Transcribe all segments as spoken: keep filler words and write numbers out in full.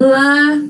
Olá,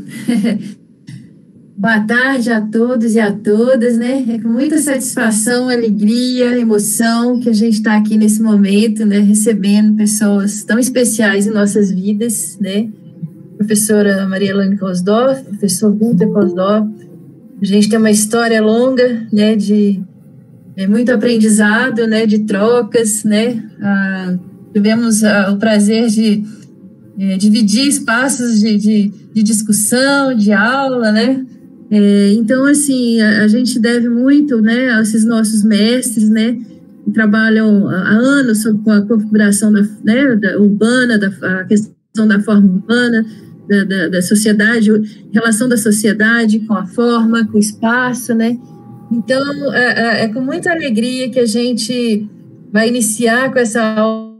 boa tarde a todos e a todas, né? É com muita satisfação, alegria, emoção que a gente está aqui nesse momento, né? Recebendo pessoas tão especiais em nossas vidas, né? Professora Maria Elaine Kosdorff, professor Gunther Kosdorff. A gente tem uma história longa, né? De é, muito aprendizado, né? De trocas, né? Ah, tivemos ah, o prazer de É, dividir espaços de, de, de discussão, de aula, né? É, então, assim, a, a gente deve muito, né, a esses nossos mestres, né, que trabalham há anos sobre, com a configuração da, né, da urbana, da, a questão da forma urbana, da, da, da sociedade, relação da sociedade com a forma, com o espaço, né? Então, é, é com muita alegria que a gente vai iniciar com essa aula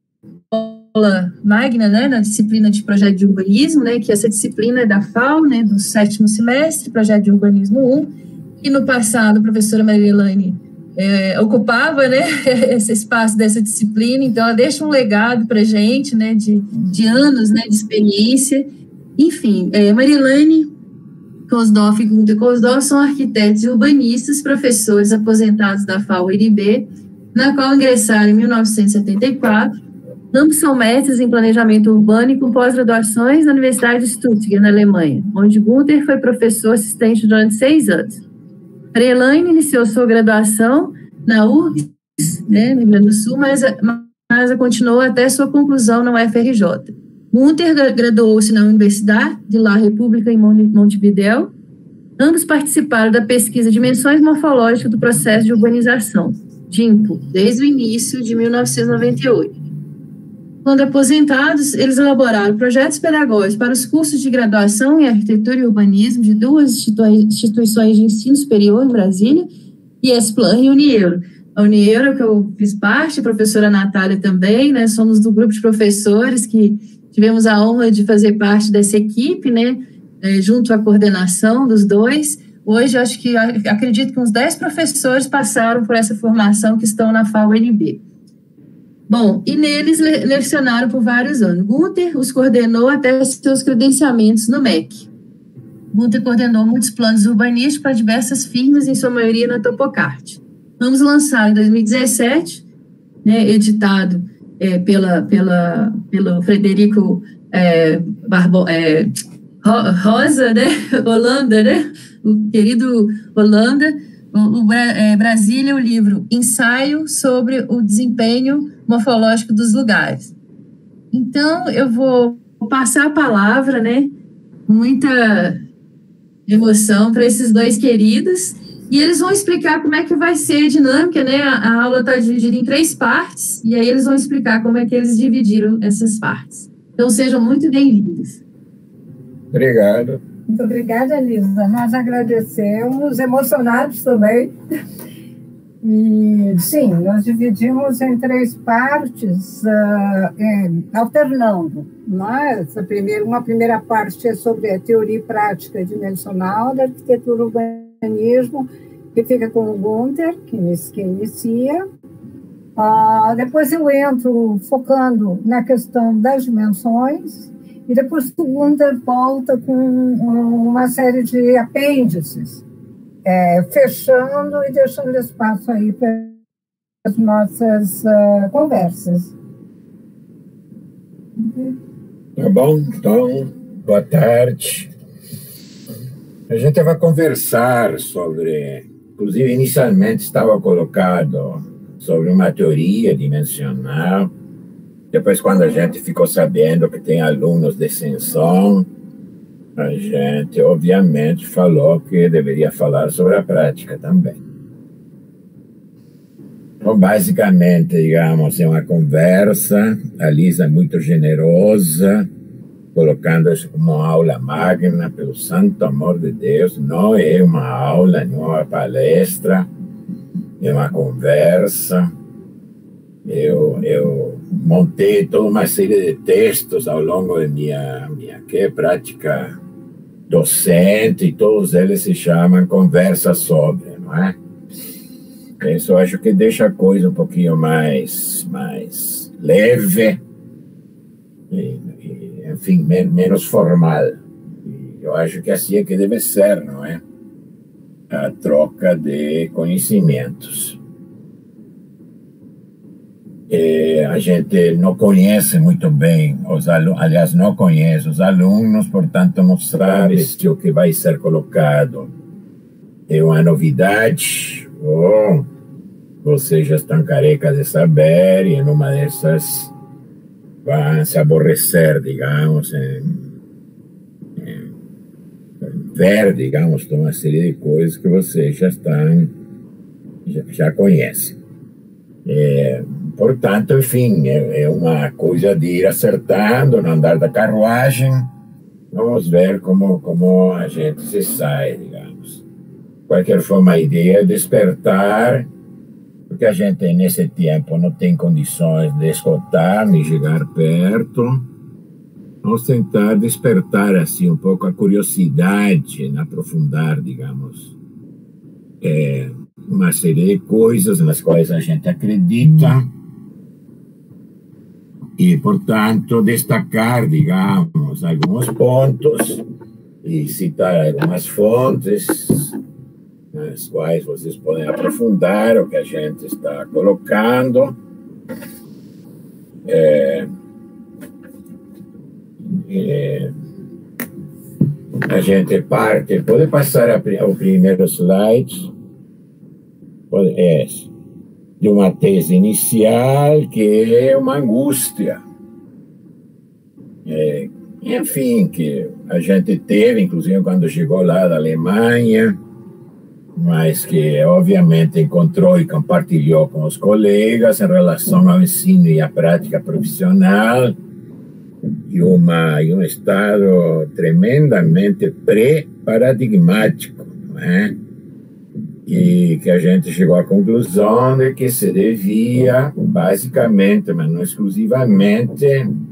aula magna, né, na disciplina de projeto de urbanismo, né, que essa disciplina é da F A U, né, do sétimo semestre, projeto de urbanismo um, e no passado a professora Maria Elaine é, ocupava, né, esse espaço dessa disciplina, então ela deixa um legado para a gente, né, de, de anos, né, de experiência. Enfim, é, Maria Elaine Kosdorff e Gunther Kosdorff são arquitetos e urbanistas, professores aposentados da F A U N B, na qual ingressaram em mil novecentos e setenta e quatro. Ambos são mestres em planejamento urbano e com pós-graduações na Universidade de Stuttgart, na Alemanha, onde Gunther foi professor assistente durante seis anos. Maria Elaine iniciou sua graduação na U R G S, né, no Rio Grande do Sul, mas, mas continuou até sua conclusão na U F R J. Gunther graduou-se na Universidade de La República em Montevidéu. Ambos participaram da pesquisa Dimensões Morfológicas do Processo de Urbanização, DIMPO, desde o início de mil novecentos e noventa e oito. Quando aposentados, eles elaboraram projetos pedagógicos para os cursos de graduação em arquitetura e urbanismo de duas instituições de ensino superior em Brasília, IESPLAN e Unieuro. A Unieuro, que eu fiz parte, a professora Natália também, né, somos do grupo de professores que tivemos a honra de fazer parte dessa equipe, né, junto à coordenação dos dois. Hoje, acho que, acredito que uns dez professores passaram por essa formação que estão na F A U N B. Bom, e neles lecionaram por vários anos. Gunther os coordenou até seus credenciamentos no M E C. Gunther coordenou muitos planos urbanísticos para diversas firmas, em sua maioria na Topocart. Vamos lançar em dois mil e dezessete, né, editado é, pela, pela, pelo Frederico é, Barbo, é, Rosa, né, Holanda, né, o querido Holanda, o, o é, Brasília, o livro Ensaio sobre o Desempenho Morfológico dos Lugares. Então, eu vou passar a palavra, né, com muita emoção para esses dois queridos, e eles vão explicar como é que vai ser a dinâmica, né, a, a aula está dividida em três partes, e aí eles vão explicar como é que eles dividiram essas partes. Então, sejam muito bem-vindos. Obrigado. Muito obrigada, Lisa. Nós agradecemos, emocionados também. E, sim, nós dividimos em três partes, uh, é, alternando. Mas a primeira, uma primeira parte é sobre a teoria e prática dimensional da arquitetura e urbanismo, que fica com o Gunther, que, que inicia. Uh, depois eu entro focando na questão das dimensões, e depois o Gunther volta com uma série de apêndices, É, fechando e deixando espaço aí para as nossas uh, conversas. Tá bom, então, boa tarde. A gente vai conversar sobre, inclusive inicialmente estava colocado sobre uma teoria dimensional, depois quando a gente ficou sabendo que tem alunos de extensão, a gente, obviamente, falou que deveria falar sobre a prática também. Então, basicamente, digamos, é uma conversa, a Lisa é muito generosa, colocando isso como uma aula magna, pelo santo amor de Deus, não é uma aula, não é uma palestra, é uma conversa. Eu, eu montei toda uma série de textos ao longo da minha, minha que, prática docente, e todos eles se chamam Conversa Sobre, não é? Isso eu acho que deixa a coisa um pouquinho mais, mais leve, e, e, enfim, men menos formal. eu acho que assim é que deve ser, não é? A troca de conhecimentos. E a gente não conhece muito bem os alunos, aliás, não conhece os alunos, portanto, não sabe se o que vai ser colocado é uma novidade ou vocês já estão carecas de saber e numa dessas vão se aborrecer, digamos, em, em ver, digamos, uma série de coisas que vocês já estão, já, já conhecem. É, portanto, enfim, é, é uma coisa de ir acertando no andar da carruagem. Vamos ver como, como a gente se sai, digamos. De qualquer forma, a ideia é despertar, porque a gente nesse tempo não tem condições de escutar nem chegar perto. Vamos tentar despertar assim um pouco a curiosidade, aprofundar, digamos, é, uma série de coisas nas quais a gente acredita e, portanto, destacar, digamos, alguns pontos e citar algumas fontes nas quais vocês podem aprofundar o que a gente está colocando. É, é, a gente parte, pode passar a, o primeiro slide, pode, é, de uma tese inicial que é uma angústia. É, enfim, que a gente teve, inclusive quando chegou lá da Alemanha, mas que obviamente encontrou e compartilhou com os colegas em relação ao ensino e à prática profissional e, uma, e um estado tremendamente pré-paradigmático, não é? E que a gente chegou à conclusão de que se devia, basicamente, mas não exclusivamente,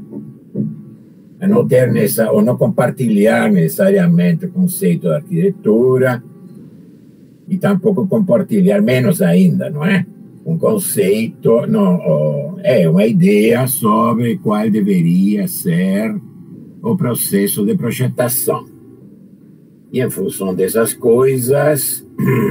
a não ter nessa, ou não compartilhar necessariamente o conceito da arquitetura, e tampouco compartilhar, menos ainda, não é? Um conceito, não, é uma ideia sobre qual deveria ser o processo de projetação. E em função dessas coisas,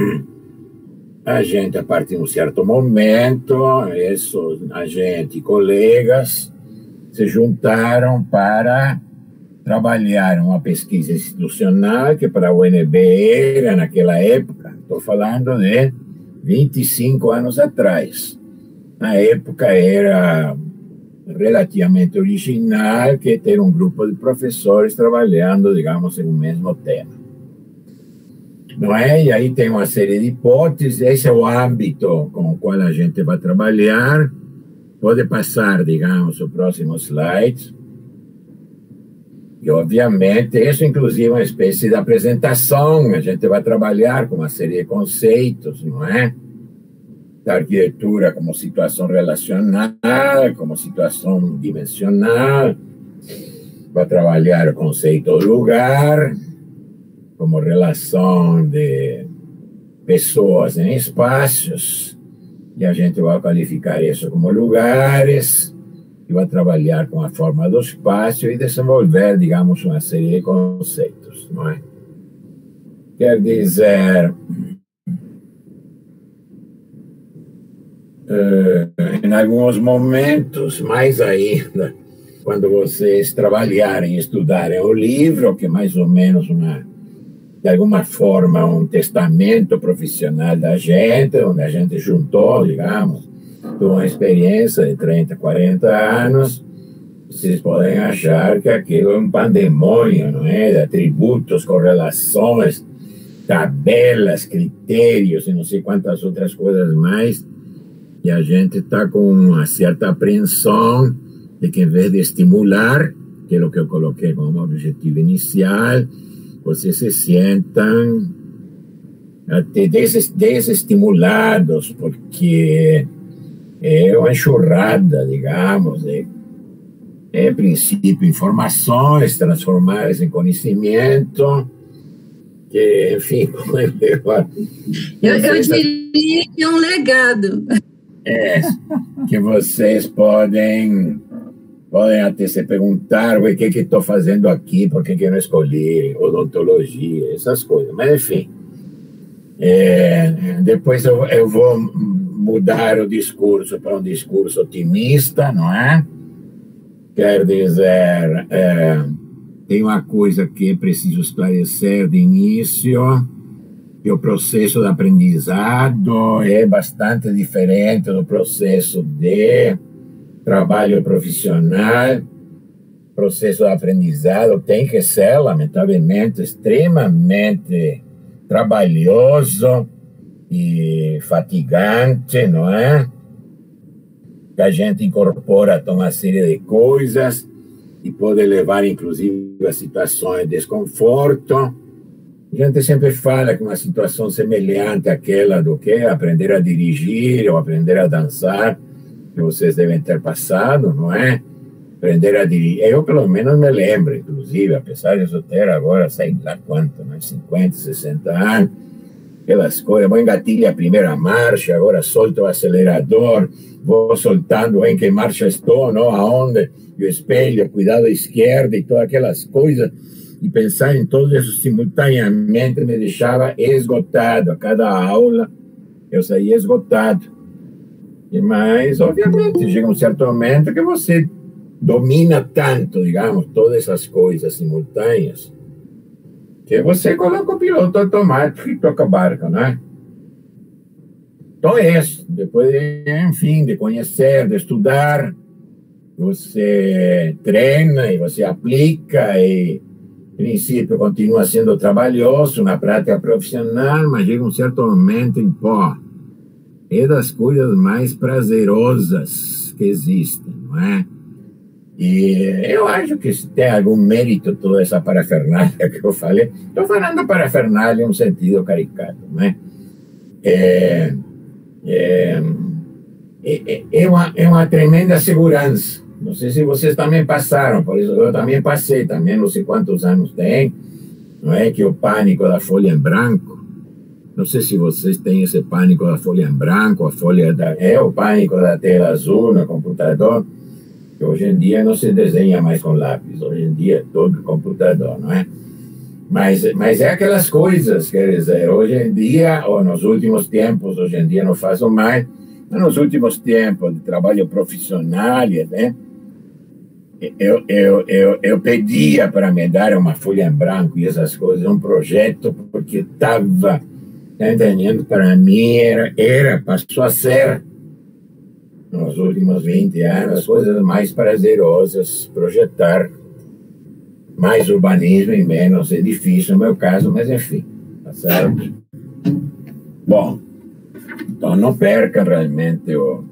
a gente, a partir de um certo momento, isso, a gente e colegas se juntaram para trabalhar uma pesquisa institucional que para a U N B era, naquela época, estou falando de vinte e cinco anos atrás. Na época era relativamente original que ter um grupo de professores trabalhando, digamos, em um mesmo tema. Não é? E aí tem uma série de hipóteses, esse é o âmbito com o qual a gente vai trabalhar. Pode passar, digamos, o próximo slide. E, obviamente, isso inclusive é uma espécie de apresentação, a gente vai trabalhar com uma série de conceitos, não é? Da arquitetura como situação relacional, como situação dimensional, vai trabalhar o conceito do lugar, como relação de pessoas em espaços, e a gente vai qualificar isso como lugares, e vai trabalhar com a forma do espaço e desenvolver, digamos, uma série de conceitos, não é? Quer dizer, uh, em alguns momentos, mais ainda, quando vocês trabalharem e estudarem o livro, que é mais ou menos uma, de alguma forma, um testamento profissional da gente, onde a gente juntou, digamos, uma experiência de trinta, quarenta anos, vocês podem achar que aquilo é um pandemônio, não é? De atributos, correlações, tabelas, critérios e não sei quantas outras coisas mais. E a gente está com uma certa apreensão de que, em vez de estimular, que é o que eu coloquei como objetivo inicial, vocês se sentam até desestimulados, porque é uma enxurrada, digamos, de, em princípio, informações transformadas em conhecimento, que, enfim, como é melhor. Eu, eu diria que é um legado. É, que vocês podem podem até se perguntar o que que estou fazendo aqui, por que que eu não escolhi odontologia, essas coisas. Mas, enfim, é, depois eu, eu vou mudar o discurso para um discurso otimista, não é? Quer dizer, é, tem uma coisa que preciso esclarecer de início, que o processo de aprendizado é bastante diferente do processo de trabalho profissional. O processo de aprendizado tem que ser, lamentavelmente, extremamente trabalhoso e fatigante, não é? Que a gente incorpora uma série de coisas e pode levar, inclusive, a situações de desconforto. A gente sempre fala que uma situação semelhante àquela do que aprender a dirigir ou aprender a dançar, que vocês devem ter passado, não é? Aprender a dirigir. Eu, pelo menos, me lembro, inclusive, apesar de eu ter agora, sei lá quanto, né? cinquenta, sessenta anos, aquelas coisas, vou engatilhar a primeira marcha, agora solto o acelerador, vou soltando em que marcha estou, não? Aonde, o espelho, cuidado à esquerda e todas aquelas coisas. E pensar em tudo isso simultaneamente me deixava esgotado. A cada aula eu saía esgotado. E, mas, obviamente, chega um certo momento que você domina tanto, digamos, todas essas coisas simultâneas, que você coloca o piloto automático e toca a barca, né? Então é isso. Depois, de, enfim, de conhecer, de estudar, você treina e você aplica e, em princípio, continua sendo trabalhoso na prática profissional, mas chega um certo momento em pó. É das coisas mais prazerosas que existem, não é? E eu acho que tem algum mérito toda essa parafernália que eu falei. Estou falando parafernália em um sentido caricato, não é? É, é, é, é, uma, é uma tremenda segurança. Não sei se vocês também passaram, por isso eu também passei, também não sei quantos anos tem, não é? Que o pânico da folha em branco. Não sei se vocês têm esse pânico da folha em branco, a folha da, é o pânico da tela azul no computador, que hoje em dia não se desenha mais com lápis, hoje em dia é todo computador, não é? Mas, mas é aquelas coisas, quer dizer, hoje em dia, ou nos últimos tempos, hoje em dia não faço mais, mas nos últimos tempos de trabalho profissional, né? Eu, eu, eu, eu pedia para me dar uma folha em branco e essas coisas, um projeto, porque estava... Está entendendo? Para mim era, era, passou a ser, nos últimos vinte anos, as coisas mais prazerosas, projetar mais urbanismo e menos edifício, no meu caso, mas enfim, tá certo? Bom, então não perca realmente o,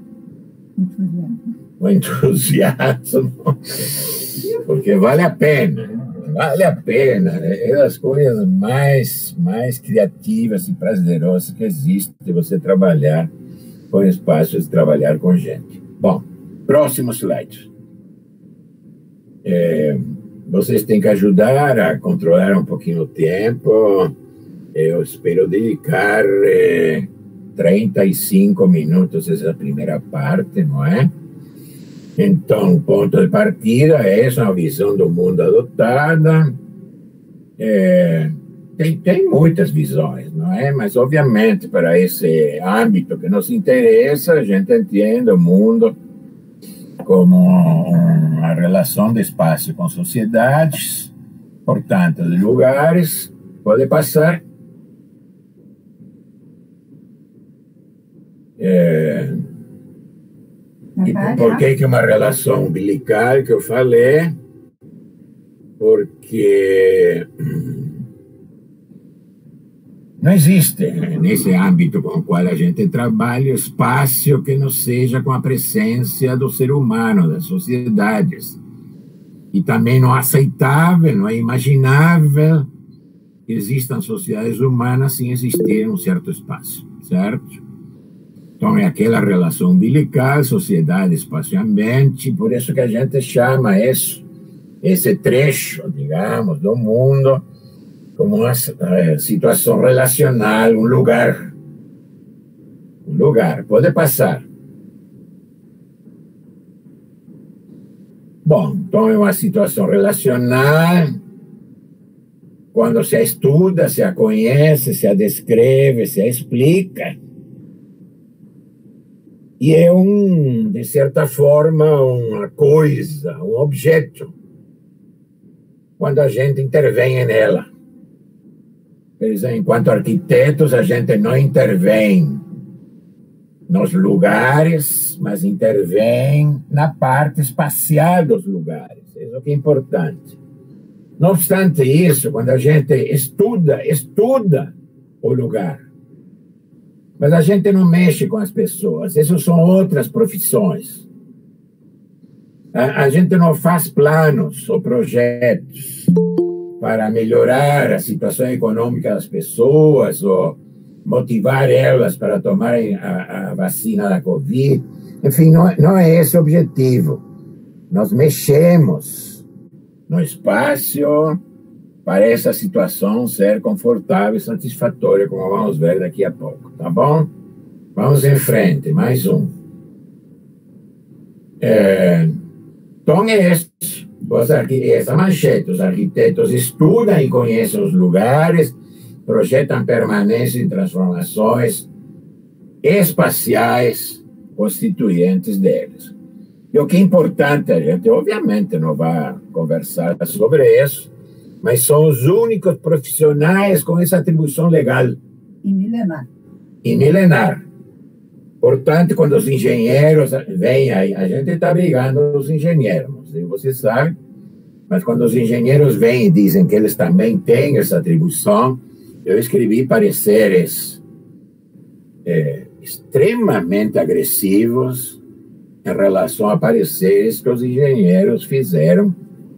o entusiasmo, porque vale a pena. Vale a pena, é das coisas mais, mais criativas e prazerosas que existe você trabalhar com espaços, de trabalhar com gente. Bom, próximo slide. É, vocês têm que ajudar a controlar um pouquinho o tempo. Eu espero dedicar é, trinta e cinco minutos a essa primeira parte, não é? Então, o ponto de partida é essa, uma visão do mundo adotada. É, tem, tem muitas visões, não é? Mas, obviamente, para esse âmbito que nos interessa, a gente entende o mundo como uma relação de espaço com sociedades, portanto, de lugares. Pode passar. É, E por que que é uma relação umbilical que eu falei? Porque não existe, nesse âmbito com o qual a gente trabalha, espaço que não seja com a presença do ser humano, das sociedades. E também não é aceitável, não é imaginável que existam sociedades humanas sem existir um certo espaço, certo? Então, é aquela relação umbilical, sociedade, espaço e ambiente, por isso que a gente chama isso, esse trecho, digamos, do mundo como uma é, situação relacional, um lugar. Um lugar, pode passar. Bom, então é uma situação relacional. Quando se a estuda, se a conhece, se a descreve, se a explica. E é, um, de certa forma, uma coisa, um objeto, quando a gente intervém nela. Por exemplo, enquanto arquitetos, a gente não intervém nos lugares, mas intervém na parte espacial dos lugares. Isso que é importante. Não obstante isso, quando a gente estuda, estuda o lugar, mas a gente não mexe com as pessoas. Essas são outras profissões. A, a gente não faz planos ou projetos para melhorar a situação econômica das pessoas ou motivar elas para tomarem a, a vacina da Covid. Enfim, não, não é esse o objetivo. Nós mexemos no espaço para essa situação ser confortável e satisfatória, como vamos ver daqui a pouco, tá bom? Vamos em frente, mais um. É, então é isso. Essa manchete, os arquitetos estudam e conhecem os lugares, projetam permanências e transformações espaciais constituintes deles. E o que é importante, a gente obviamente não vai conversar sobre isso, mas são os únicos profissionais com essa atribuição legal. E milenar. E milenar. Portanto, quando os engenheiros vêm aí, a gente está brigando com os engenheiros, não sei se você sabe, mas quando os engenheiros vêm e dizem que eles também têm essa atribuição, eu escrevi pareceres é, extremamente agressivos em relação a pareceres que os engenheiros fizeram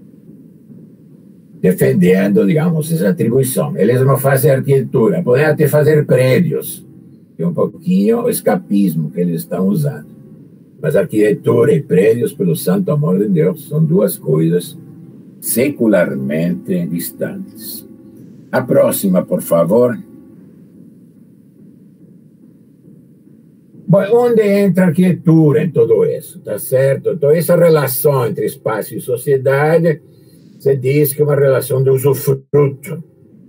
defendendo, digamos, essa atribuição. Eles não fazem arquitetura, podem até fazer prédios, que é um pouquinho o escapismo que eles estão usando. Mas arquitetura e prédios, pelo santo amor de Deus, são duas coisas secularmente distantes. A próxima, por favor. Bom, onde entra a arquitetura em tudo isso, tá certo? Então, essa relação entre espaço e sociedade, se diz que é uma relação de usufruto.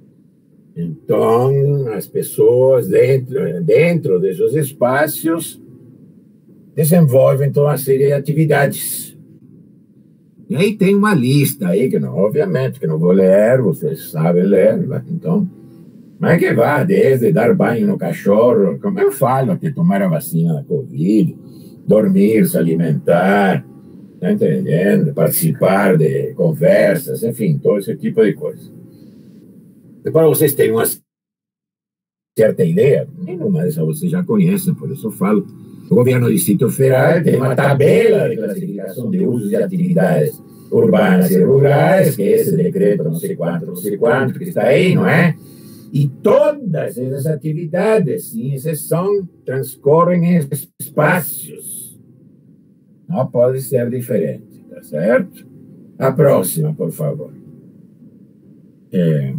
Então, as pessoas dentro, dentro desses espaços desenvolvem toda uma série de atividades. E aí tem uma lista aí, que não, obviamente, que não vou ler, vocês sabem ler, né? Então, mas que vai desde dar banho no cachorro, como eu falo, até tomar a vacina da Covid, dormir, se alimentar, tá entendendo? Participar de conversas, enfim, todo esse tipo de coisa. Para vocês terem uma certa ideia, nenhuma dessas vocês já conhecem, por isso eu falo. O governo do Distrito Federal tem uma tabela de classificação de usos e atividades urbanas e rurais, que é esse decreto não sei quanto, não sei quanto, que está aí, não é? E todas essas atividades, sem exceção, transcorrem em espaços. Não pode ser diferente, tá certo? A próxima, por favor. É...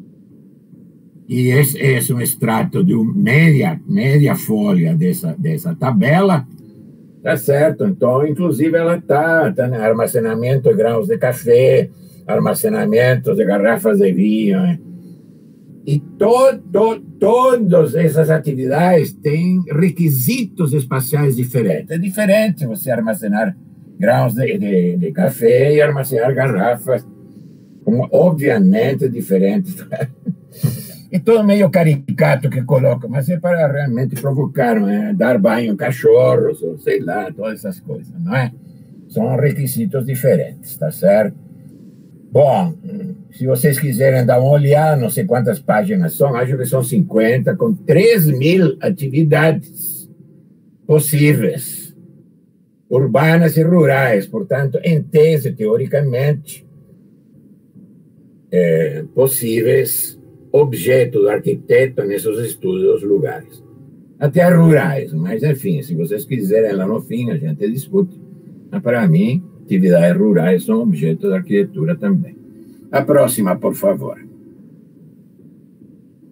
E esse, esse é um extrato de uma média, média folha dessa, dessa tabela, tá certo? Então, inclusive, ela está tá no armazenamento de grãos de café, armazenamento de garrafas de vinho, né? E todo, todas essas atividades têm requisitos espaciais diferentes. É diferente você armazenar grãos de, de, de café e armazenar garrafas, como, obviamente, diferentes. É todo meio caricato que coloca, mas é para realmente provocar, não é? Dar banho em cachorros, ou sei lá, todas essas coisas, não é? São requisitos diferentes, tá certo? Bom, se vocês quiserem dar uma olhada, não sei quantas páginas são, acho que são cinquenta, com três mil atividades possíveis, urbanas e rurais, portanto, em tese, teoricamente, é, possíveis objeto do arquiteto nesses estudos dos lugares. Até rurais, mas enfim, se vocês quiserem lá no fim, a gente discute. Mas para mim, atividades rurais são objetos da arquitetura também. A próxima, por favor.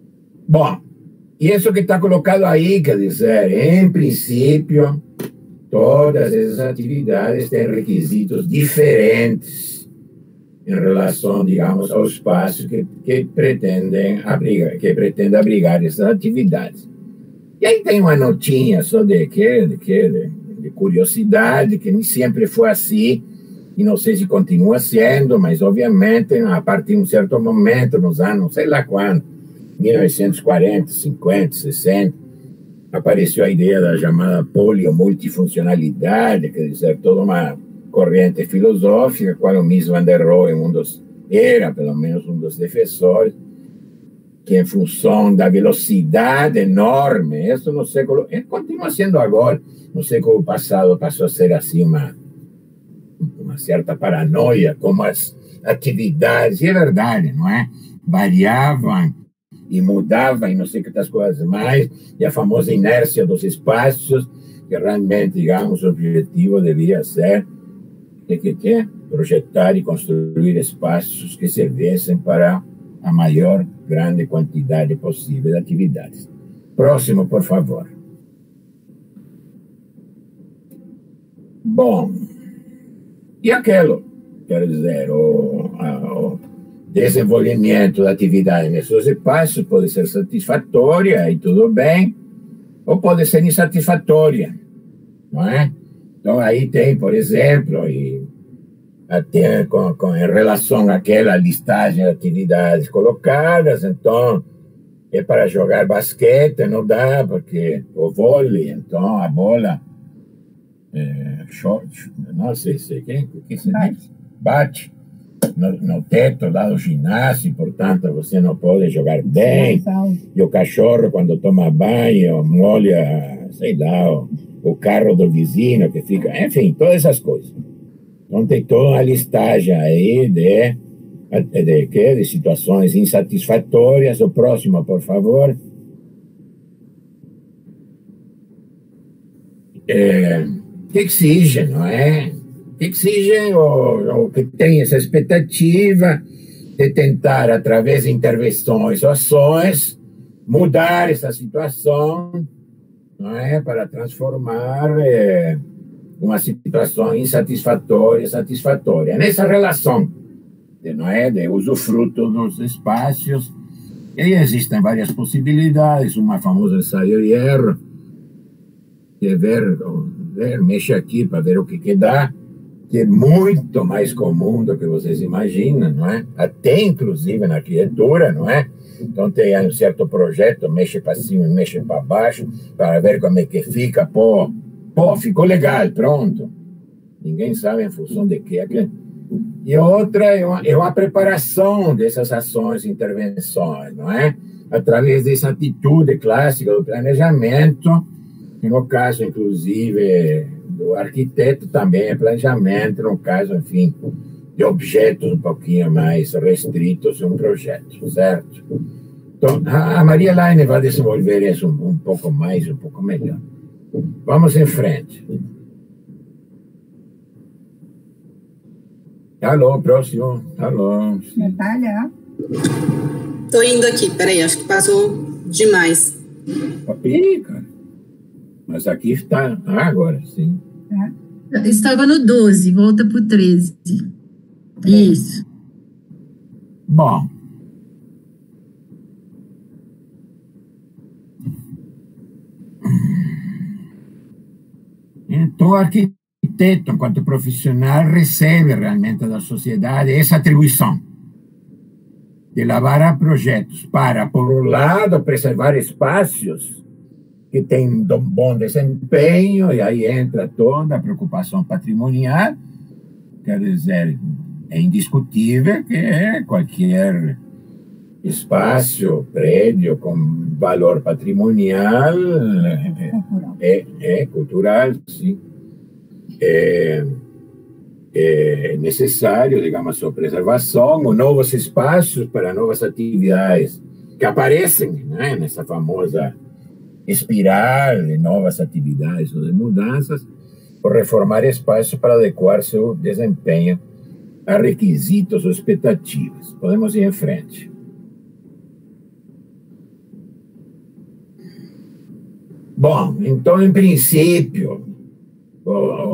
Bom, e isso que está colocado aí, quer dizer, em princípio, todas essas atividades têm requisitos diferentes em relação, digamos, ao espaço que, que pretendem abrigar, que pretende abrigar essas atividades. E aí tem uma notinha só de que, de, que, de, de curiosidade, que nem sempre foi assim, e não sei se continua sendo, mas obviamente a partir de um certo momento, nos anos, sei lá quando, mil novecentos e quarenta, cinquenta, sessenta, apareceu a ideia da chamada poliomultifuncionalidade, quer dizer, toda uma corrente filosófica, qual o Mies van der Rohe um dos, era pelo menos um dos defensores, que em função da velocidade enorme, isso no século, continua sendo agora, no século passado passou a ser assim uma, uma certa paranoia, como as atividades, e é verdade, não é? Variavam e mudavam e não sei quantas coisas mais, e a famosa inércia dos espaços, que realmente, digamos, o objetivo devia ser de que, que projetar e construir espaços que servissem para a maior grande quantidade possível de atividades. Próximo, por favor. Bom, e aquilo, quero dizer, o, a, o desenvolvimento da atividade nesses espaços pode ser satisfatória e tudo bem, ou pode ser insatisfatória, não é? Então, aí tem, por exemplo, e até com, com, em relação àquela listagem de atividades colocadas, então, é para jogar basquete, não dá, porque o vôlei, então, a bola, é, short, não sei se, que, que se diz? Bate no, no teto lá do ginásio, portanto, você não pode jogar bem, e o cachorro, quando toma banho, molha, sei lá, o, o carro do vizinho, que fica, enfim, todas essas coisas. Então, tem toda uma listagem aí de, de, de, de situações insatisfatórias. O próximo, por favor. É, que exige, não é? Que exige ou, ou que tem essa expectativa de tentar, através de intervenções ou ações, mudar essa situação, não é? Para transformar... É, uma situação insatisfatória, satisfatória. Nessa relação, não é, de usufruto dos espaços, e aí existem várias possibilidades, uma famosa ensaio e erro, que é ver, ver, mexe aqui para ver o que, que dá, que é muito mais comum do que vocês imaginam, não é? Até, inclusive, na arquitetura, não é? Então, tem um certo projeto, mexe para cima, mexe para baixo, para ver como é que fica, pô, Pô, ficou legal, pronto. Ninguém sabe em função de quê. E outra é uma, é uma preparação dessas ações e intervenções, não é? Através dessa atitude clássica do planejamento, que no caso, inclusive, do arquiteto também é planejamento, no caso, enfim, de objetos um pouquinho mais restritos em um projeto, certo? Então, a Maria Laine vai desenvolver isso um, um pouco mais, um pouco melhor. Vamos em frente. Alô, próximo. Alô. Natália. Tô indo aqui, peraí, acho que passou demais. Ih, cara. Mas aqui está. Ah, agora sim. É. Estava no doze, volta para o treze. Isso. Bom. Então, o arquiteto, enquanto profissional, recebe realmente da sociedade essa atribuição de elaborar projetos para, por um lado, preservar espaços que têm um bom desempenho, e aí entra toda a preocupação patrimonial, quer dizer, é indiscutível que qualquer espaço, prédio com valor patrimonial é, é cultural, sim. É, é necessário, digamos, a sua preservação, novos espaços para novas atividades que aparecem, né, nessa famosa espiral de novas atividades ou de mudanças, por reformar espaços para adequar seu desempenho a requisitos ou expectativas. Podemos ir em frente. Bom, então, em princípio,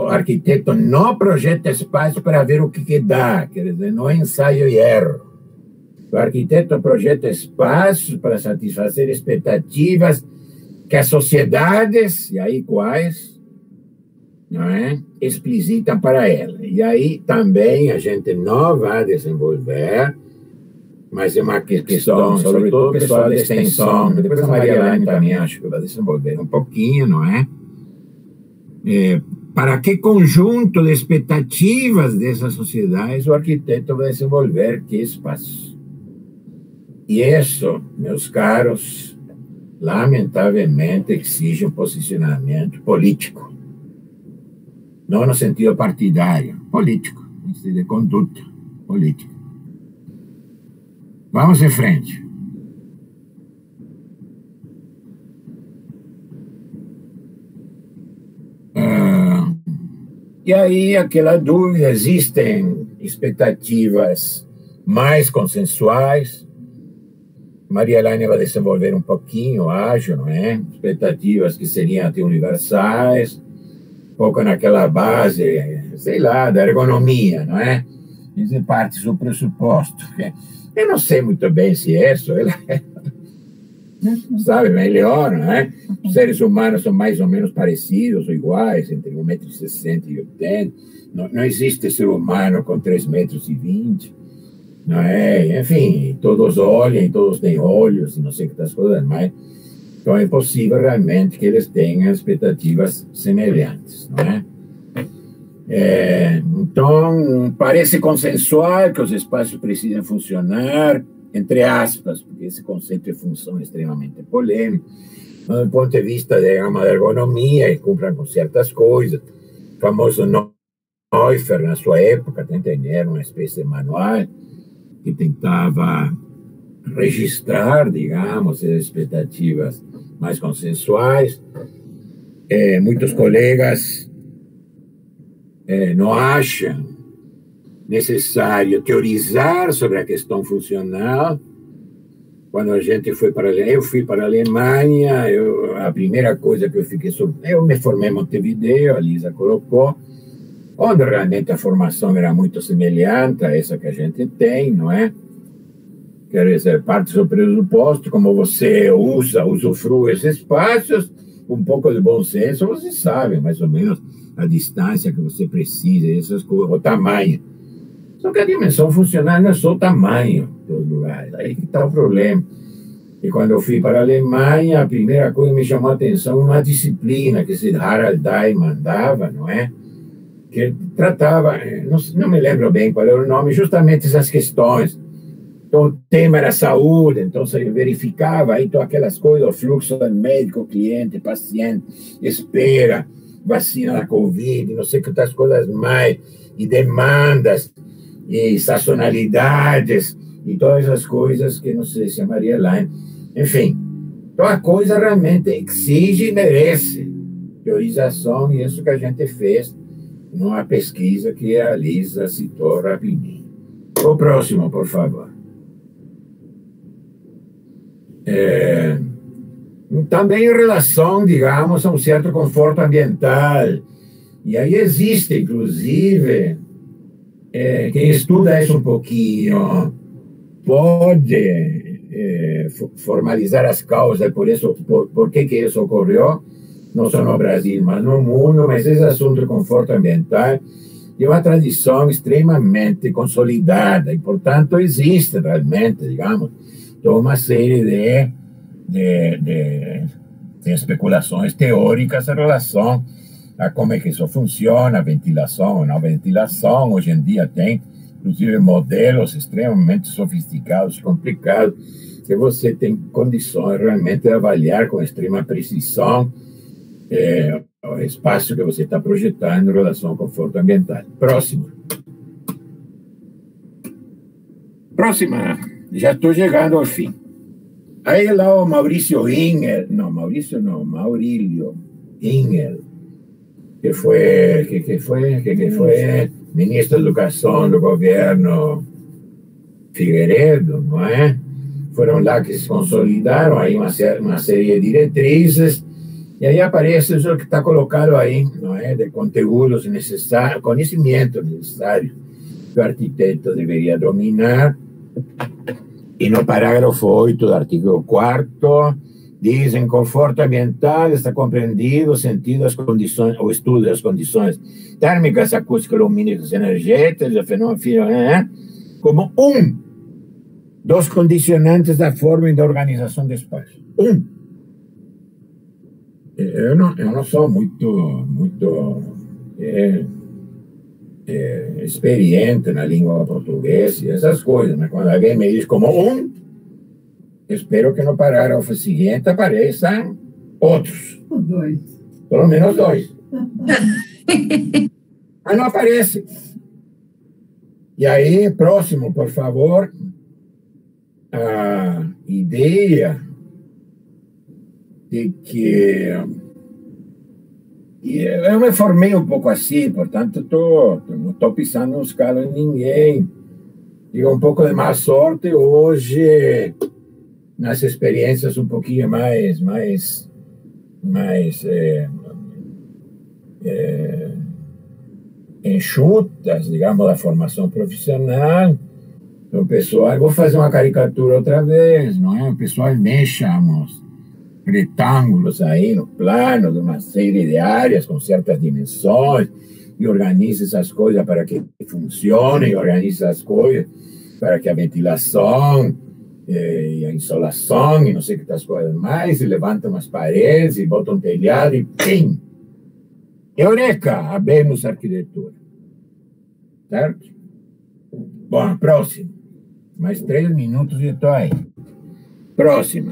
arquiteto não projeta espaço para ver o que, que dá, quer dizer, não é ensaio e erro. O arquiteto projeta espaços para satisfazer expectativas que as sociedades, e aí quais, não é, explicitam para ela. E aí também a gente não vai desenvolver, mas é uma questão, sobretudo o pessoal da extensão, depois a Maria Elaine também acho que vai desenvolver um pouquinho, não é? É, para que conjunto de expectativas dessas sociedades o arquiteto vai desenvolver que espaço? E isso, meus caros, lamentavelmente exige um posicionamento político. Não no sentido partidário, político, no sentido de conduta política. Vamos em frente. Ah, e aí, aquela dúvida, existem expectativas mais consensuais. Maria Elaine vai desenvolver um pouquinho, acho, não é? Expectativas que seriam até universais, um pouco naquela base, sei lá, da ergonomia, não é? Isso é parte do pressuposto. Eu não sei muito bem se é isso, ela sabe melhor, não é? Os seres humanos são mais ou menos parecidos ou iguais, entre um metro e sessenta e oitenta. Não, não existe ser humano com três metros e vinte. Não é? Enfim, todos olham, todos têm olhos, não sei quantas coisas mais. Então é possível realmente que eles tenham expectativas semelhantes, não é? É, então, parece consensual que os espaços precisam funcionar, entre aspas, porque esse conceito de função é extremamente polêmico, mas do ponto de vista de uma ergonomia, que cumpram com certas coisas. O famoso Neuffer, na sua época, tentou uma espécie de manual que tentava registrar, digamos, as expectativas mais consensuais. É, muitos colegas é, não acham necessário teorizar sobre a questão funcional. Quando a gente foi para eu fui para a Alemanha, eu, a primeira coisa que eu fiquei surpreso, eu me formei em Montevideo, a Lisa colocou, onde realmente a formação era muito semelhante a essa que a gente tem, não é? Quer dizer, parte do pressuposto, como você usa, usufrui esses espaços, um pouco de bom senso, você sabe mais ou menos a distância que você precisa, essas coisas, o tamanho. Só que a dimensão funcional não é só o tamanho dos lugares, aí que está o problema. E quando eu fui para a Alemanha, a primeira coisa que me chamou a atenção uma disciplina que esse Harald Daimann dava, não é? Que tratava, não, não me lembro bem qual era o nome, justamente essas questões. Então, o tema era saúde, então você verificava aí todas aquelas coisas, o fluxo do médico, cliente, paciente, espera, vacina da Covid, não sei quantas coisas mais, e demandas, e sazonalidades, e todas essas coisas que não sei se a Maria Elaine. Enfim, então a coisa realmente exige e merece teorização, e isso que a gente fez numa pesquisa que a Lisa citou rapidinho. O próximo, por favor. É, também em relação, digamos, a um certo conforto ambiental. E aí existe, inclusive, é, quem estuda isso um pouquinho pode é, formalizar as causas, por isso, por, por que, que isso ocorreu, não só no Brasil, mas no mundo, mas esse assunto de conforto ambiental é uma tradição extremamente consolidada e, portanto, existe realmente, digamos, toda uma série de, de, de, de especulações teóricas em relação a como é que isso funciona, ventilação ou não ventilação. Hoje em dia tem, inclusive, modelos extremamente sofisticados e complicados que você tem condições realmente de avaliar com extrema precisão é, o espaço que você está projetando em relação ao conforto ambiental. Próximo. Próxima. Já estou chegando ao fim. Aí lá o Maurício Engel, não, Maurício não, Maurílio Engel, que foi, que, que foi, que, que foi ministro da Educação do governo Figueiredo, não é? Foram lá que se consolidaram aí uma, uma série de diretrizes E aí aparece isso que está colocado aí, não é? De conteúdos necessários, conhecimento necessário que o arquiteto deveria dominar. E no parágrafo oito do artigo quarto, dizem conforto ambiental está compreendido o sentido das condições, o estudo das condições térmicas, acústicas, lumínicas, energéticas, o fenômeno, é, como um dos condicionantes da forma e da organização do espaço. Um. Eu não, eu não sou muito, muito é, é, experiente na língua portuguesa e essas coisas, mas quando alguém me diz como um, espero que no parágrafo seguinte apareçam outros. Dois. Pelo menos dois. Mas não aparece. E aí, próximo, por favor, a ideia de que eu me formei um pouco assim, portanto, tô, não estou pisando nos calos de ninguém. Tive um pouco de má sorte hoje, nas experiências um pouquinho mais, mais, mais é, é, enxutas, digamos, da formação profissional. O pessoal, vou fazer uma caricatura outra vez, não é? O pessoal mexa uns retângulos aí no plano de uma série de áreas com certas dimensões e organiza essas coisas para que funcionem, organiza as coisas para que a ventilação eh, e a insolação e não sei o que das coisas mais, e levanta umas paredes e bota um telhado e pim! Eureka! Abemos arquitetura. Certo? Bom, próximo. Mais três minutos e estou aí. Próxima.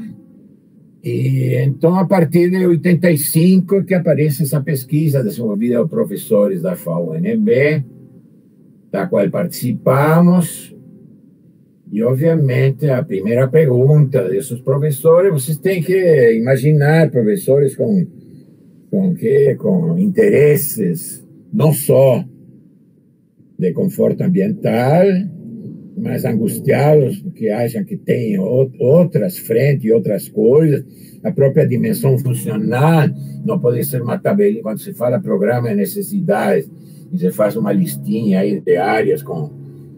E então, a partir de oitenta e cinco, que aparece essa pesquisa desenvolvida por professores da F A U N B, da qual participamos. E, obviamente, a primeira pergunta desses professores, vocês têm que imaginar professores com, com, que, com interesses não só de conforto ambiental, mas angustiados, porque acham que tem outras frentes e outras coisas. A própria dimensão funcional não pode ser uma tabelinha. Quando se fala programa de necessidades, e você faz uma listinha aí de áreas com...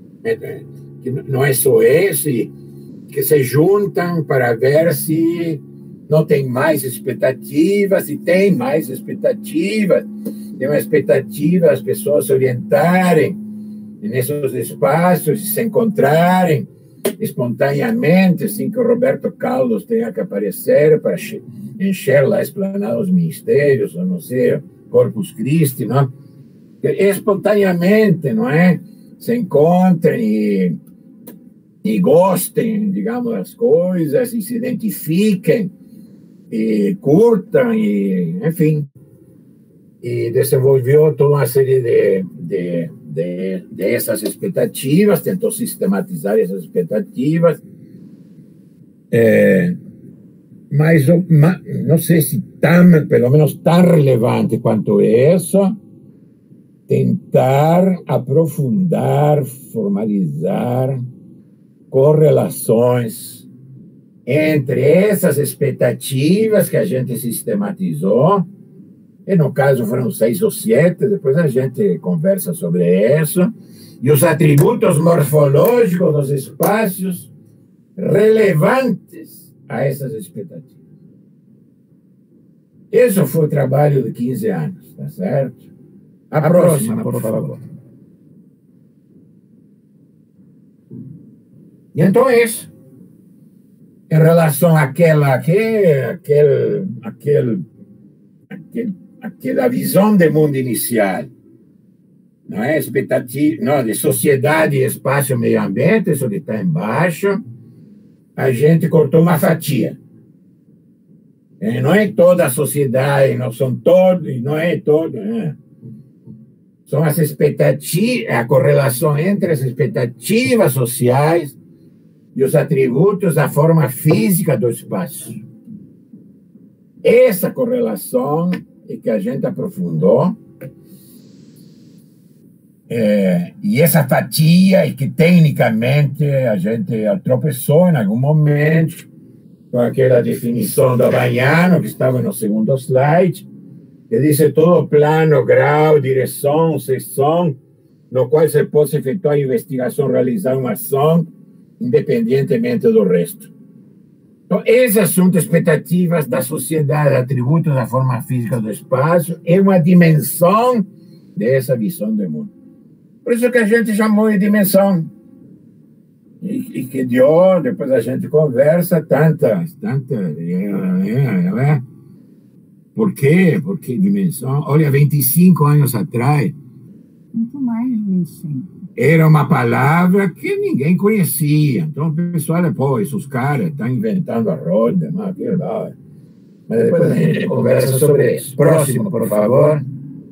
que não é só esse, que se juntam para ver se não tem mais expectativas, se tem mais expectativas, tem uma expectativa as pessoas se orientarem nesses espaços, se encontrarem espontaneamente, sem que o Roberto Carlos tenha que aparecer para encher lá a esplanada dos ministérios, ou não sei, Corpus Christi, não? Espontaneamente, não é? Se encontrem e, e gostem, digamos, das coisas, e se identifiquem, e curtam, e, enfim, e desenvolveu toda uma série de, de, de, de essas expectativas, tentou sistematizar essas expectativas, é, mas não sei se tão, pelo menos tão relevante quanto isso, tentar aprofundar, formalizar correlações entre essas expectativas que a gente sistematizou, e no caso foram seis ou sete, depois a gente conversa sobre isso, e os atributos morfológicos dos espaços relevantes a essas expectativas. Esse foi o trabalho de quinze anos, tá certo? A, a próxima, próxima, por favor. E então é isso. Em relação àquela, àquele, àquele, àquele, àquele, àquela visão de mundo inicial, não é? Expectativa, não, de sociedade, espaço, meio ambiente, isso que está embaixo, a gente cortou uma fatia. E não é toda a sociedade, não são todos, não é todo, né? São as expectativas, a correlação entre as expectativas sociais e os atributos da forma física do espaço. Essa correlação é que a gente aprofundou, é, e essa fatia é que, tecnicamente, a gente tropeçou em algum momento, com aquela definição do Baiano, que estava no segundo slide, que diz todo plano, grau, direção, seção, no qual se pode efetuar investigação, realizar uma ação, independentemente do resto. Então, essas são as expectativas da sociedade, atributos da forma física do espaço, é uma dimensão dessa visão do mundo. Por isso que a gente chamou de dimensão. E, e que deu, depois a gente conversa, tantas, tantas. É, é. Por quê? Por que dimensão? Olha, vinte e cinco anos atrás. Muito mais de vinte e cinco. Era uma palavra que ninguém conhecia. Então o pessoal, pô, esses caras estão inventando a roda, mas que legal. Mas depois a gente conversa sobre isso. Próximo, por favor.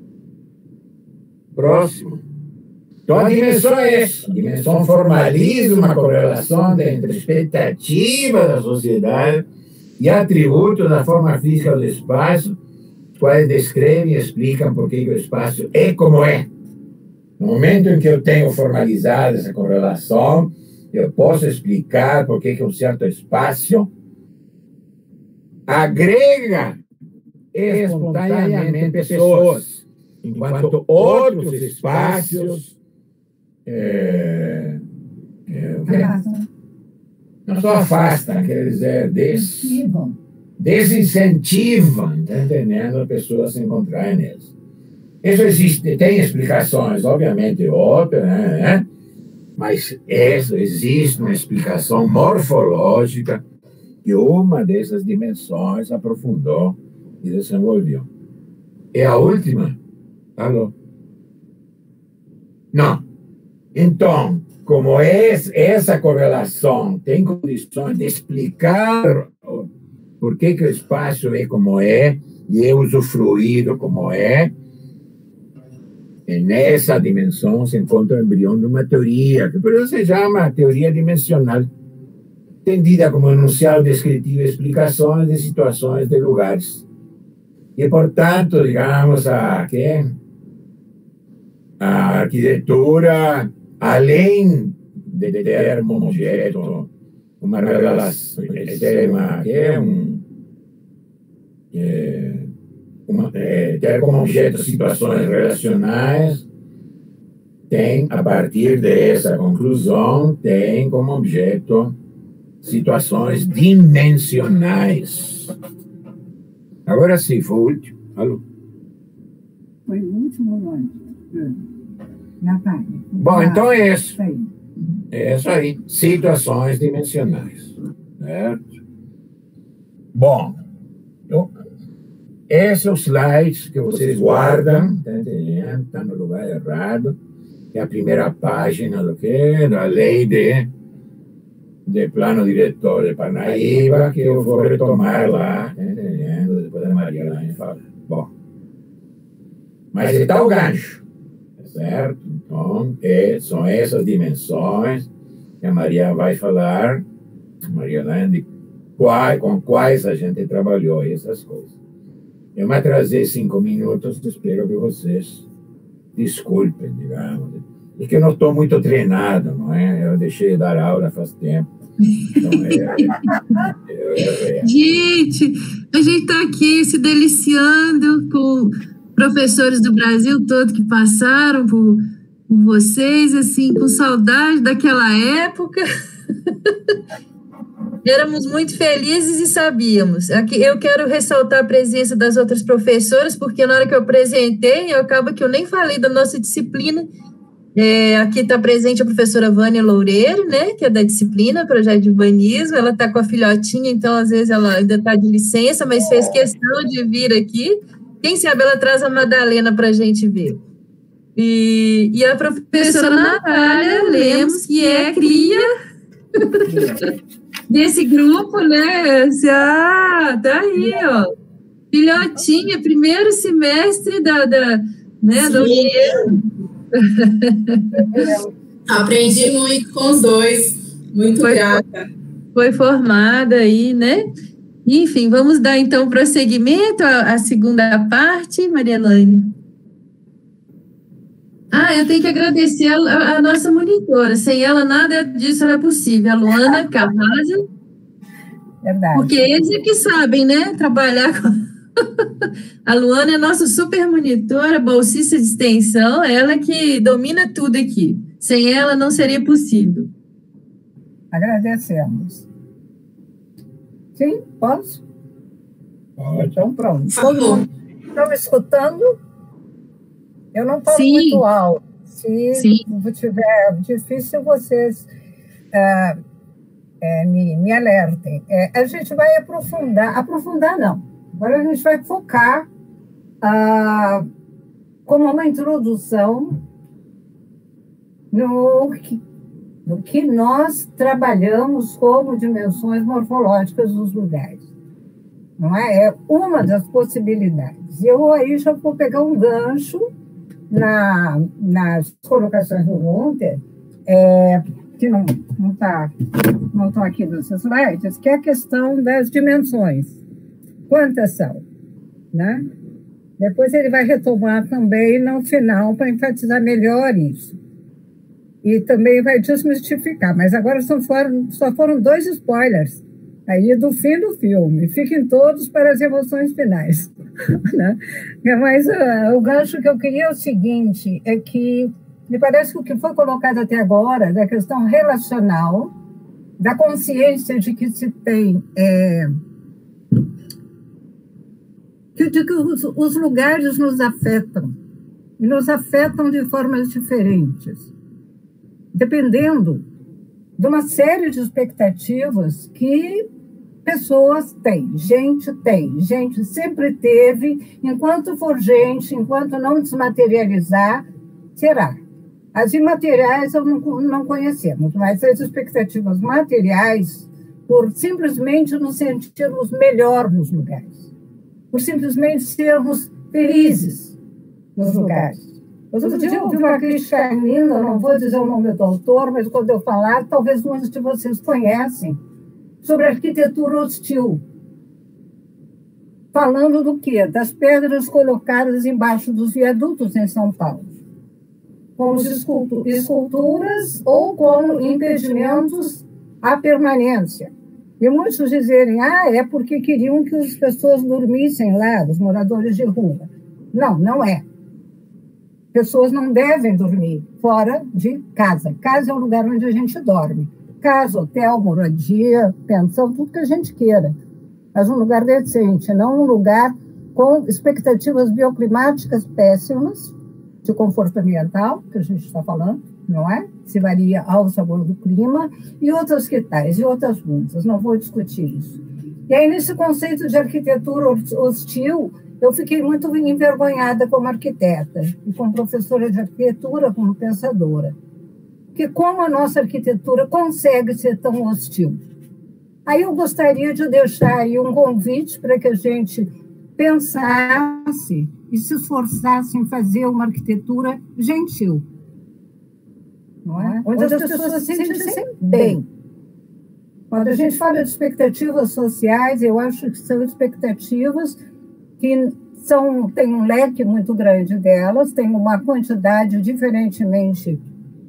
Próximo. Então a dimensão é essa. A dimensão formaliza uma correlação entre expectativa da sociedade e atributos da forma física do espaço, os quais descrevem e explicam por que o espaço é como é. No momento em que eu tenho formalizado essa correlação, eu posso explicar por que um certo espaço agrega espontaneamente pessoas, enquanto outros espaços é, é, não só afastam, quer dizer, des, desincentivam, tá entendendo, as pessoas a se encontrarem neles. Isso existe, tem explicações, obviamente, óbvias, né? Mas isso, existe uma explicação morfológica que uma dessas dimensões aprofundou e desenvolveu. É a última? Alô? Não. Então, como essa correlação tem condições de explicar por que, que o espaço é como é e é usufruído como é, e nessa dimensão se encontra o embrião de uma teoria, que por isso se chama teoria dimensional, entendida como enunciado descritivo e explicações de situações de lugares. E, portanto, digamos, a, que a arquitetura, além de ter um objeto, uma relação, ter, uma, ter, um, é, uma, é, ter como objeto situações relacionais, tem, a partir dessa conclusão, tem como objeto situações dimensionais. Agora sim, foi o último. Alô? Foi o último nome. Natália. Bom, então é isso. É isso aí. Situações dimensionais. Certo? Bom, então, esses são os slides que vocês guardam, tá entendendo? Está no lugar errado. É a primeira página do que? Da lei de, de plano diretor de Parnaíba, que eu vou retomar lá, tá entendendo? Depois a Maria lá me fala. Bom, mas está o gancho, certo? Então, é, são essas dimensões que a Maria vai falar, Maria Lande, qual, com quais a gente trabalhou essas coisas. Eu me atrasei cinco minutos, espero que vocês desculpem, digamos. E que eu não estou muito treinado, não é? Eu deixei de dar aula faz tempo. Então, é, é, é, é. Gente, a gente está aqui se deliciando com professores do Brasil todo que passaram por, por vocês, assim, com saudade daquela época. Éramos muito felizes e sabíamos. Aqui eu quero ressaltar a presença das outras professoras, porque na hora que eu apresentei, eu acaba que eu nem falei da nossa disciplina. É, aqui está presente a professora Vânia Loureiro, né, que é da disciplina Projeto de Urbanismo. Ela está com a filhotinha, então às vezes ela ainda está de licença, mas fez questão de vir aqui. Quem sabe ela traz a Madalena para a gente ver. E, e a professora Natália Lemos, que é cria desse grupo, né? Ah, tá aí, ó. Filhotinha, primeiro semestre da, da, né, da União. Aprendi muito com os dois, muito foi, grata. Foi formada aí, né? Enfim, vamos dar então prosseguimento à, à segunda parte, Marielane. Ah, eu tenho que agradecer a, a nossa monitora. Sem ela, nada disso era possível. A Luana Carvalho. verdade. Porque eles é que sabem, né? Trabalhar com... A Luana é nossa super monitora, bolsista de extensão, ela que domina tudo aqui. Sem ela não seria possível. Agradecemos. Sim, posso? Pode. Então, pronto. Todo mundo está me escutando? Eu não falo Sim. muito alto. Se Sim. tiver difícil, vocês ah, é, me, me alertem. É, a gente vai aprofundar, aprofundar não. Agora a gente vai focar ah, como uma introdução no que, no que nós trabalhamos como dimensões morfológicas dos lugares. Não é? É uma das possibilidades. E eu aí já vou pegar um gancho na, nas colocações do Gunther, é, que não não tá, não estão aqui nos slides, que é a questão das dimensões. Quantas são? Né? Depois ele vai retomar também no final para enfatizar melhor isso. E também vai desmistificar, mas agora só foram, só foram dois spoilers aí do fim do filme. Fiquem todos para as emoções finais. Né? Mas uh, o gancho que eu queria é o seguinte, é que me parece que o que foi colocado até agora, da questão relacional, da consciência de que se tem... É, que, de que os, os lugares nos afetam, e nos afetam de formas diferentes, dependendo de uma série de expectativas que pessoas têm, gente tem, gente sempre teve, enquanto for gente, enquanto não desmaterializar, será. As imateriais eu não, não conhecemos, mas as expectativas materiais, por simplesmente nos sentirmos melhor nos lugares, por simplesmente sermos felizes nos lugares. Outro dia eu ouvi uma crítica linda, não vou dizer o nome do autor, mas quando eu falar, talvez muitos de vocês conhecem, sobre arquitetura hostil. Falando do quê? Das pedras colocadas embaixo dos viadutos em São Paulo. Como esculturas ou como impedimentos à permanência. E muitos dizerem, ah, é porque queriam que as pessoas dormissem lá, os moradores de rua. Não, não é. Pessoas não devem dormir fora de casa. Casa é o lugar onde a gente dorme. Casa, hotel, moradia, pensão, tudo que a gente queira. Mas um lugar decente, não um lugar com expectativas bioclimáticas péssimas, de conforto ambiental, que a gente está falando, não é? Se varia ao sabor do clima, e outras que tais, e outras muitas. Não vou discutir isso. E aí, nesse conceito de arquitetura hostil, eu fiquei muito envergonhada como arquiteta e como professora de arquitetura, como pensadora. Porque como a nossa arquitetura consegue ser tão hostil? Aí eu gostaria de deixar aí um convite para que a gente pensasse e se esforçasse em fazer uma arquitetura gentil. Não é? Onde as pessoas se sentem bem. Quando a gente fala de expectativas sociais, eu acho que são expectativas que são, tem um leque muito grande delas, tem uma quantidade diferentemente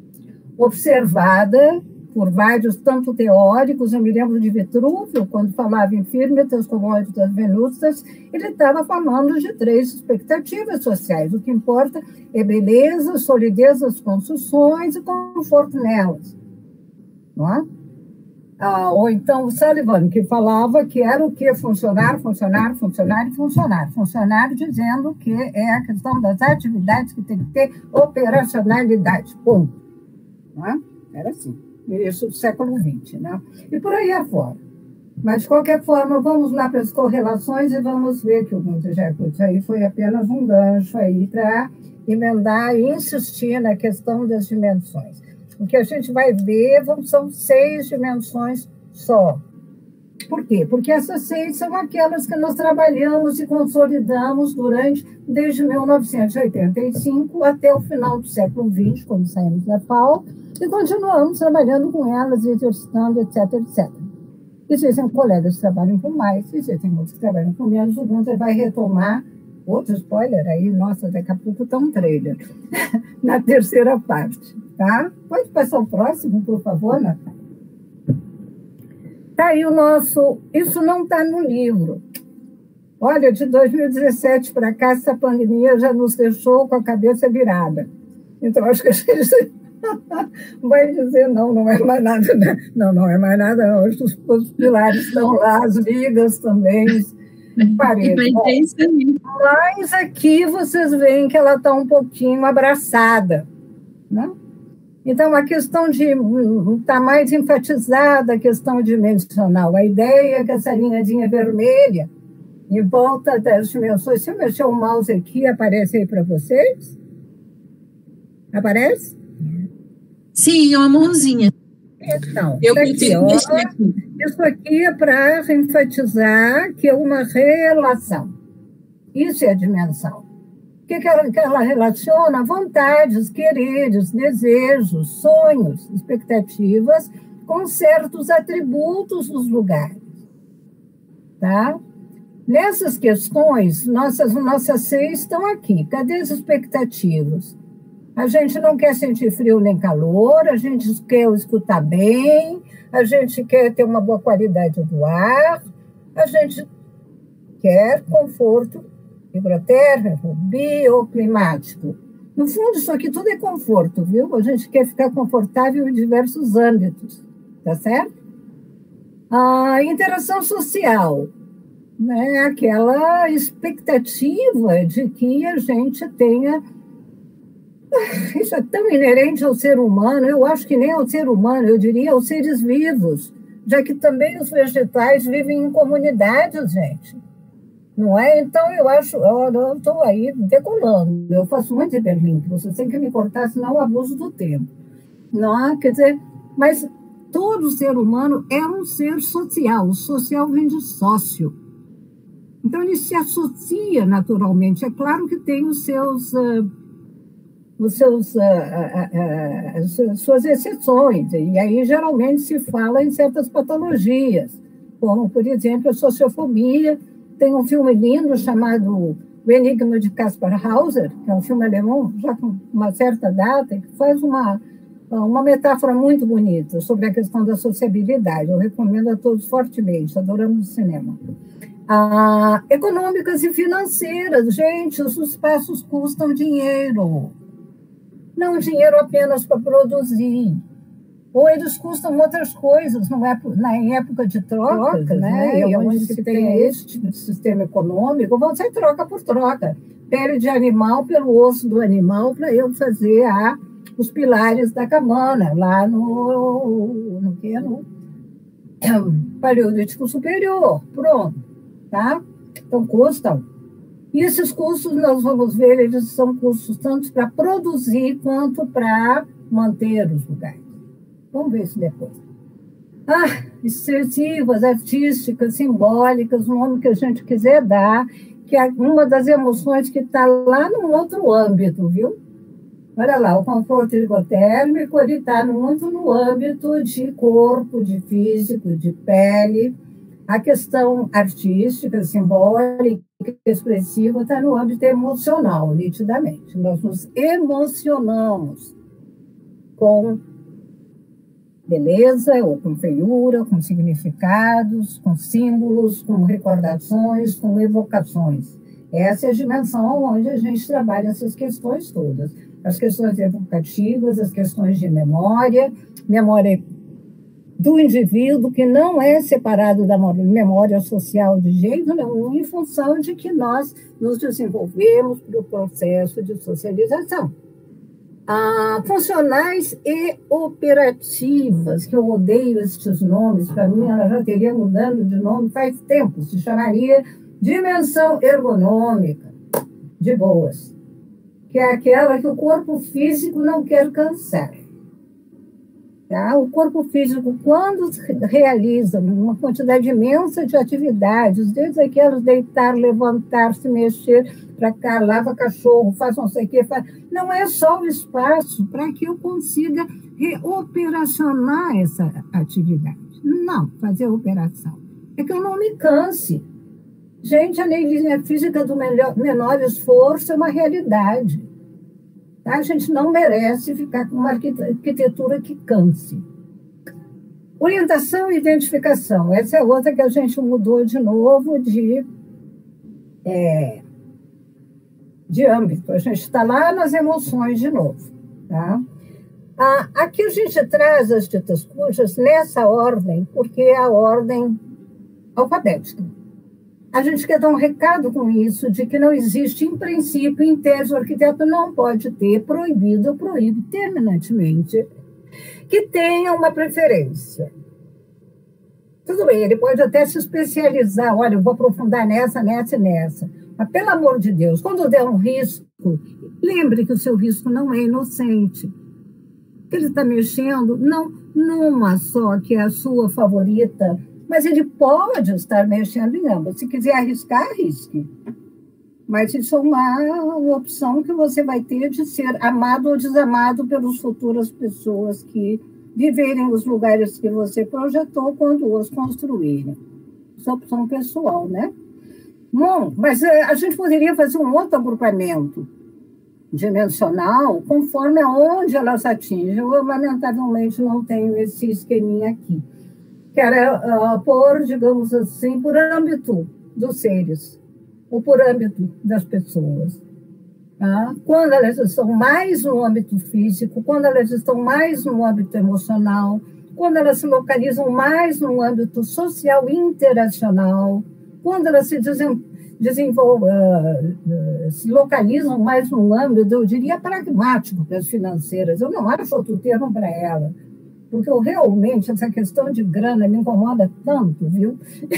observada por vários, tanto teóricos. Eu me lembro de Vitrúvio, quando falava em firmitas, comóditas, venustas, ele estava falando de três expectativas sociais. O que importa é beleza, solidez das construções e conforto nelas. Não é? Ah, ou então o Sullivan, que falava que era o que? Funcionar, funcionar, funcionar e funcionar. Funcionar dizendo que é a questão das atividades que tem que ter operacionalidade. Ponto. Não é? Era assim. Isso do século vinte, né? E por aí afora. Mas, de qualquer forma, vamos lá para as correlações e vamos ver que o Gunther Jacobs aí foi apenas um gancho aí para emendar e insistir na questão das dimensões. O que a gente vai ver são seis dimensões só. Por quê? Porque essas seis são aquelas que nós trabalhamos e consolidamos durante, desde mil novecentos e oitenta e cinco até o final do século vinte, quando saímos da F A O, e continuamos trabalhando com elas, exercitando, etc, etcétera. Existem colegas que trabalham com mais, existem outros que trabalham com menos. O Gunther vai retomar, outro spoiler aí, nossa, daqui a pouco está um trailer, na terceira parte, tá? Pode passar o próximo, por favor, Natália? Está aí o nosso... Isso não está no livro. Olha, de dois mil e dezessete para cá, essa pandemia já nos deixou com a cabeça virada. Então, acho que a gente vai dizer, não, não é mais nada. Né? Não, não é mais nada, não. Os, os pilares estão lá, as vigas também, paredes. Mas aqui vocês veem que ela está um pouquinho abraçada, né? Então, a questão de estar mais enfatizada, a questão dimensional. A ideia é que essa linhazinha vermelha, em volta das dimensões, se eu mexer o mouse aqui, aparece aí para vocês? Aparece? Sim, é uma mãozinha. Então, eu aqui, ó, isso aqui é para enfatizar que é uma relação. Isso é a dimensão. O que, que, ela, que ela relaciona? Vontades, quereres, desejos, sonhos, expectativas, com certos atributos dos lugares. Tá? Nessas questões, nossas, nossas seis estão aqui. Cadê as expectativas? A gente não quer sentir frio nem calor, a gente quer escutar bem, a gente quer ter uma boa qualidade do ar, a gente quer conforto hidrotérmico, bioclimático. No fundo, isso aqui tudo é conforto, viu? A gente quer ficar confortável em diversos âmbitos, tá certo? A interação social, né? Aquela expectativa de que a gente tenha... Isso é tão inerente ao ser humano, eu acho que nem ao ser humano, eu diria aos seres vivos, já que também os vegetais vivem em comunidades, gente. Não é? Então, eu acho, eu estou aí decolando, eu faço muito hiperlink, você tem que me cortar, senão eu abuso do tempo. Não é? Quer dizer, mas todo ser humano é um ser social, o social vem de sócio. Então, ele se associa naturalmente. É claro que tem os seus, uh, os seus, uh, uh, uh, uh, suas exceções, e aí geralmente se fala em certas patologias, como, por exemplo, a sociofobia. Tem um filme lindo chamado O Enigma de Caspar Hauser, que é um filme alemão, já com uma certa data, que faz uma, uma metáfora muito bonita sobre a questão da sociabilidade. Eu recomendo a todos fortemente, adoramos o cinema. Ah, econômicas e financeiras. Gente, os espaços custam dinheiro. Não dinheiro apenas para produzir. Ou eles custam outras coisas, não é, na época de trocas, trocas né? E onde se tem esse tipo de sistema econômico, você troca por troca. Pele de animal pelo osso do animal para eu fazer a, os pilares da cabana, lá no, no, que, no Paleolítico Superior. Pronto. Tá? Então, custam. E esses custos, nós vamos ver, eles são custos tanto para produzir quanto para manter os lugares. Vamos ver isso depois. Ah, expressivas, artísticas, simbólicas, o nome que a gente quiser dar, que é uma das emoções que está lá num outro âmbito, viu? Olha lá, o conforto ergotérmico, ele está muito no âmbito de corpo, de físico, de pele. A questão artística, simbólica, expressiva, está no âmbito emocional, nitidamente. Nós nos emocionamos com beleza, ou com feiura, com significados, com símbolos, com recordações, com evocações. Essa é a dimensão onde a gente trabalha essas questões todas. As questões evocativas, as questões de memória, memória do indivíduo, que não é separado da memória social de jeito nenhum, em função de que nós nos desenvolvemos para o processo de socialização. Ah, funcionais e operativas, que eu odeio estes nomes, para mim ela já teria mudando de nome faz tempo, se chamaria dimensão ergonômica, de boas, que é aquela que o corpo físico não quer cansar. Tá? O corpo físico, quando realiza uma quantidade imensa de atividades, desde aquelas deitar, levantar, se mexer para cá, lava cachorro, faz não sei o que, faz... não é só o espaço para que eu consiga reoperacionar essa atividade. Não, fazer a operação. É que eu não me canse. Gente, a lei física do melhor, menor esforço é uma realidade. A gente não merece ficar com uma arquitetura que canse. Orientação e identificação. Essa é outra que a gente mudou de novo de, é, de âmbito. A gente está lá nas emoções de novo. Tá? Ah, aqui a gente traz as ditas cujas nessa ordem, porque é a ordem alfabética. A gente quer dar um recado com isso, de que não existe, em princípio, em tese, o arquiteto não pode ter proibido, proíbe terminantemente, que tenha uma preferência. Tudo bem, ele pode até se especializar, olha, eu vou aprofundar nessa, nessa e nessa. Mas, pelo amor de Deus, quando der um risco, lembre que o seu risco não é inocente. Que ele está mexendo, não numa só, que é a sua favorita, mas ele pode estar mexendo em ambas. Se quiser arriscar, arrisque. Mas isso é uma opção que você vai ter de ser amado ou desamado pelas futuras pessoas que viverem os lugares que você projetou quando os construírem. Isso é opção pessoal, né? Bom, mas a gente poderia fazer um outro agrupamento dimensional conforme aonde elas atingem. Eu, lamentavelmente, não tenho esse esqueminha aqui. Que era uh, por, digamos assim, por âmbito dos seres, ou por âmbito das pessoas. Tá? Quando elas estão mais no âmbito físico, quando elas estão mais no âmbito emocional, quando elas se localizam mais no âmbito social interacional, quando elas se desenvolvem, uh, uh, se localizam mais no âmbito, eu diria, pragmático para as financeiras. Eu não acho outro termo para ela, porque eu, realmente essa questão de grana me incomoda tanto, viu?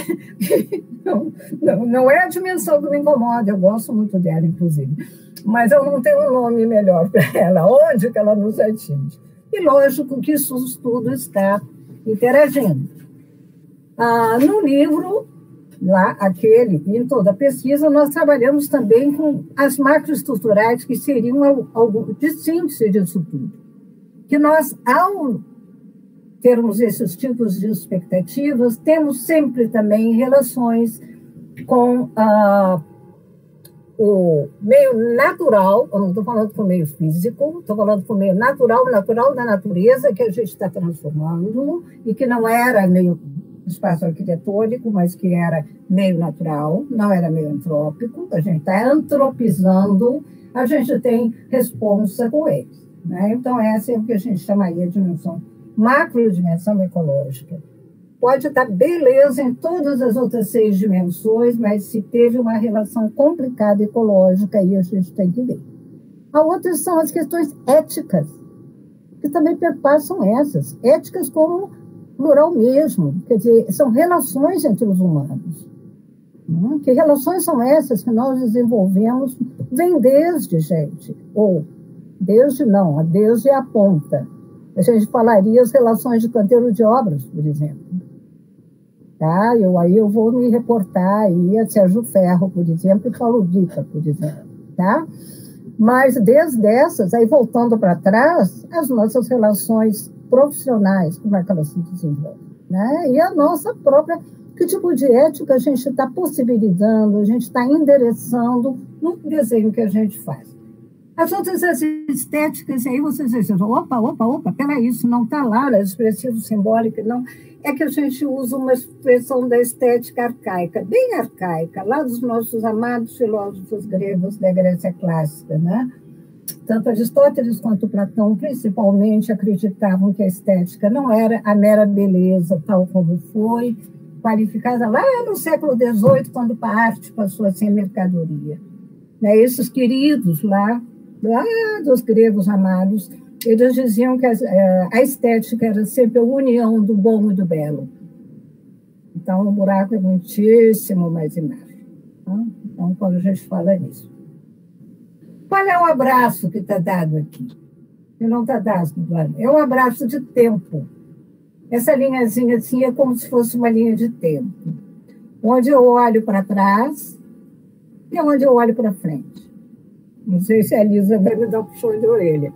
não, não, não é a dimensão que me incomoda, eu gosto muito dela, inclusive, mas eu não tenho um nome melhor para ela, onde que ela nos atinge. E lógico que isso tudo está interagindo. Ah, no livro, lá, aquele, em toda a pesquisa, nós trabalhamos também com as macroestruturais, que seriam algo de síntese disso tudo. Que nós, ao termos esses tipos de expectativas, temos sempre também relações com ah, o meio natural, eu não estou falando com o meio físico, estou falando com o meio natural, natural da natureza, que a gente está transformando, e que não era meio espaço arquitetônico, mas que era meio natural, não era meio antrópico, a gente está antropizando, a gente tem responsa com eles. Né? Então, essa é o que a gente chamaria de dimensão macrodimensão ecológica. Pode estar beleza em todas as outras seis dimensões, mas se teve uma relação complicada ecológica, aí a gente tem que ver. A outra são as questões éticas, que também perpassam essas. Éticas como plural mesmo, quer dizer, são relações entre os humanos. Hum, que relações são essas que nós desenvolvemos? Vem desde, gente, ou desde não, a desde é a ponta. A gente falaria as relações de canteiro de obras, por exemplo. Tá? Eu, aí eu vou me reportar aí a Sérgio Ferro, por exemplo, e Paulo Dita, por exemplo. Tá? Mas desde essas, aí voltando para trás, as nossas relações profissionais, como é que elas se desenvolvem? Né? E a nossa própria, que tipo de ética a gente está possibilitando, a gente está endereçando no desenho que a gente faz. As outras as estéticas, aí vocês dizem, opa, opa, opa, peraí, isso não está lá, é expressivo, simbólico, não. É que a gente usa uma expressão da estética arcaica, bem arcaica, lá dos nossos amados filósofos gregos da Grécia clássica, né? Tanto Aristóteles quanto Platão, principalmente, acreditavam que a estética não era a mera beleza, tal como foi, qualificada lá no século dezoito, quando a arte passou a ser mercadoria. Né? Esses queridos lá, lá dos gregos amados, eles diziam que a, a estética era sempre a união do bom e do belo. Então, o buraco é muitíssimo mais embaixo. Tá? Então, quando a gente fala nisso. Qual é o abraço que está dado aqui? Que não está dado no plano. É um abraço de tempo. Essa linhazinha assim é como se fosse uma linha de tempo. Onde eu olho para trás e onde eu olho para frente. Não sei se a Lisa vai me dar um puxão de orelha.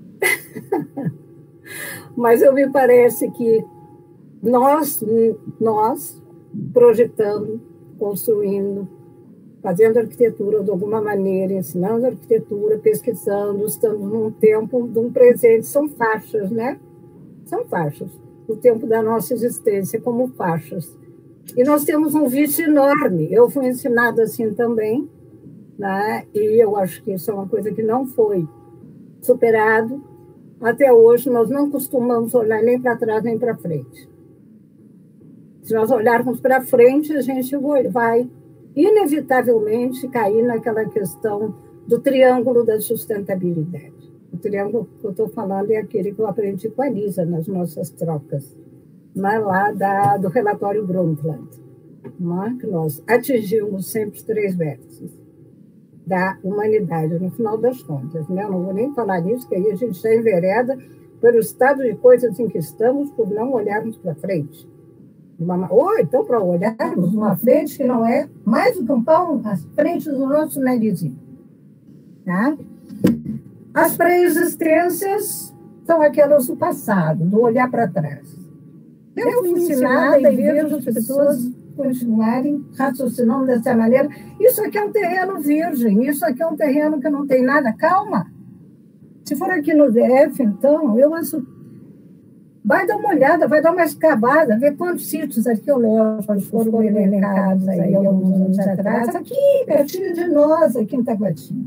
Mas eu me parece que nós, nós projetando, construindo, fazendo arquitetura de alguma maneira, ensinando arquitetura, pesquisando, estamos num tempo de um presente, são faixas, né? São faixas. o tempo da nossa existência como faixas. E nós temos um vício enorme. Eu fui ensinada assim também, né? E eu acho que isso é uma coisa que não foi superado. Até hoje, nós não costumamos olhar nem para trás nem para frente. Se nós olharmos para frente, a gente vai inevitavelmente cair naquela questão do triângulo da sustentabilidade. O triângulo que eu estou falando é aquele que eu aprendi com a Lisa nas nossas trocas, né, lá da, do relatório Brundtland, né, que nós atingimos sempre os três vértices da humanidade, no final das contas. Né? Eu não vou nem falar nisso, que aí a gente já envereda pelo estado de coisas em que estamos por não olharmos para frente. Uma, ou então para olharmos uma frente que não é mais do que um pão à frente do nosso narizinho. Tá? As pré-existências são aquelas do passado, do olhar para trás. Eu fui ensinada e vejo as pessoas continuarem raciocinando dessa maneira. Isso aqui é um terreno virgem, isso aqui é um terreno que não tem nada. Calma! Se for aqui no D F, então, eu acho... Vai dar uma olhada, vai dar uma escavada, ver quantos sítios arqueológicos foram elencados aí alguns anos atrás, aqui, pertinho de nós, aqui em Taguatinga.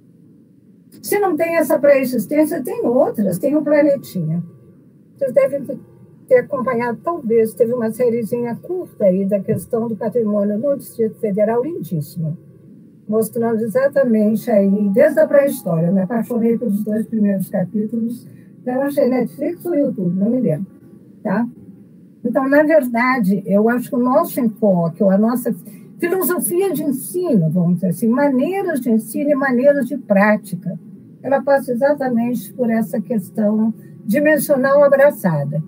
Se não tem essa pré-existência, tem outras, tem um planetinha. Vocês devem ter acompanhado, talvez, teve uma sériezinha curta aí da questão do patrimônio no Distrito Federal, lindíssima, mostrando exatamente aí, desde a pré-história, me apaixonei pelos dois primeiros capítulos. Eu achei Netflix ou YouTube, não me lembro. Tá? Então, na verdade, eu acho que o nosso enfoque, ou a nossa filosofia de ensino, vamos dizer assim, maneiras de ensino e maneiras de prática, ela passa exatamente por essa questão dimensional abraçada.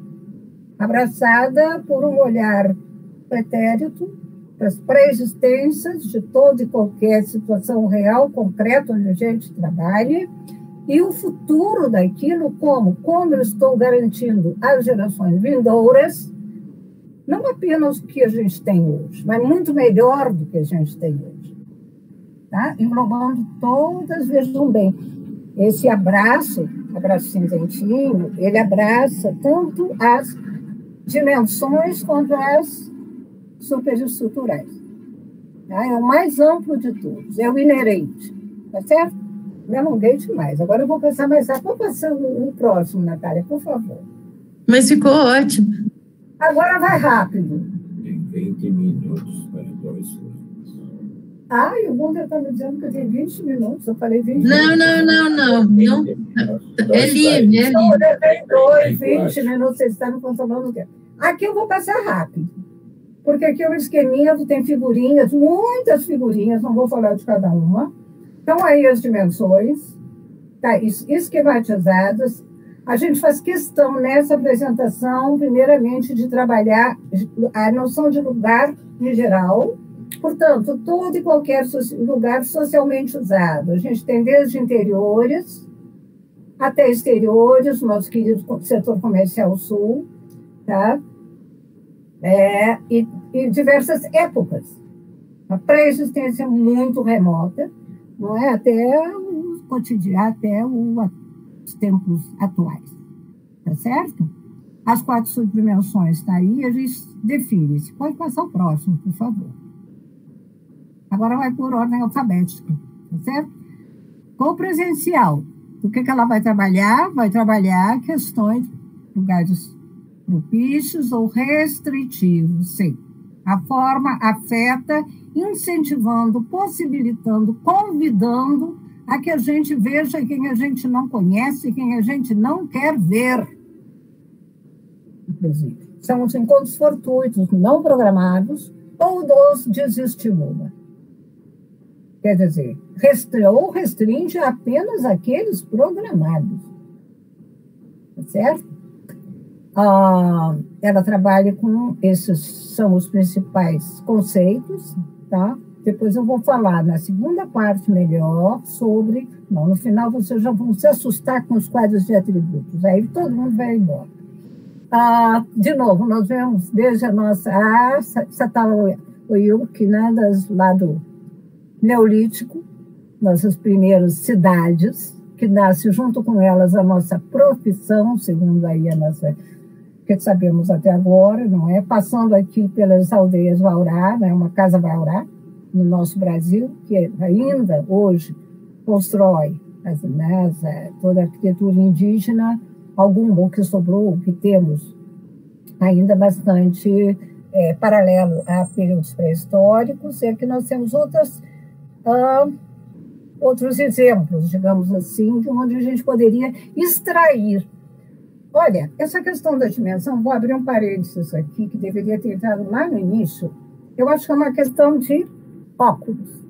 Abraçada por um olhar pretérito para as pré-existências de toda e qualquer situação real, concreta, onde a gente trabalhe, e o futuro daquilo, como? Como eu estou garantindo às gerações vindouras, não apenas o que a gente tem hoje, mas muito melhor do que a gente tem hoje. Tá? Englobando todas, vejam bem, esse abraço, abraço cinzentinho, ele abraça tanto as dimensões quanto as superestruturais. Tá? É o mais amplo de todos, é o inerente, tá certo? Me alonguei demais. Agora eu vou passar mais rápido. Vou passar o próximo, Natália, por favor. Mas ficou ótimo. Agora vai rápido. Tem vinte minutos para dois lados. Ah, e o Gunter está me dizendo que eu tenho vinte minutos. Eu falei vinte não, minutos. Não, não, não, não. não. É livre, é livre. Então, eu levei dois, vinte minutos. Vocês estão me controlando o tempo. Aqui eu vou passar rápido. Porque aqui é um esqueminha, tem figurinhas, muitas figurinhas, não vou falar de cada uma. Então, aí as dimensões, tá, esquematizadas. A gente faz questão nessa apresentação, primeiramente, de trabalhar a noção de lugar em geral. Portanto, todo e qualquer lugar socialmente usado. A gente tem desde interiores até exteriores, nosso querido setor comercial sul, tá? É, e, e diversas épocas. A pré-existência muito remota, não é? Até o cotidiano, até o, os tempos atuais. Tá certo? As quatro subdimensões estão tá aí, a gente define. Se pode passar o próximo, por favor. Agora vai por ordem alfabética, tá certo? Com o presencial, o que, que ela vai trabalhar? Vai trabalhar questões, lugares propícios ou restritivos, sim. A forma afeta, incentivando, possibilitando, convidando a que a gente veja quem a gente não conhece, quem a gente não quer ver. Inclusive, são os encontros fortuitos, não programados, ou dos desestimula. Quer dizer, restri ou restringe apenas aqueles programados. Tá certo? Ah, ela trabalha com esses, são os principais conceitos, tá? Depois eu vou falar na segunda parte melhor sobre, não, no final vocês já vão se assustar com os quadros de atributos, aí todo mundo vai embora. Ah, de novo, nós vemos desde a nossa, a Sataloyuk, né, das, lá do Neolítico, nossas primeiras cidades, que nasce junto com elas a nossa profissão, segundo aí a nossa que sabemos até agora, não é? Passando aqui pelas aldeias Waurá, né? Uma casa Waurá, no nosso Brasil, que ainda hoje constrói as, né, as, toda a arquitetura indígena, algum que sobrou, que temos ainda bastante é, paralelo a períodos pré-históricos, é que nós temos outras, ah, outros exemplos, digamos assim, de onde a gente poderia extrair. Olha, essa questão da dimensão, vou abrir um parênteses aqui, que deveria ter entrado lá no início, eu acho que é uma questão de óculos.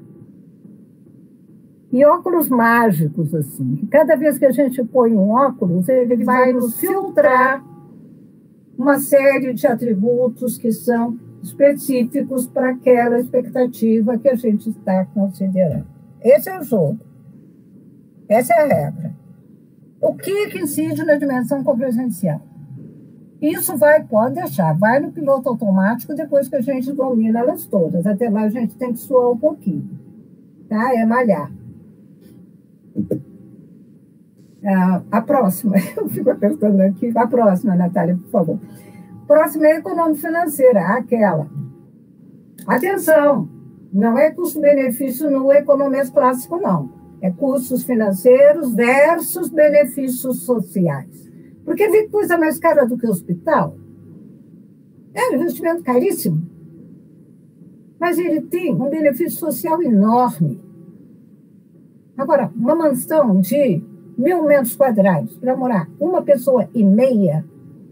E óculos mágicos, assim. Cada vez que a gente põe um óculos, ele vai nos filtrar uma série de atributos que são específicos para aquela expectativa que a gente está considerando. Esse é o jogo. Essa é a regra. O que, que incide na dimensão compresencial? Isso vai, pode deixar, vai no piloto automático depois que a gente domina elas todas. Até lá a gente tem que suar um pouquinho. Tá? É malhar. Ah, a próxima, eu fico apertando aqui, a próxima, Natália, por favor. Próxima é econômico-financeira, aquela. Atenção, não é custo-benefício no economês clássico, não. É custos financeiros versus benefícios sociais. Porque vê coisa mais cara do que o hospital? É um investimento caríssimo. Mas ele tem um benefício social enorme. Agora, uma mansão de mil metros quadrados para morar uma pessoa e meia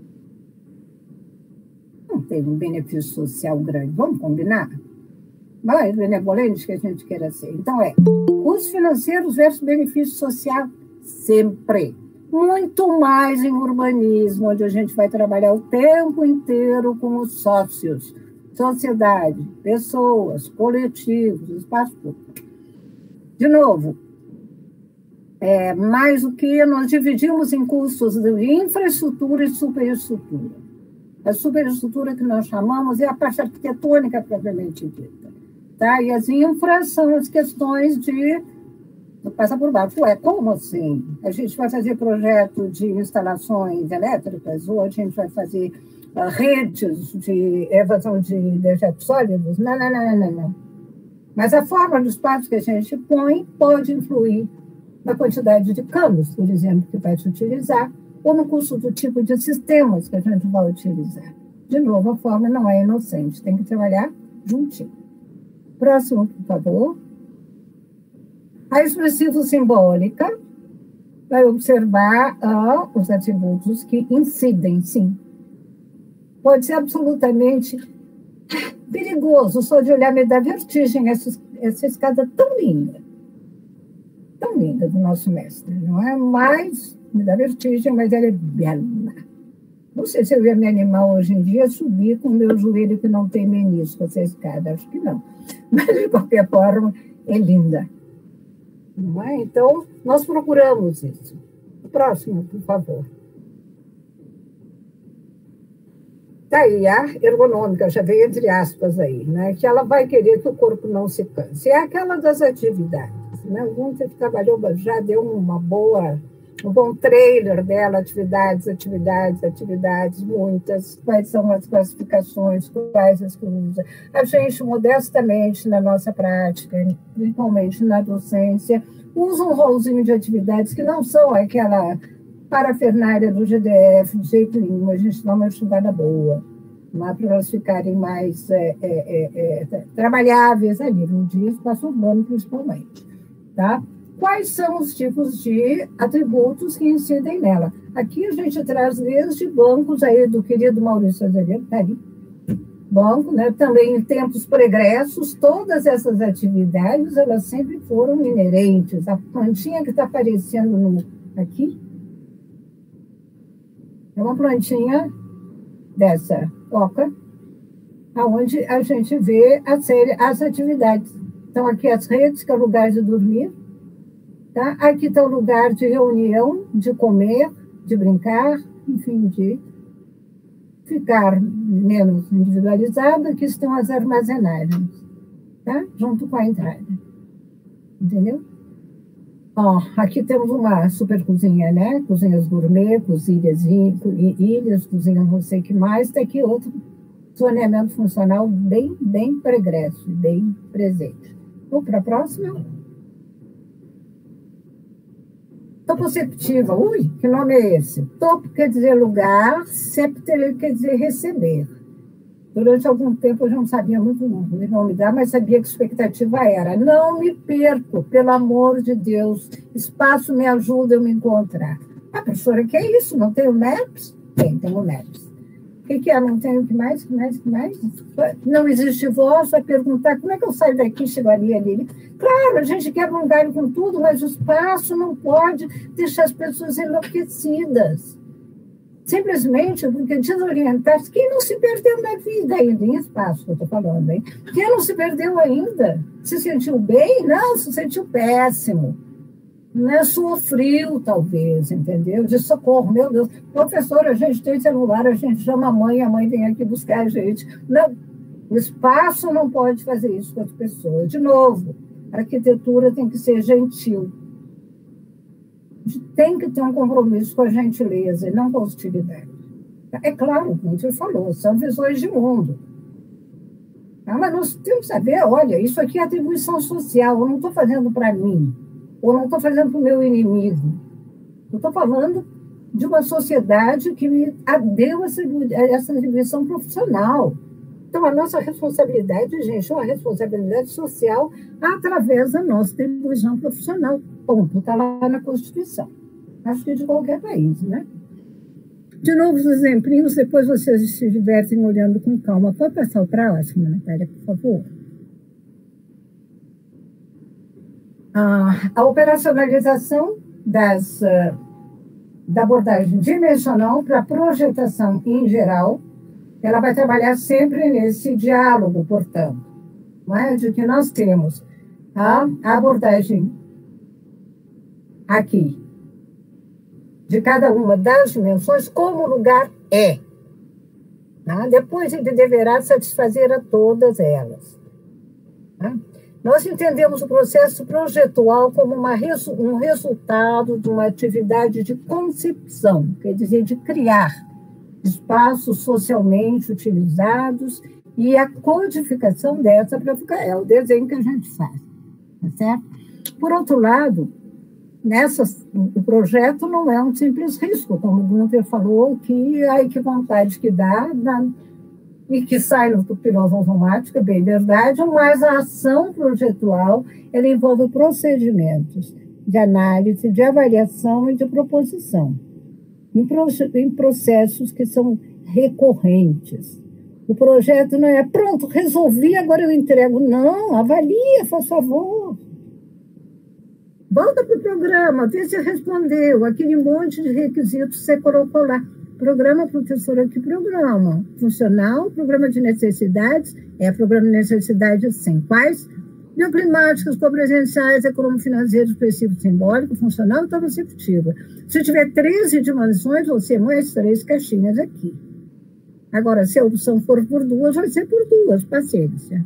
não tem um benefício social grande. Vamos combinar? Mais benevolente que a gente queira ser. Então, é custos financeiros versus benefício social sempre. Muito mais em urbanismo, onde a gente vai trabalhar o tempo inteiro com os sócios, sociedade, pessoas, coletivos, espaço público. De novo, é, mais o que nós dividimos em custos de infraestrutura e superestrutura. A superestrutura que nós chamamos é a parte arquitetônica propriamente dita. Tá? E as infras são as questões de passa por baixo. Ué, como assim? A gente vai fazer projeto de instalações elétricas ou a gente vai fazer uh, redes de evasão de dejetos sólidos? Não, não, não, não, não. Mas a forma do espaço que a gente põe pode influir na quantidade de canos, por exemplo, que vai se utilizar, ou no custo do tipo de sistemas que a gente vai utilizar. De novo, a forma não é inocente, tem que trabalhar juntinho. Próximo, por favor. A expressivo simbólica vai observar ah, os atributos que incidem, sim. Pode ser absolutamente perigoso, só de olhar me dá vertigem essa, essa escada tão linda, tão linda do nosso mestre, não é? Mas me dá vertigem, mas ela é bela. Não sei se eu ia me animar hoje em dia a subir com o meu joelho que não tem menisco, essa escada, acho que não. Mas, de qualquer forma, é linda. Não é? Então, nós procuramos isso. Próximo, por favor. Está aí, a ergonômica, já veio entre aspas aí, né? Que ela vai querer que o corpo não se canse. É aquela das atividades. Né? O Gunther que trabalhou, já deu uma boa, um bom trailer dela, atividades, atividades, atividades, muitas. Quais são as classificações, quais as que usa. A gente, modestamente, na nossa prática, principalmente na docência, usa um rolzinho de atividades que não são aquela parafernália do G D F, de jeito nenhum. A gente dá uma estudada boa, para elas ficarem mais é, é, é, é, trabalháveis a nível de espaço urbano, principalmente. Tá? Quais são os tipos de atributos que incidem nela? Aqui a gente traz desde bancos aí do querido Maurício Azevedo, tá ali. Banco, né? Também em tempos pregressos, todas essas atividades, elas sempre foram inerentes. A plantinha que está aparecendo no, aqui é uma plantinha dessa oca, onde a gente vê a série, as atividades. Então, aqui as redes, que é o lugar de dormir. Tá? Aqui está o lugar de reunião, de comer, de brincar, enfim, de ficar menos individualizado. Aqui estão as armazenagens, tá? Junto com a entrada. Entendeu? Ó, aqui temos uma super cozinha, né? Cozinhas gourmet, cozinhas, ilhas, cozinha não sei o que mais. Tem aqui outro zoneamento funcional bem, bem pregresso, bem presente. Vamos para a próxima? Topoceptiva. Ui, que nome é esse? Topo quer dizer lugar, septere quer dizer receber. Durante algum tempo eu já não sabia muito o nome dela, mas sabia que a expectativa era: não me perco, pelo amor de Deus, espaço me ajuda a eu me encontrar. A professora, que é isso? Não tem o Maps? Tem, tem o Maps. O que, que é? Não tem o que mais, que mais, que mais? Não existe voz, vai perguntar como é que eu saio daqui e chego ali, ali. Claro, a gente quer um galho com tudo, mas o espaço não pode deixar as pessoas enlouquecidas. Simplesmente porque desorientados. Quem não se perdeu na vida ainda, em espaço que eu estou falando, hein? Quem não se perdeu ainda? Se sentiu bem? Não, se sentiu péssimo. Né? Sofreu, talvez, entendeu? De socorro, meu Deus. Professor, a gente tem celular, a gente chama a mãe, a mãe vem aqui buscar a gente. Não, o espaço não pode fazer isso com as pessoas. De novo, a arquitetura tem que ser gentil. Tem que ter um compromisso com a gentileza e não com a hostilidade. É claro, como você falou, são visões de mundo. Ah, mas nós temos que saber, olha, isso aqui é atribuição social, eu não estou fazendo para mim, ou não estou fazendo para o meu inimigo. Eu estou falando de uma sociedade que me deu essa, essa atribuição profissional. Então, a nossa responsabilidade, gente, é uma responsabilidade social através da nossa atribuição profissional. Ponto. Está lá na Constituição. Acho que de qualquer país, né? De novo, os exemplinhos, depois vocês se divertem olhando com calma. Pode passar o próximo, Natália, por favor? Ah, a operacionalização das, uh, da abordagem dimensional para projetação em geral, ela vai trabalhar sempre nesse diálogo, portanto, não é? De que nós temos a abordagem aqui, de cada uma das dimensões, como o lugar é. Tá? Depois ele deverá satisfazer a todas elas. Tá? Nós entendemos o processo projetual como uma, um resultado de uma atividade de concepção, quer dizer, de criar espaços socialmente utilizados e a codificação dessa para ficar, é o desenho que a gente faz, tá certo? Por outro lado, nessas, o projeto não é um simples risco, como o Gunther falou, que ai, que vontade que dá, dá e que sai no piloto automático, é bem verdade, mas a ação projetual ela envolve procedimentos de análise, de avaliação e de proposição, em processos que são recorrentes. O projeto não é pronto, resolvi, agora eu entrego. Não, avalia, faz favor. Volta para o programa, vê se respondeu, aquele monte de requisitos que você colocou lá. Programa, professora, que programa? Funcional, programa de necessidades, é programa de necessidades sim. Quais? Bioclimáticas, copresenciais, econômico-financeiros, expressivo, simbólico, funcional e topoceptiva. Se tiver treze dimensões, você mais três caixinhas aqui. Agora, se a opção for por duas, vai ser por duas, paciência.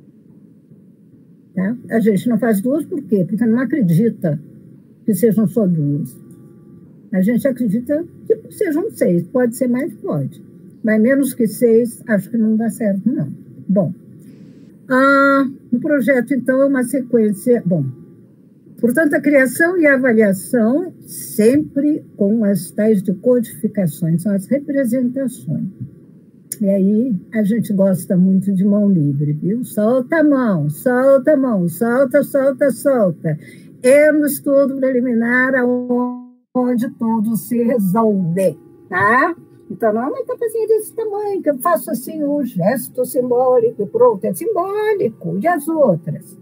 Tá? A gente não faz duas por quê? Porque não acredita que sejam só duas. A gente acredita que sejam seis. Pode ser mais? Pode. Mas menos que seis, acho que não dá certo, não. Bom. Ah, o projeto, então, é uma sequência... Bom, portanto, a criação e a avaliação sempre com as tais de codificações, são as representações. E aí, a gente gosta muito de mão livre, viu? Solta a mão, solta a mão, solta, solta, solta. É no estudo preliminar onde tudo se resolve, tá? Então, não é uma tapazinha desse tamanho, que eu faço assim um gesto simbólico, pronto, é simbólico. E as outras?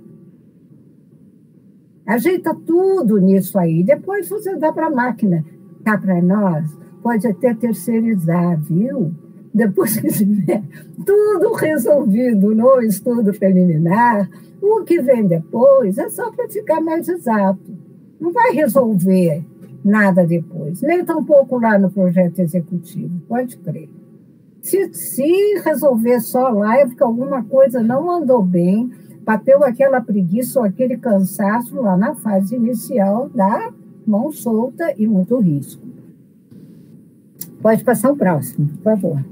Ajeita tudo nisso aí. Depois você dá para a máquina. Cá para nós, pode até terceirizar, viu? Depois que tiver tudo resolvido no estudo preliminar, o que vem depois é só para ficar mais exato. Não vai resolver nada depois, nem tampouco lá no projeto executivo, pode crer. Se, se resolver só lá é porque alguma coisa não andou bem, bateu aquela preguiça ou aquele cansaço lá na fase inicial da mão solta e muito risco. Pode passar o próximo, por favor.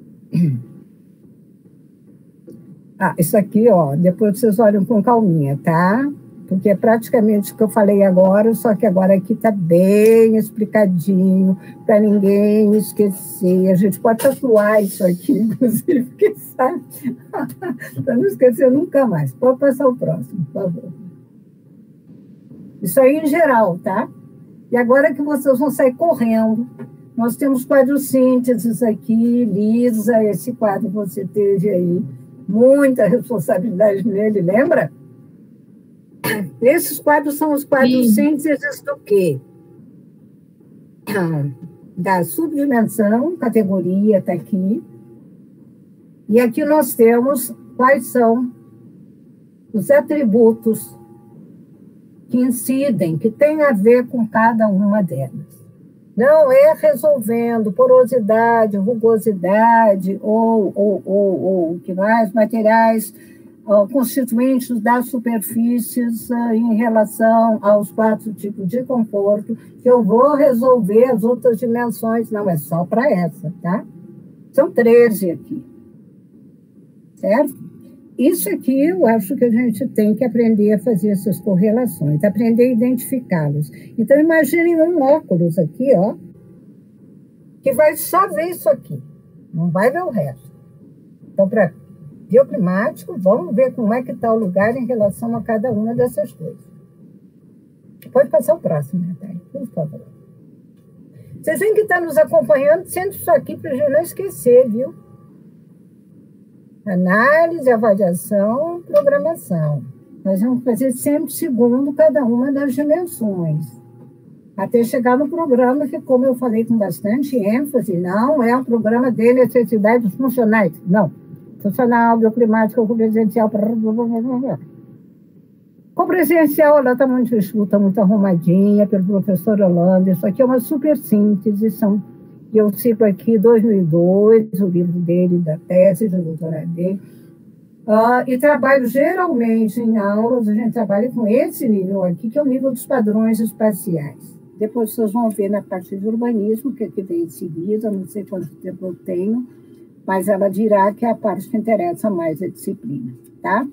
Ah, isso aqui, ó, depois vocês olham com calminha, tá? Porque é praticamente o que eu falei agora, só que agora aqui está bem explicadinho, para ninguém esquecer. A gente pode tatuar isso aqui, inclusive, porque sabe? Para não esquecer nunca mais. Pode passar o próximo, por favor. Isso aí em geral, tá? E agora que vocês vão sair correndo, nós temos quadros sínteses aqui, Lisa, esse quadro você teve aí, muita responsabilidade nele, lembra? Esses quadros são os quadros Sim. sínteses do quê? Da subdimensão, categoria está aqui. E aqui nós temos quais são os atributos que incidem, que têm a ver com cada uma delas. Não é resolvendo porosidade, rugosidade ou, ou, ou, ou que mais, materiais uh, constituintes das superfícies uh, em relação aos quatro tipos de conforto, que eu vou resolver as outras dimensões. Não, é só para essa, tá? São treze aqui. Certo? Isso aqui eu acho que a gente tem que aprender a fazer essas correlações, aprender a identificá-los. Então, imaginem um óculos aqui, ó, que vai só ver isso aqui, não vai ver o resto. Então, para bioclimático, vamos ver como é que está o lugar em relação a cada uma dessas coisas. Pode passar o próximo, Natália, por favor. Vocês veem que está nos acompanhando, sendo isso aqui para a gente não esquecer, viu? Análise, avaliação, programação. Nós vamos fazer sempre segundo cada uma das dimensões. Até chegar no programa que, como eu falei com bastante ênfase, não é um programa de necessidades funcionais. Não. Funcional, bioclimático, compresencial. Compresencial, ela está muito enxuta, muito arrumadinha pelo professor Holanda. Isso aqui é uma super síntese, são... E eu cito aqui dois mil e dois, o livro dele, da tese, do doutorado dele. Uh, e trabalho geralmente em aulas, a gente trabalha com esse nível aqui, que é o nível dos padrões espaciais. Depois vocês vão ver na parte de urbanismo, que aqui vem em seguida, não sei quanto tempo eu tenho, mas ela dirá que é a parte que interessa mais a disciplina, tá?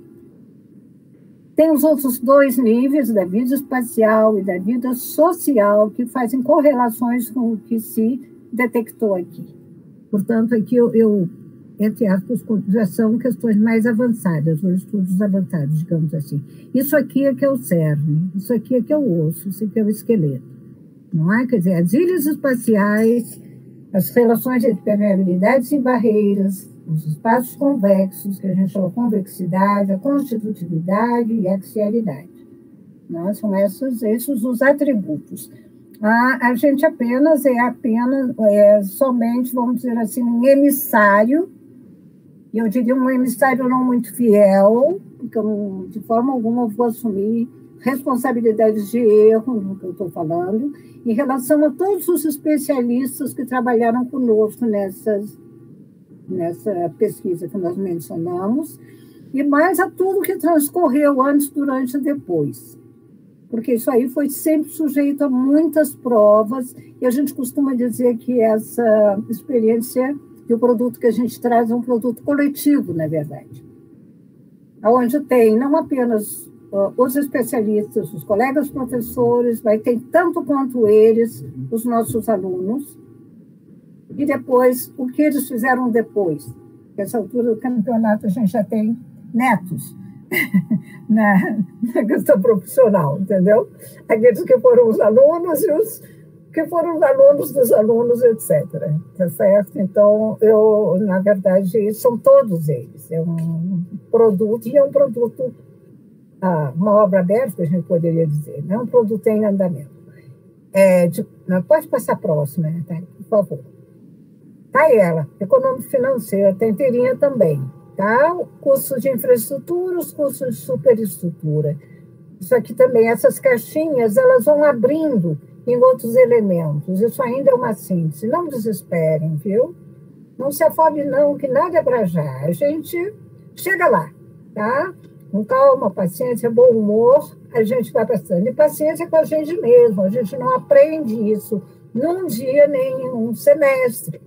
Tem os outros dois níveis, da vida espacial e da vida social, que fazem correlações com o que se detectou aqui. Portanto, aqui eu, eu entre aspas, já são questões mais avançadas, os estudos avançados, digamos assim. Isso aqui é que é o cerne, isso aqui é que é o osso, isso aqui é o esqueleto. Não é? Quer dizer, as ilhas espaciais, as relações de permeabilidades e barreiras, os espaços convexos, que a gente chama de convexidade, a constitutividade e a axialidade. Não? São esses, esses os atributos. A, a gente apenas é apenas é, somente, vamos dizer assim, um emissário, e eu diria um emissário não muito fiel, porque eu não, de forma alguma eu vou assumir responsabilidades de erro no que eu estou falando, em relação a todos os especialistas que trabalharam conosco nessas, nessa pesquisa que nós mencionamos, e mais a tudo que transcorreu antes, durante e depois. Porque isso aí foi sempre sujeito a muitas provas, e a gente costuma dizer que essa experiência e o produto que a gente traz é um produto coletivo, na verdade. Onde tem não apenas uh, os especialistas, os colegas professores, vai ter tanto quanto eles, os nossos alunos, e depois, o que eles fizeram depois. Nessa altura do campeonato, a gente já tem netos. Na, na questão profissional, entendeu? Aqueles que foram os alunos e os que foram os alunos dos alunos, etcétera. Tá certo? Então, eu, na verdade, são todos eles. É um produto, e é um produto, ah, uma obra aberta, a gente poderia dizer, né? Um produto em andamento. É, de, não, pode passar a próxima, né, tá? Por favor. Tá ela, econômico-financeira, tem inteirinha também. Tá? Cursos de infraestrutura, os cursos de superestrutura. Isso aqui também, essas caixinhas, elas vão abrindo em outros elementos. Isso ainda é uma síntese. Não desesperem, viu? Não se afobe, não, que nada é para já. A gente chega lá, tá? com calma, paciência, bom humor, a gente vai passando. E paciência com a gente mesmo, a gente não aprende isso num dia nem em um semestre.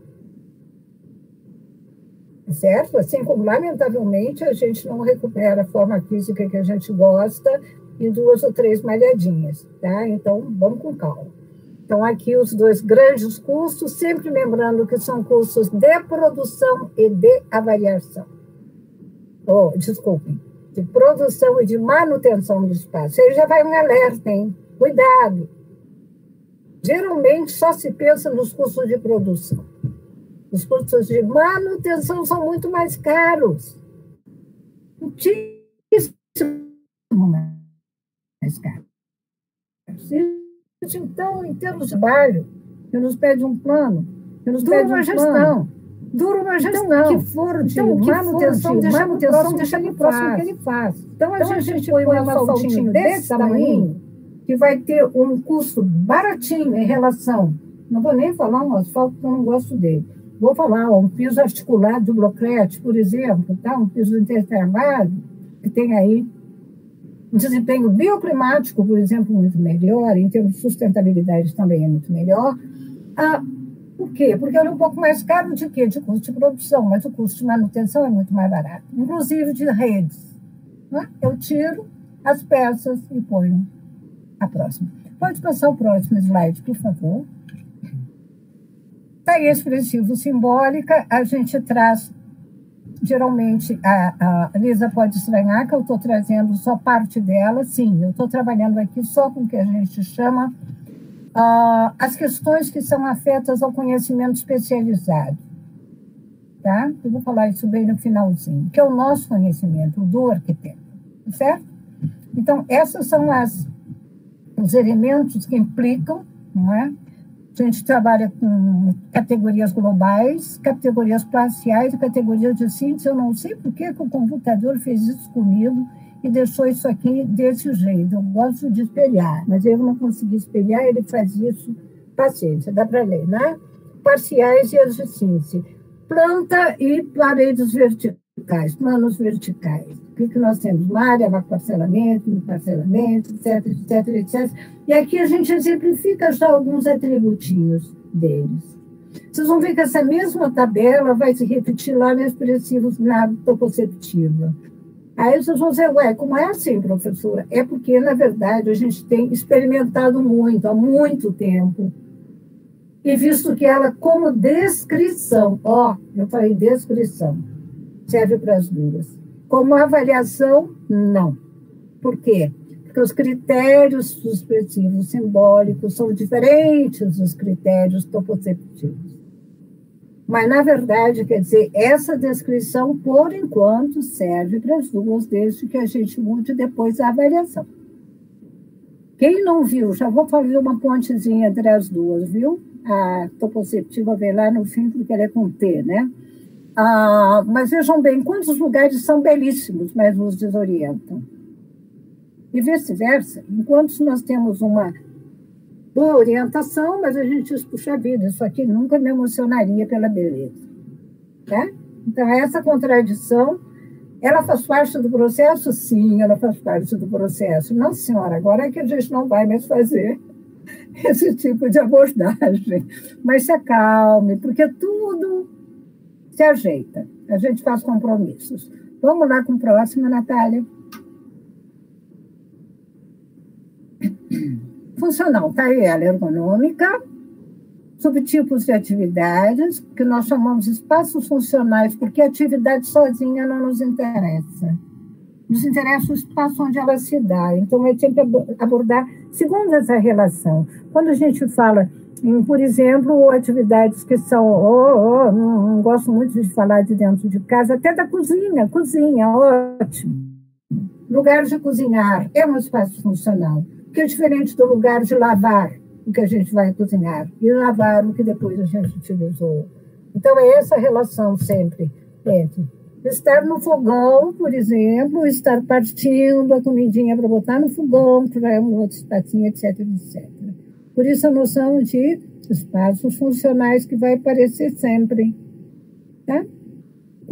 Certo? Assim como, lamentavelmente, a gente não recupera a forma física que a gente gosta em duas ou três malhadinhas, tá? Então, vamos com calma. Então, aqui os dois grandes custos, sempre lembrando que são custos de produção e de avaliação. Oh, desculpem, de produção e de manutenção do espaço. Aí já vai um alerta, hein? Cuidado! Geralmente, só se pensa nos custos de produção. Os custos de manutenção são muito mais caros. Muitíssimo mais caros. Então, em termos de trabalho, que nos pede um plano, que nos pede uma gestão. Dura uma gestão. Então, que for de então, manutenção, de manutenção, deixa no próximo que ele faz. Então, a então, gente, gente põe um asfaltinho desse tamanho, que vai ter um custo baratinho em relação, não vou nem falar um asfalto, porque eu não gosto dele. Vou falar, um piso articulado de blocrete, por exemplo, tá? Um piso intertravado, que tem aí um desempenho bioclimático, por exemplo, muito melhor, em termos de sustentabilidade também é muito melhor. Ah, por quê? Porque ele é um pouco mais caro de quê? De custo de produção, mas o custo de manutenção é muito mais barato, inclusive de redes. Né? Eu tiro as peças e ponho a próxima. Pode passar o próximo slide, por favor. Está aí expressivo simbólica, a gente traz, geralmente, a, a Lisa pode estranhar que eu estou trazendo só parte dela, sim, eu estou trabalhando aqui só com o que a gente chama uh, as questões que são afetas ao conhecimento especializado, tá? Eu vou falar isso bem no finalzinho, que é o nosso conhecimento, o do arquiteto, certo? Então, esses são as, os elementos que implicam, não é? A gente trabalha com categorias globais, categorias parciais e categorias de síntese. Eu não sei por que o computador fez isso comigo e deixou isso aqui desse jeito. Eu gosto de espelhar, mas eu não consegui espelhar, ele faz isso. Paciência, dá para ler, né? Parciais e as de síntese. Planta e paredes verticais, planos verticais. O que, que nós temos? Uma área, parcelamento, parcelamento, etc, etc, etcétera. E aqui a gente exemplifica já alguns atributinhos deles. Vocês vão ver que essa mesma tabela vai se repetir lá no expressivo, na topoceptiva. Aí vocês vão dizer, ué, como é assim, professora? É porque, na verdade, a gente tem experimentado muito, há muito tempo, e visto que ela, como descrição, ó, eu falei descrição, serve para as duas. Como avaliação, não. Por quê? Porque os critérios expressivos simbólicos são diferentes dos critérios topoceptivos. Mas, na verdade, quer dizer, essa descrição, por enquanto, serve para as duas, desde que a gente mude depois a avaliação. Quem não viu, já vou fazer uma pontezinha entre as duas, viu? A topoceptiva vem lá no fim, porque ela é com T, né? Ah, mas vejam bem, quantos lugares são belíssimos, mas nos desorientam. E vice-versa, enquanto nós temos uma boa orientação, mas a gente diz, puxa vida, isso aqui nunca me emocionaria pela beleza. Tá? Então, essa contradição, ela faz parte do processo? Sim, ela faz parte do processo. Não, senhora, agora é que a gente não vai mais fazer esse tipo de abordagem. Mas se acalme, porque tudo se ajeita. A gente faz compromissos. Vamos lá com o próximo, Natália. Funcional, está aí ela, ergonômica, subtipos de atividades, que nós chamamos de espaços funcionais, porque a atividade sozinha não nos interessa. Nos interessa o espaço onde ela se dá. Então, eu tenho que abordar segundo essa relação. Quando a gente fala em, por exemplo, atividades que são... Oh, oh, não, não gosto muito de falar de dentro de casa, até da cozinha. Cozinha, ótimo. Lugar de cozinhar é um espaço funcional, que é diferente do lugar de lavar o que a gente vai cozinhar e lavar o que depois a gente utilizou. Então, é essa relação sempre entre estar no fogão, por exemplo, estar partindo a comidinha para botar no fogão, para um outro espacinho, etc, etcétera. Por isso, a noção de espaços funcionais que vai aparecer sempre. Tá?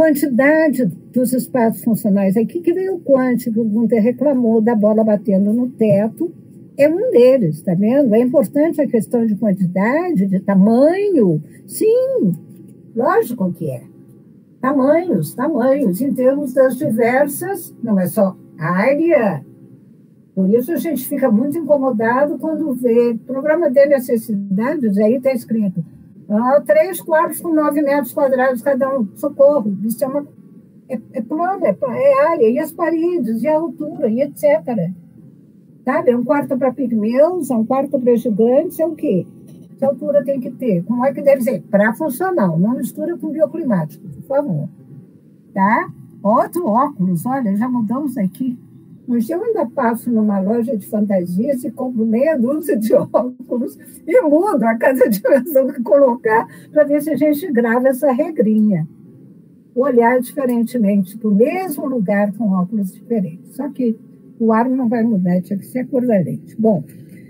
quantidade dos espaços funcionais. Aqui que veio o quântico, o Gunther reclamou da bola batendo no teto, é um deles, está vendo? É importante a questão de quantidade, de tamanho. Sim, lógico que é. Tamanhos, tamanhos, em termos das diversas, não é só área. Por isso a gente fica muito incomodado quando vê programa de necessidades, aí está escrito ah, três quartos com nove metros quadrados cada um, socorro. Isso é uma é, é plano, é, é área, e as paredes, e a altura, e etcétera. Sabe? É um quarto para pigmeus, é um quarto para gigantes, é o quê? Que altura tem que ter? Como é que deve ser? Para funcional, não mistura com bioclimático, por favor. Tá? Outro óculos, olha, já mudamos aqui. Mas eu ainda passo numa loja de fantasias e compro meia dúzia de óculos e mudo a cada dimensão que colocar para ver se a gente grava essa regrinha. Olhar diferentemente para o mesmo lugar com óculos diferentes. Só que o ar não vai mudar, tinha que ser a cor da lente. Bom,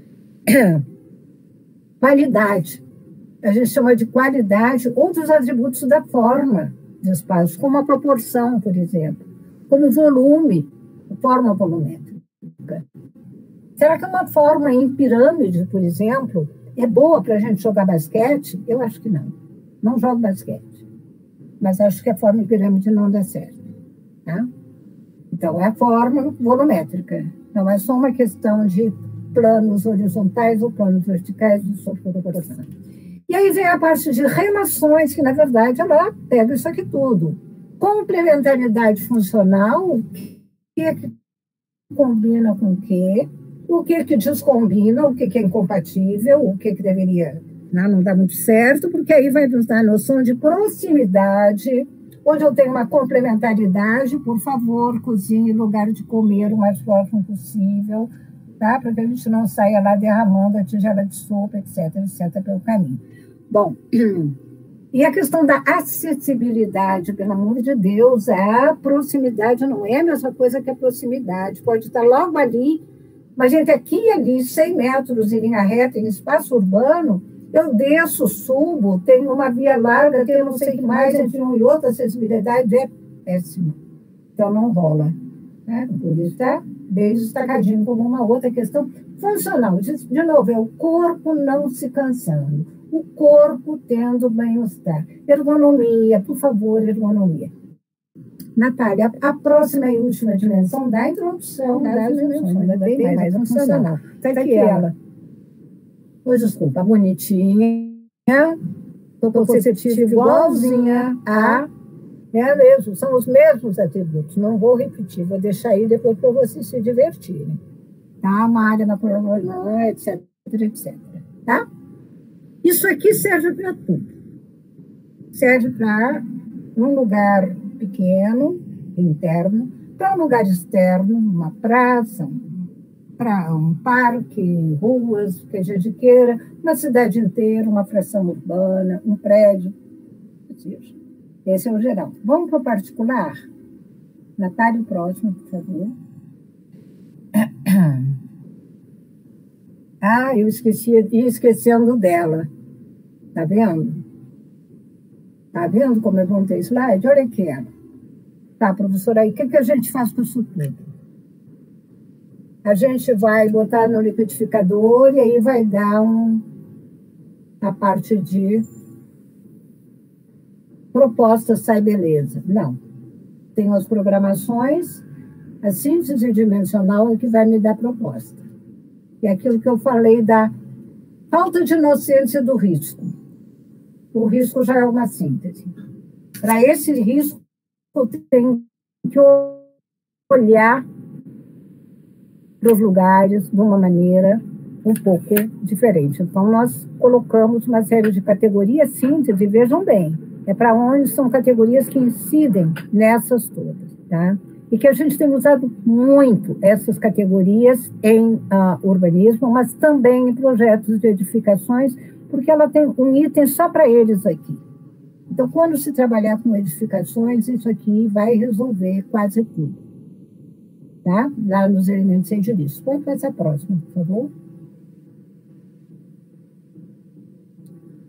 qualidade. A gente chama de qualidade outros atributos da forma de espaço, como a proporção, por exemplo, como volume, forma volumétrica. Será que uma forma em pirâmide, por exemplo, é boa para a gente jogar basquete? Eu acho que não. Não jogo basquete. Mas acho que a forma em pirâmide não dá certo. Tá? Então, é a forma volumétrica. Não é só uma questão de planos horizontais ou planos verticais do sopro do coração. E aí vem a parte de relações, que, na verdade, ela pega isso aqui tudo. Complementaridade funcional, o que é que combina com o quê, o que é que descombina, o que é incompatível, o que é que deveria não, não dar muito certo, porque aí vai nos dar a noção de proximidade, onde eu tenho uma complementaridade, por favor, cozinhe lugar de comer o mais próximo possível, tá? Para que a gente não saia lá derramando a tigela de sopa, etc, etc, pelo caminho. Bom, e a questão da acessibilidade, pelo amor de Deus, a proximidade não é a mesma coisa que a proximidade. Pode estar logo ali, mas gente, aqui e ali, cem metros em linha reta, em espaço urbano, eu desço, subo, tenho uma via larga, tenho não sei o que mais, entre um e outro, a acessibilidade é péssima. Então, não rola. Né? Por isso, tá? Beijo estacadinho como uma outra questão funcional. De, de novo, é o corpo não se cansando. O corpo tendo bem-estar. Ergonomia, por favor, ergonomia. Natália, a próxima e última dimensão da introdução das, das dimensões, ainda tem mais um funcional. Está aqui ela. Pois, desculpa, bonitinha, positivo igualzinha a... É mesmo, são os mesmos atributos. Não vou repetir, vou deixar aí depois para vocês se divertirem. Tá? Uma área na prova, etc, etc. Tá? Isso aqui serve para tudo. Serve para um lugar pequeno, interno, para um lugar externo, uma praça, para um parque, ruas, o que a gente queira, uma cidade inteira, uma fração urbana, um prédio. Esse é o geral. Vamos para o particular? Natália, o próximo, por favor. Ah, eu esqueci, ia esquecendo dela. Tá vendo? Tá vendo como eu montei slide? Olha aqui ela. Tá, professora, aí o que, que a gente faz com isso tudo? A gente vai botar no liquidificador e aí vai dar um, a parte de proposta sai beleza. Não. Tem as programações, a síntese dimensional é que vai me dar proposta. E aquilo que eu falei da falta de inocência do risco. O risco já é uma síntese. Para esse risco, eu tenho que olhar para os lugares de uma maneira um pouco diferente. Então, nós colocamos uma série de categorias síntese, vejam bem, é para onde são categorias que incidem nessas todas, tá? E que a gente tem usado muito essas categorias em uh, urbanismo, mas também em projetos de edificações, porque ela tem um item só para eles aqui. Então, quando se trabalhar com edificações, isso aqui vai resolver quase tudo. Tá? Lá nos elementos edilícios. Pode passar a próxima, por favor.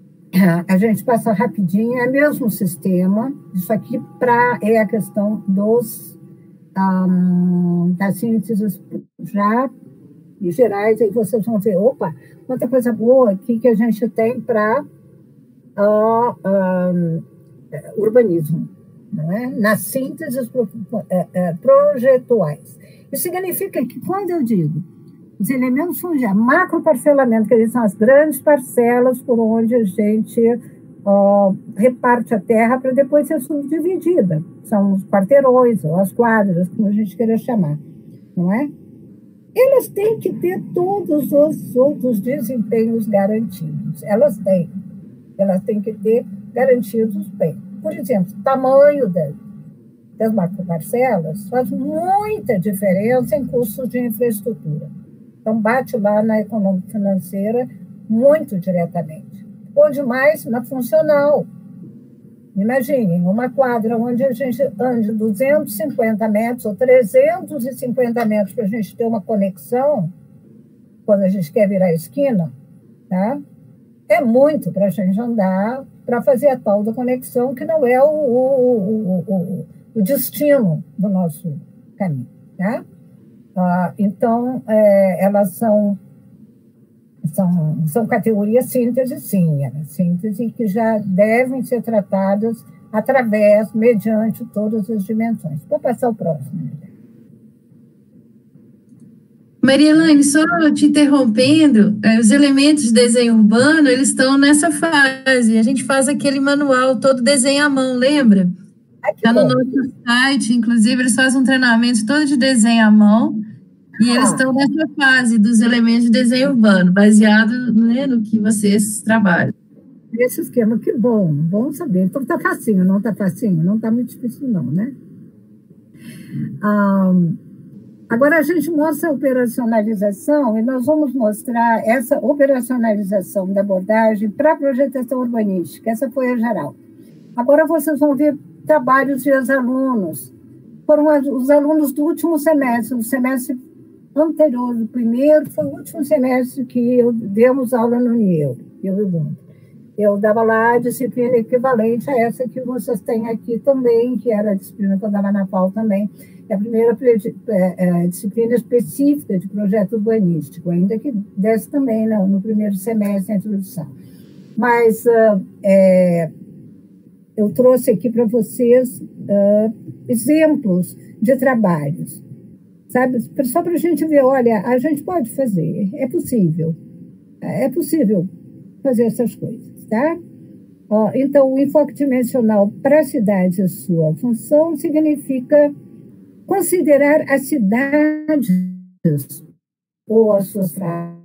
a gente passa rapidinho, é o mesmo sistema, isso aqui pra, é a questão dos, um, das sínteses já gerais, aí vocês vão ver, opa, quanta coisa boa aqui que a gente tem para uh, um, urbanismo, não é? Nas sínteses pro, é, é, projetuais. Isso significa que, quando eu digo os elementos são já macroparcelamento, que eles são as grandes parcelas por onde a gente uh, reparte a terra para depois ser subdividida. São os quarteirões, ou as quadras, como a gente queira chamar, não é? Elas têm que ter todos os outros desempenhos garantidos. Elas têm. Elas têm que ter garantidos bem. Por exemplo, o tamanho das, das macroparcelas faz muita diferença em custos de infraestrutura. Então, bate lá na econômica financeira muito diretamente. Ou demais na funcional. Imaginem, uma quadra onde a gente ande duzentos e cinquenta metros ou trezentos e cinquenta metros para a gente ter uma conexão, quando a gente quer virar a esquina, tá? É muito para a gente andar para fazer a tal da conexão, que não é o, o, o, o, o destino do nosso caminho, tá? Ah, então, é, elas são, são, são categorias síntese, sim, né? Síntese que já devem ser tratadas através, mediante todas as dimensões. Vou passar o próximo. Maria Elaine, só te interrompendo, os elementos de desenho urbano, eles estão nessa fase. A gente faz aquele manual todo desenho à mão, lembra? Está no nosso site, inclusive, eles fazem um treinamento todo de desenho à mão, e eles estão nessa fase dos elementos de desenho urbano, baseado, né, no que vocês trabalham. Esse esquema, que bom, bom saber. Então está facinho, não está facinho? Não está muito difícil não, né? Ah, agora a gente mostra a operacionalização, e nós vamos mostrar essa operacionalização da abordagem para a projetação urbanística. Essa foi a geral. Agora vocês vão ver trabalhos de ex-alunos. Foram os alunos do último semestre, o semestre anterior, do primeiro, foi o último semestre que eu demos aula no N I E U, eu e o Gundo. Eu dava lá a disciplina equivalente a essa que vocês têm aqui também, que era a disciplina que eu dava na P A U também, é a primeira é, é, disciplina específica de projeto urbanístico, ainda que desse também no, no primeiro semestre a introdução. Mas uh, é, eu trouxe aqui para vocês uh, exemplos de trabalhos, sabe? Só para a gente ver, olha, a gente pode fazer, é possível, é possível fazer essas coisas, tá? Ó, então, o enfoque dimensional para a cidade e a sua função significa considerar as cidades ou as suas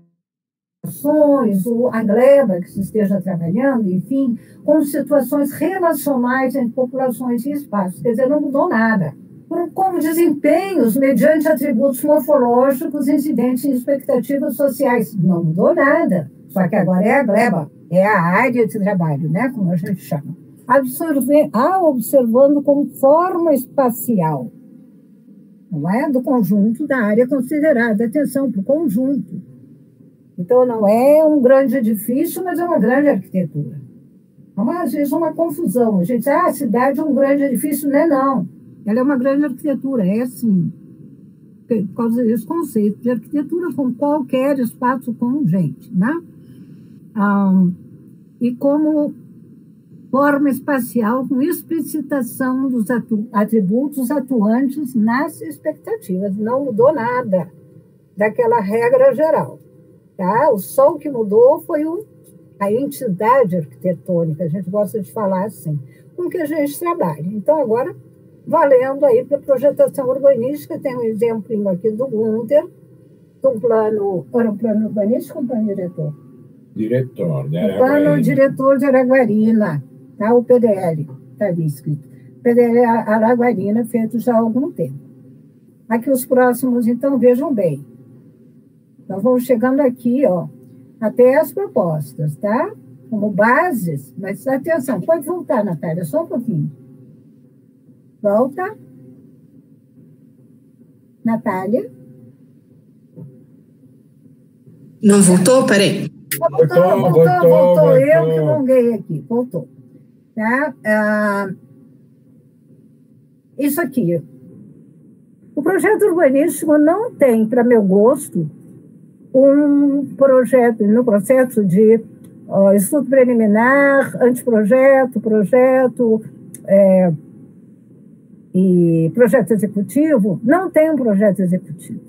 frações, ou a gleba que se esteja trabalhando, enfim, com situações relacionais entre populações e espaços. Quer dizer, não mudou nada. Como desempenhos mediante atributos morfológicos incidentes em expectativas sociais. Não mudou nada. Só que agora é a gleba, é a área de trabalho, né, como a gente chama. Absorver, ah, observando como forma espacial, não é? Do conjunto da área considerada. Atenção para o conjunto. Então, não é um grande edifício, mas é uma grande arquitetura. Mas, às vezes, uma confusão. A gente diz, ah, a cidade é um grande edifício. Não é, não. Ela é uma grande arquitetura, é assim. Por causa desse conceito de arquitetura com qualquer espaço com gente, né? Ah, e como forma espacial com explicitação dos atu atributos atuantes nas expectativas. Não mudou nada daquela regra geral. Tá? O só o que mudou foi o, a entidade arquitetônica, a gente gosta de falar assim, com que a gente trabalha. Então, agora, valendo aí para a projetação urbanística, tem um exemplo aqui do Gunther, de um plano, era um plano urbanístico ou um plano diretor? Diretor de Araguarina. Plano diretor de Araguarina, tá? O P D L, está ali escrito. P D L Araguarina, feito já há algum tempo. Aqui os próximos, então, vejam bem. Nós vamos chegando aqui, ó, até as propostas, tá? Como bases, mas atenção, pode voltar, Natália, só um pouquinho. Volta. Natália. Não voltou? Peraí. Voltou, voltou, voltou, voltou, voltou. Eu que longuei aqui, voltou. Tá? Ah, isso aqui. O projeto urbanístico não tem, para meu gosto, um projeto, no processo de uh, estudo preliminar, anteprojeto, projeto é, e projeto executivo, não tem um projeto executivo.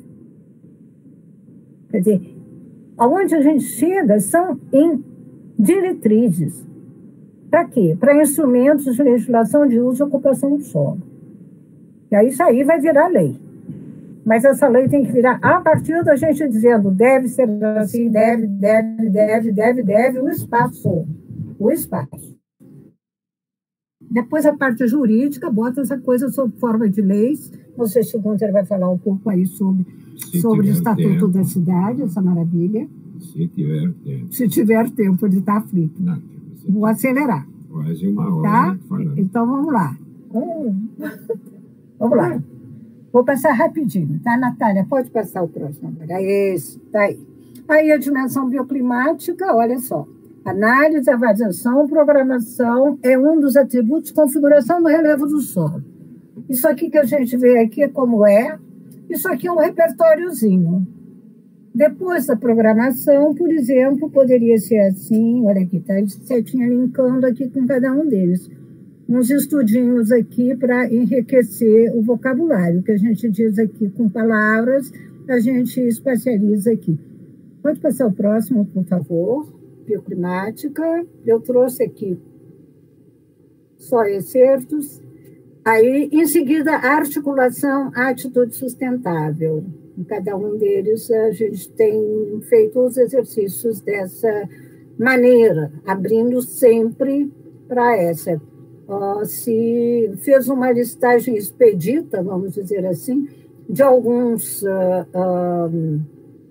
Quer dizer, aonde a gente chega são em diretrizes. Para quê? Para instrumentos de legislação de uso e ocupação do solo. E aí isso aí vai virar lei. Mas essa lei tem que virar a partir da gente dizendo deve ser assim, deve, deve, deve, deve, deve, o espaço. O espaço. Depois a parte jurídica bota essa coisa sob forma de leis. Não sei se o Gunter vai falar um pouco aí sobre, sobre o Estatuto tempo. da Cidade, essa maravilha. Se tiver tempo. Se tiver tempo de estar aflito. Não, Vou acelerar. Quase uma hora. Tá? Então vamos lá. Vamos lá. Vou passar rapidinho, tá, Natália? Pode passar o próximo agora. Esse, tá aí. Aí a dimensão bioclimática, olha só. Análise, avaliação, programação é um dos atributos, configuração do relevo do solo. Isso aqui que a gente vê aqui é como é. Isso aqui é um repertóriozinho. Depois da programação, por exemplo, poderia ser assim, olha aqui, tá certinho linkando aqui com cada um deles. Uns estudinhos aqui para enriquecer o vocabulário, que a gente diz aqui com palavras, a gente espacializa aqui. Pode passar o próximo, por favor. Bioclimática. Eu trouxe aqui só excertos. Aí, em seguida, a articulação à atitude sustentável. Em cada um deles, a gente tem feito os exercícios dessa maneira, abrindo sempre para essa. Uh, se fez uma listagem expedita, vamos dizer assim, de alguns, uh, uh,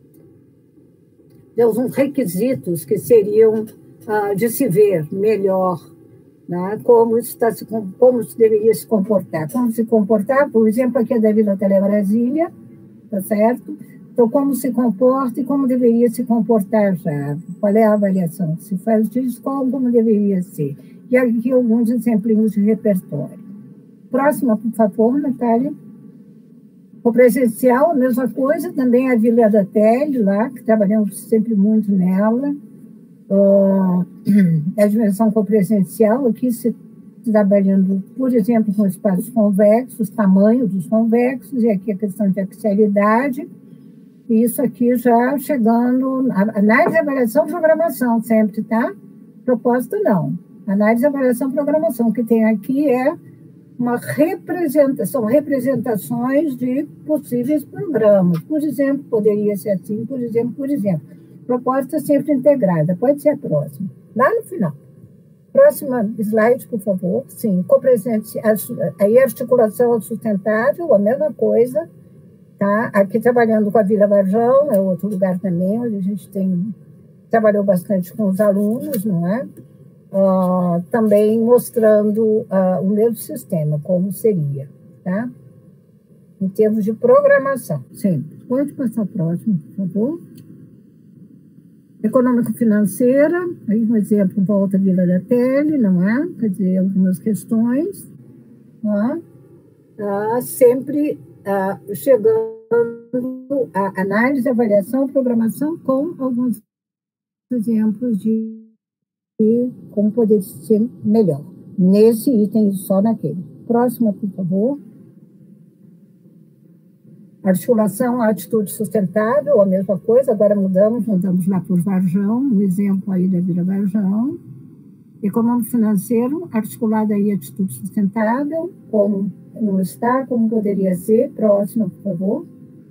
de alguns requisitos que seriam uh, de se ver melhor, né? como, está se, como se deveria se comportar. Como se comportar, por exemplo, aqui é da Vila Telebrasília, tá certo? Então, como se comporta e como deveria se comportar já? Qual é a avaliação que se faz disso? Como, como deveria ser? E aqui alguns exemplinhos de repertório. Próxima, por favor, Natália. O presencial, a mesma coisa, também a Vila da Tele, lá, que trabalhamos sempre muito nela. Uh, a dimensão copresencial, aqui se trabalhando, por exemplo, com espaços convexos, tamanho dos convexos, e aqui a questão de axialidade. E isso aqui já chegando, análise, avaliação, programação, sempre, tá? Propósito, não. Análise, avaliação, programação. O que tem aqui é uma representação, representações de possíveis programas. Por exemplo, poderia ser assim, por exemplo, por exemplo. Proposta sempre integrada. Pode ser a próxima. Lá no final. Próxima slide, por favor. Sim, copresente, aí articulação sustentável, a mesma coisa. Tá? Aqui trabalhando com a Vila Varjão, é outro lugar também, onde a gente tem, trabalhou bastante com os alunos, não é? Uh, também mostrando uh, o mesmo sistema, como seria, tá? Em termos de programação. Sim. Pode passar o próximo, por favor. Econômico-financeira, aí um exemplo, volta à Vila da Tele, não é? Quer dizer, algumas questões, não é? Uh, sempre uh, chegando a análise, avaliação, programação, com alguns exemplos de e como poder ser melhor. Nesse item, só naquele. Próxima, por favor. Articulação, atitude sustentável, a mesma coisa, agora mudamos, mudamos lá por Varjão, um exemplo aí da Vila Varjão. Econômico financeiro, articulada aí atitude sustentável, como, como está, como poderia ser. Próxima, por favor.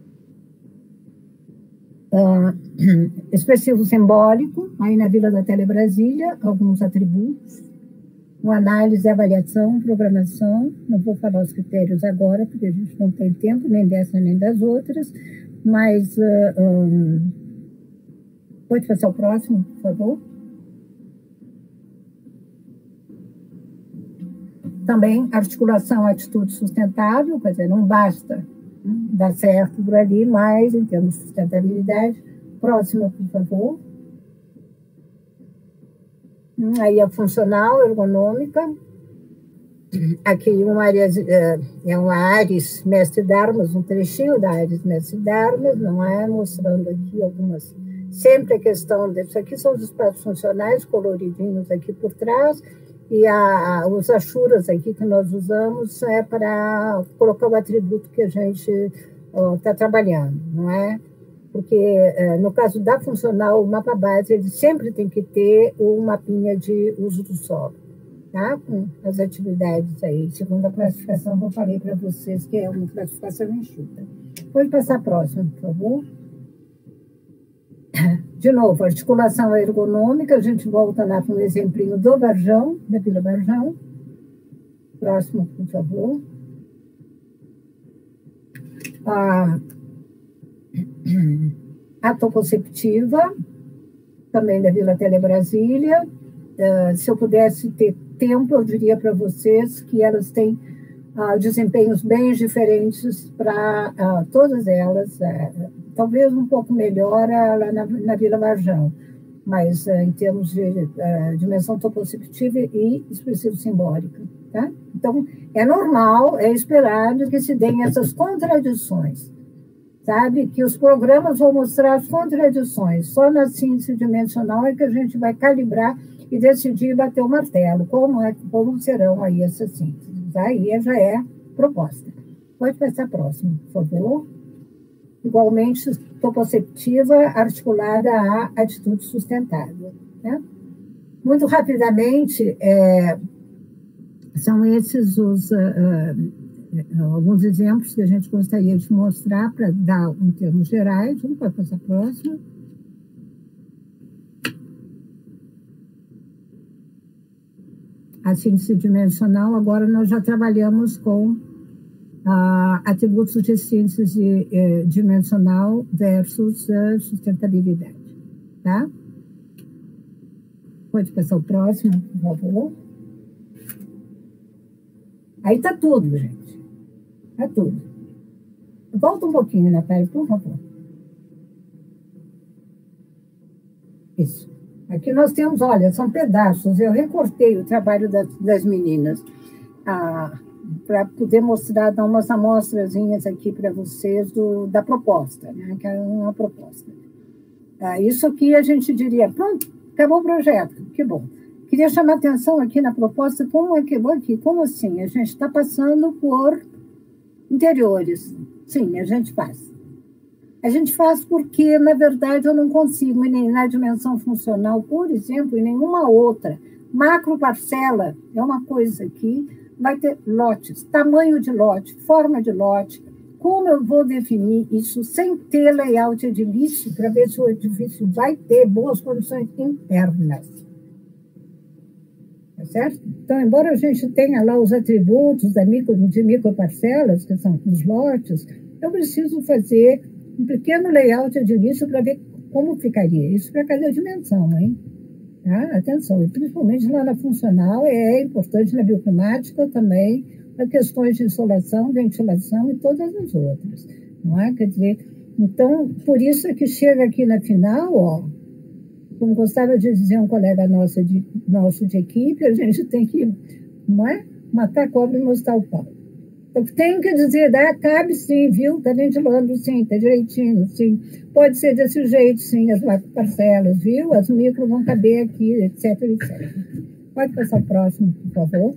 Uh, expressivo simbólico, aí na Vila da Tele Brasília, alguns atributos, uma análise, avaliação, programação, não vou falar os critérios agora, porque a gente não tem tempo, nem dessa nem das outras, mas uh, um, pode passar o próximo, por favor. Também articulação, atitude sustentável, quer dizer, não basta dá certo por ali, mas em termos de sustentabilidade. Próxima, por favor. Aí a funcional, ergonômica. Aqui uma área, é uma Ares Mestre Dharmas, um trechinho da Ares Mestre Dharmas, não é? Mostrando aqui algumas... Sempre a questão disso aqui são os espaços funcionais, coloridinhos aqui por trás, e a, os ashuras aqui que nós usamos é para colocar o atributo que a gente está trabalhando, não é? Porque, no caso da funcional, o mapa base, ele sempre tem que ter um mapinha de uso do solo, tá? Com as atividades aí, segundo a classificação que eu falei para vocês, que é uma classificação enxuta. Pode passar a próxima, por favor. De novo, articulação ergonômica, a gente volta lá com um exemplinho do Varjão, da Vila Varjão. Próximo, por favor. Ah, a topoceptiva, também da Vila Telebrasília. Uh, se eu pudesse ter tempo, eu diria para vocês que elas têm uh, desempenhos bem diferentes para uh, todas elas, uh, talvez um pouco melhor uh, lá na, na Vila Varjão, mas uh, em termos de uh, dimensão topoceptiva e expressivo simbólica. Tá? Então, é normal, é esperado que se deem essas contradições. Sabe? Que os programas vão mostrar as contradições. Só na síntese dimensional é que a gente vai calibrar e decidir bater o martelo. Como, é, como serão aí essas sínteses? Aí já é proposta. Pode passar próximo, por favor. Igualmente, topoceptiva articulada à atitude sustentável. Né? Muito rapidamente, é, são esses os... Uh, alguns exemplos que a gente gostaria de mostrar para dar em termos gerais. Vamos para essa próxima. A síntese dimensional, agora nós já trabalhamos com ah, atributos de síntese eh, dimensional versus a sustentabilidade. Tá? Pode passar o próximo, por favor. Aí está tudo, gente. É tudo. Volta um pouquinho, Natália, por favor. Isso. Aqui nós temos, olha, são pedaços. Eu recortei o trabalho das, das meninas ah, para poder mostrar, dar umas amostrazinhas aqui para vocês do, da proposta, né? Que é uma proposta. Ah, isso aqui a gente diria, pronto, acabou o projeto, que bom. Queria chamar a atenção aqui na proposta, como é que aqui, como assim? A gente está passando por interiores. Sim, a gente faz. A gente faz porque, na verdade, eu não consigo, nem na dimensão funcional, por exemplo, e nenhuma outra. Macro parcela é uma coisa que vai ter lotes, tamanho de lote, forma de lote. Como eu vou definir isso sem ter layout edilício para ver se o edifício vai ter boas condições internas? Tá certo? Então, embora a gente tenha lá os atributos da micro, de microparcelas, que são os lotes, eu preciso fazer um pequeno layout edilício para ver como ficaria. Isso para cada dimensão, hein? Tá? Atenção, e principalmente lá na funcional, é importante na bioclimática também, as questões de insolação, ventilação e todas as outras. Não é? Quer dizer, então, por isso é que chega aqui na final, ó, como gostava de dizer um colega nosso de, nosso de equipe, a gente tem que, não é? Matar a cobra e mostrar o pau. Então, tem que dizer, dá, cabe sim, viu? Está ventilando sim, está direitinho, sim. Pode ser desse jeito, sim, as parcelas, viu? As micro vão caber aqui, etc, etcétera. Pode passar o próximo, por favor.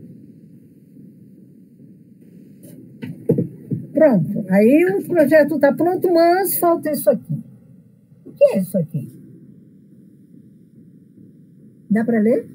Pronto. Aí o projeto está pronto, mas falta isso aqui. O que é isso aqui? Dá para ler?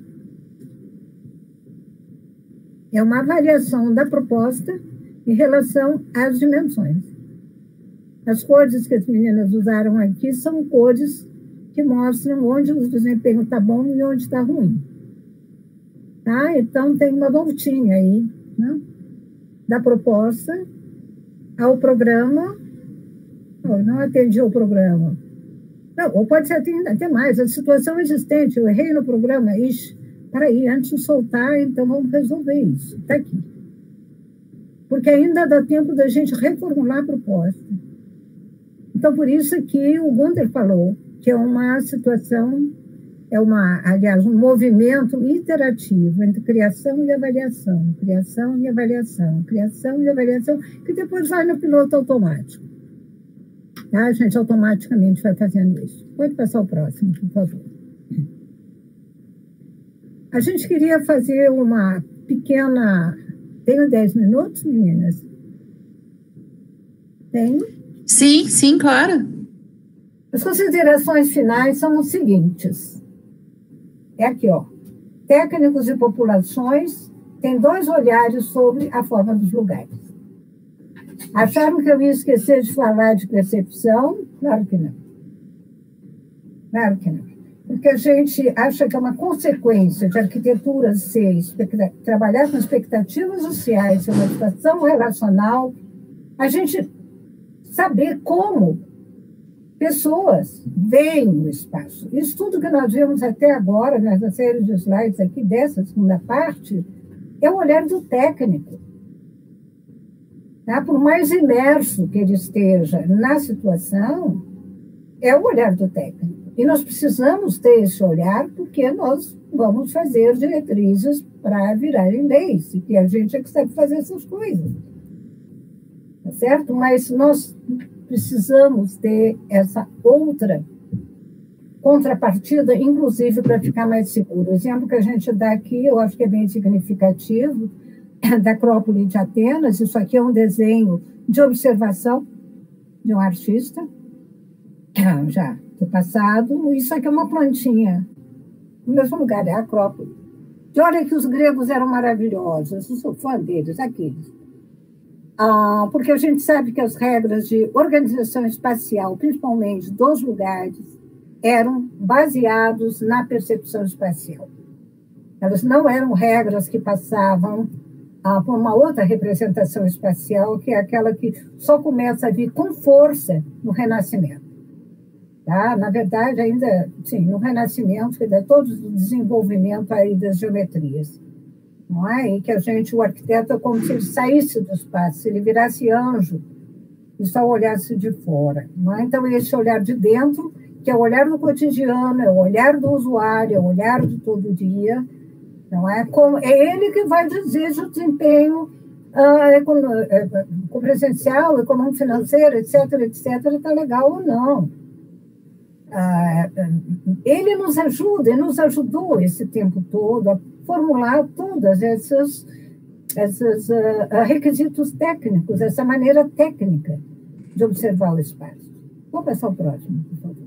É uma avaliação da proposta em relação às dimensões. As cores que as meninas usaram aqui são cores que mostram onde o desempenho está bom e onde está ruim. Tá? Então, tem uma voltinha aí, né? Da proposta ao programa. Oh, não atendi ao programa. Não, ou pode ser até, até mais, a situação existente, eu errei no programa, ixi, peraí, antes de soltar, então vamos resolver isso, está aqui. Porque ainda dá tempo da gente reformular a proposta. Então, por isso que o Gunther falou que é uma situação é uma, aliás, um movimento interativo entre criação e avaliação, criação e avaliação, criação e avaliação, que depois vai no piloto automático. Tá? A gente automaticamente vai fazendo isso. Pode passar o próximo, por favor. A gente queria fazer uma pequena... Tenho dez minutos, meninas? Tenho? Sim, sim, claro. As considerações finais são os seguintes. É aqui, ó. Técnicos e populações têm dois olhares sobre a forma dos lugares. Acharam que eu ia esquecer de falar de percepção? Claro que não. Claro que não. Porque a gente acha que é uma consequência de arquitetura ser trabalhar com expectativas sociais, uma situação relacional, a gente saber como pessoas veem o espaço. Isso tudo que nós vimos até agora, nessa série de slides aqui dessa segunda parte, é o olhar do técnico. Tá? Por mais imerso que ele esteja na situação, é o olhar do técnico. E nós precisamos ter esse olhar porque nós vamos fazer diretrizes para virarem leis, e que a gente é que sabe fazer essas coisas. Tá certo? Mas nós precisamos ter essa outra contrapartida, inclusive para ficar mais seguro. O exemplo que a gente dá aqui, eu acho que é bem significativo, da Acrópole de Atenas. Isso aqui é um desenho de observação de um artista, já do passado. Isso aqui é uma plantinha, no mesmo lugar, é a Acrópole. E olha que os gregos eram maravilhosos, eu sou fã deles, aqueles. Ah, porque a gente sabe que as regras de organização espacial, principalmente dos lugares, eram baseados na percepção espacial. Elas não eram regras que passavam ah, por uma outra representação espacial, que é aquela que só começa a vir com força no Renascimento. Tá? Na verdade, ainda, sim, no Renascimento, que dá todo o desenvolvimento aí das geometrias. Não é? E que a gente, o arquiteto, é como se ele saísse do espaço, se ele virasse anjo e só olhasse de fora. Não é? Então, esse olhar de dentro, que é o olhar do cotidiano, é o olhar do usuário, é o olhar de todo dia, não é? Como, é ele que vai dizer se o desempenho uh, presencial, econômico financeiro, etc, etc, está legal ou não. Uh, ele nos ajuda, ele nos ajudou esse tempo todo a formular todas essas, esses uh, requisitos técnicos, essa maneira técnica de observar o espaço. Vou passar o próximo, por favor.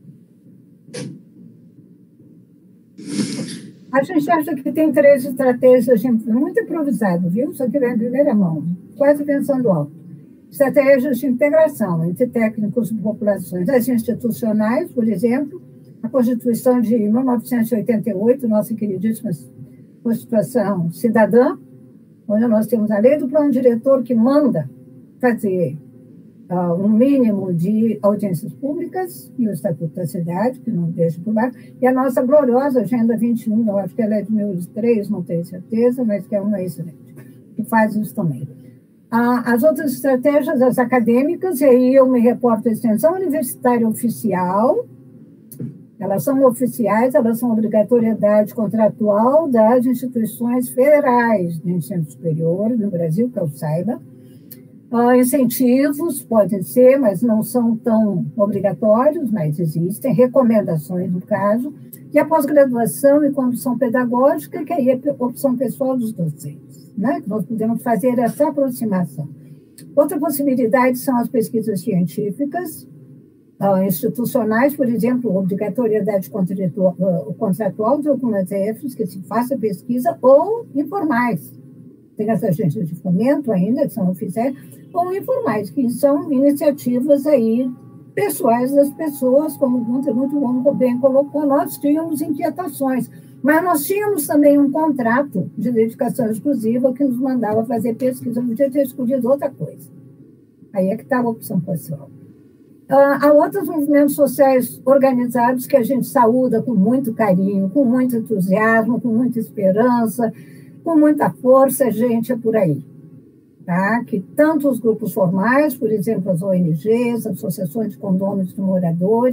A gente acha que tem três estratégias, gente, muito improvisado, viu? Isso aqui vem em primeira mão, quase pensando alto. Estratégias de integração entre técnicos e populações. As institucionais, por exemplo, a Constituição de mil novecentos e oitenta e oito, nossa queridíssima Constituição Cidadã, onde nós temos a lei do plano diretor que manda fazer uh, um mínimo de audiências públicas e o Estatuto da Cidade, que não deixa por baixo, e a nossa gloriosa Agenda vinte e um, eu acho que ela é de dois mil e três, não tenho certeza, mas que é uma excelente, que faz isso também. As outras estratégias, as acadêmicas, e aí eu me reporto à extensão universitária oficial, elas são oficiais, elas são obrigatoriedade contratual das instituições federais de ensino superior no Brasil, que eu saiba. Uh, incentivos podem ser, mas não são tão obrigatórios, mas existem, recomendações no caso, e a pós-graduação e condução pedagógica, que aí é opção pessoal dos docentes. Né? Nós podemos fazer essa aproximação. Outra possibilidade são as pesquisas científicas, uh, institucionais, por exemplo, obrigatoriedade contratual, uh, contratual de algumas E Fs, que se faça pesquisa, ou informais. Tem as agências de fomento ainda, que são oficiais, ou informais, que são iniciativas aí pessoais das pessoas, como muito, muito bom, bem colocou, nós tínhamos inquietações. Mas nós tínhamos também um contrato de dedicação exclusiva que nos mandava fazer pesquisa, eu podia ter escolhido outra coisa. Aí é que estava a opção pessoal. Uh, há outros movimentos sociais organizados que a gente saúda com muito carinho, com muito entusiasmo, com muita esperança, com muita força, gente, é por aí. Tá? Que tanto os grupos formais, por exemplo, as O N Gs, as associações de condôminos de moradores,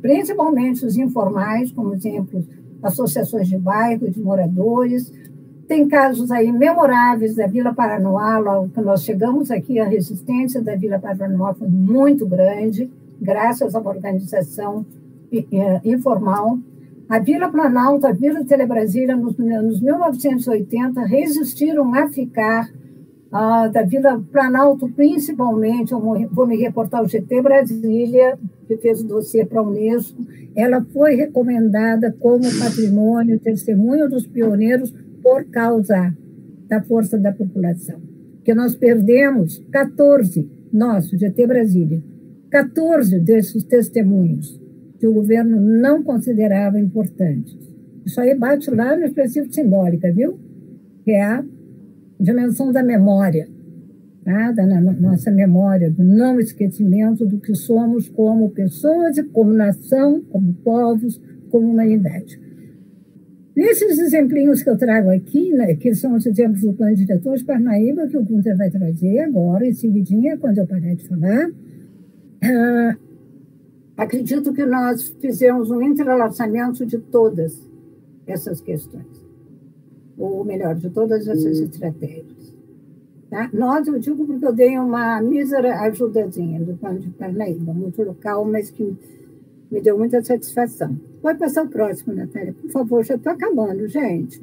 principalmente os informais, como exemplo, associações de bairro, de moradores. Tem casos aí memoráveis da Vila Paranoá, logo que nós chegamos aqui, a resistência da Vila Paranoá foi muito grande, graças a uma organização informal. A Vila Planalto, a Vila Telebrasília, nos anos mil novecentos e oitenta, resistiram a ficar, uh, da Vila Planalto, principalmente, eu vou me reportar ao G T Brasília, que fez o dossiê para a Unesco, ela foi recomendada como patrimônio, testemunho dos pioneiros, por causa da força da população. Que nós perdemos quatorze, nós, G T Brasília, quatorze desses testemunhos que o governo não considerava importantes. Isso aí bate lá no expressivo simbólica, viu? Que é a dimensão da memória, tá? Da nossa memória, do não esquecimento do que somos como pessoas, como nação, como povos, como humanidade. Nesses exemplinhos que eu trago aqui, né, que são os exemplos do plano diretor de Parnaíba, que o Gunther vai trazer agora, em seguidinha, quando eu parar de falar, uh, acredito que nós fizemos um entrelaçamento de todas essas questões, ou melhor, de todas essas hum. estratégias. Tá? Nós, eu digo porque eu dei uma mísera ajudazinha do plano de Parnaíba, muito local, mas que me deu muita satisfação. Pode passar o próximo, Natália, por favor, já estou acabando, gente.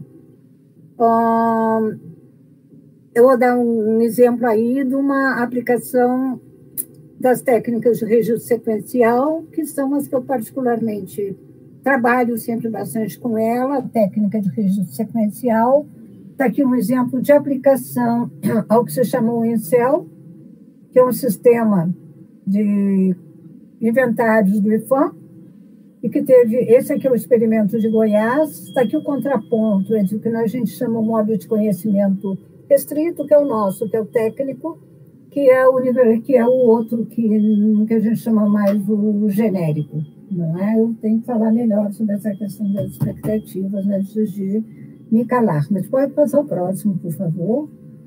Um, eu vou dar um exemplo aí de uma aplicação das técnicas de registro sequencial, que são as que eu particularmente trabalho sempre bastante com ela, a técnica de registro sequencial. Está aqui um exemplo de aplicação ao que se chama o INCEL, que é um sistema de inventários do IFAM, e que teve, esse aqui é o experimento de Goiás, está aqui o contraponto entre o que a gente chama o modo de conhecimento restrito, que é o nosso, que é o técnico, que é o, que é o outro, que, que a gente chama mais o genérico. Não é? Eu tenho que falar melhor sobre essa questão das expectativas, né, antes de me calar. Mas pode passar o próximo, por favor.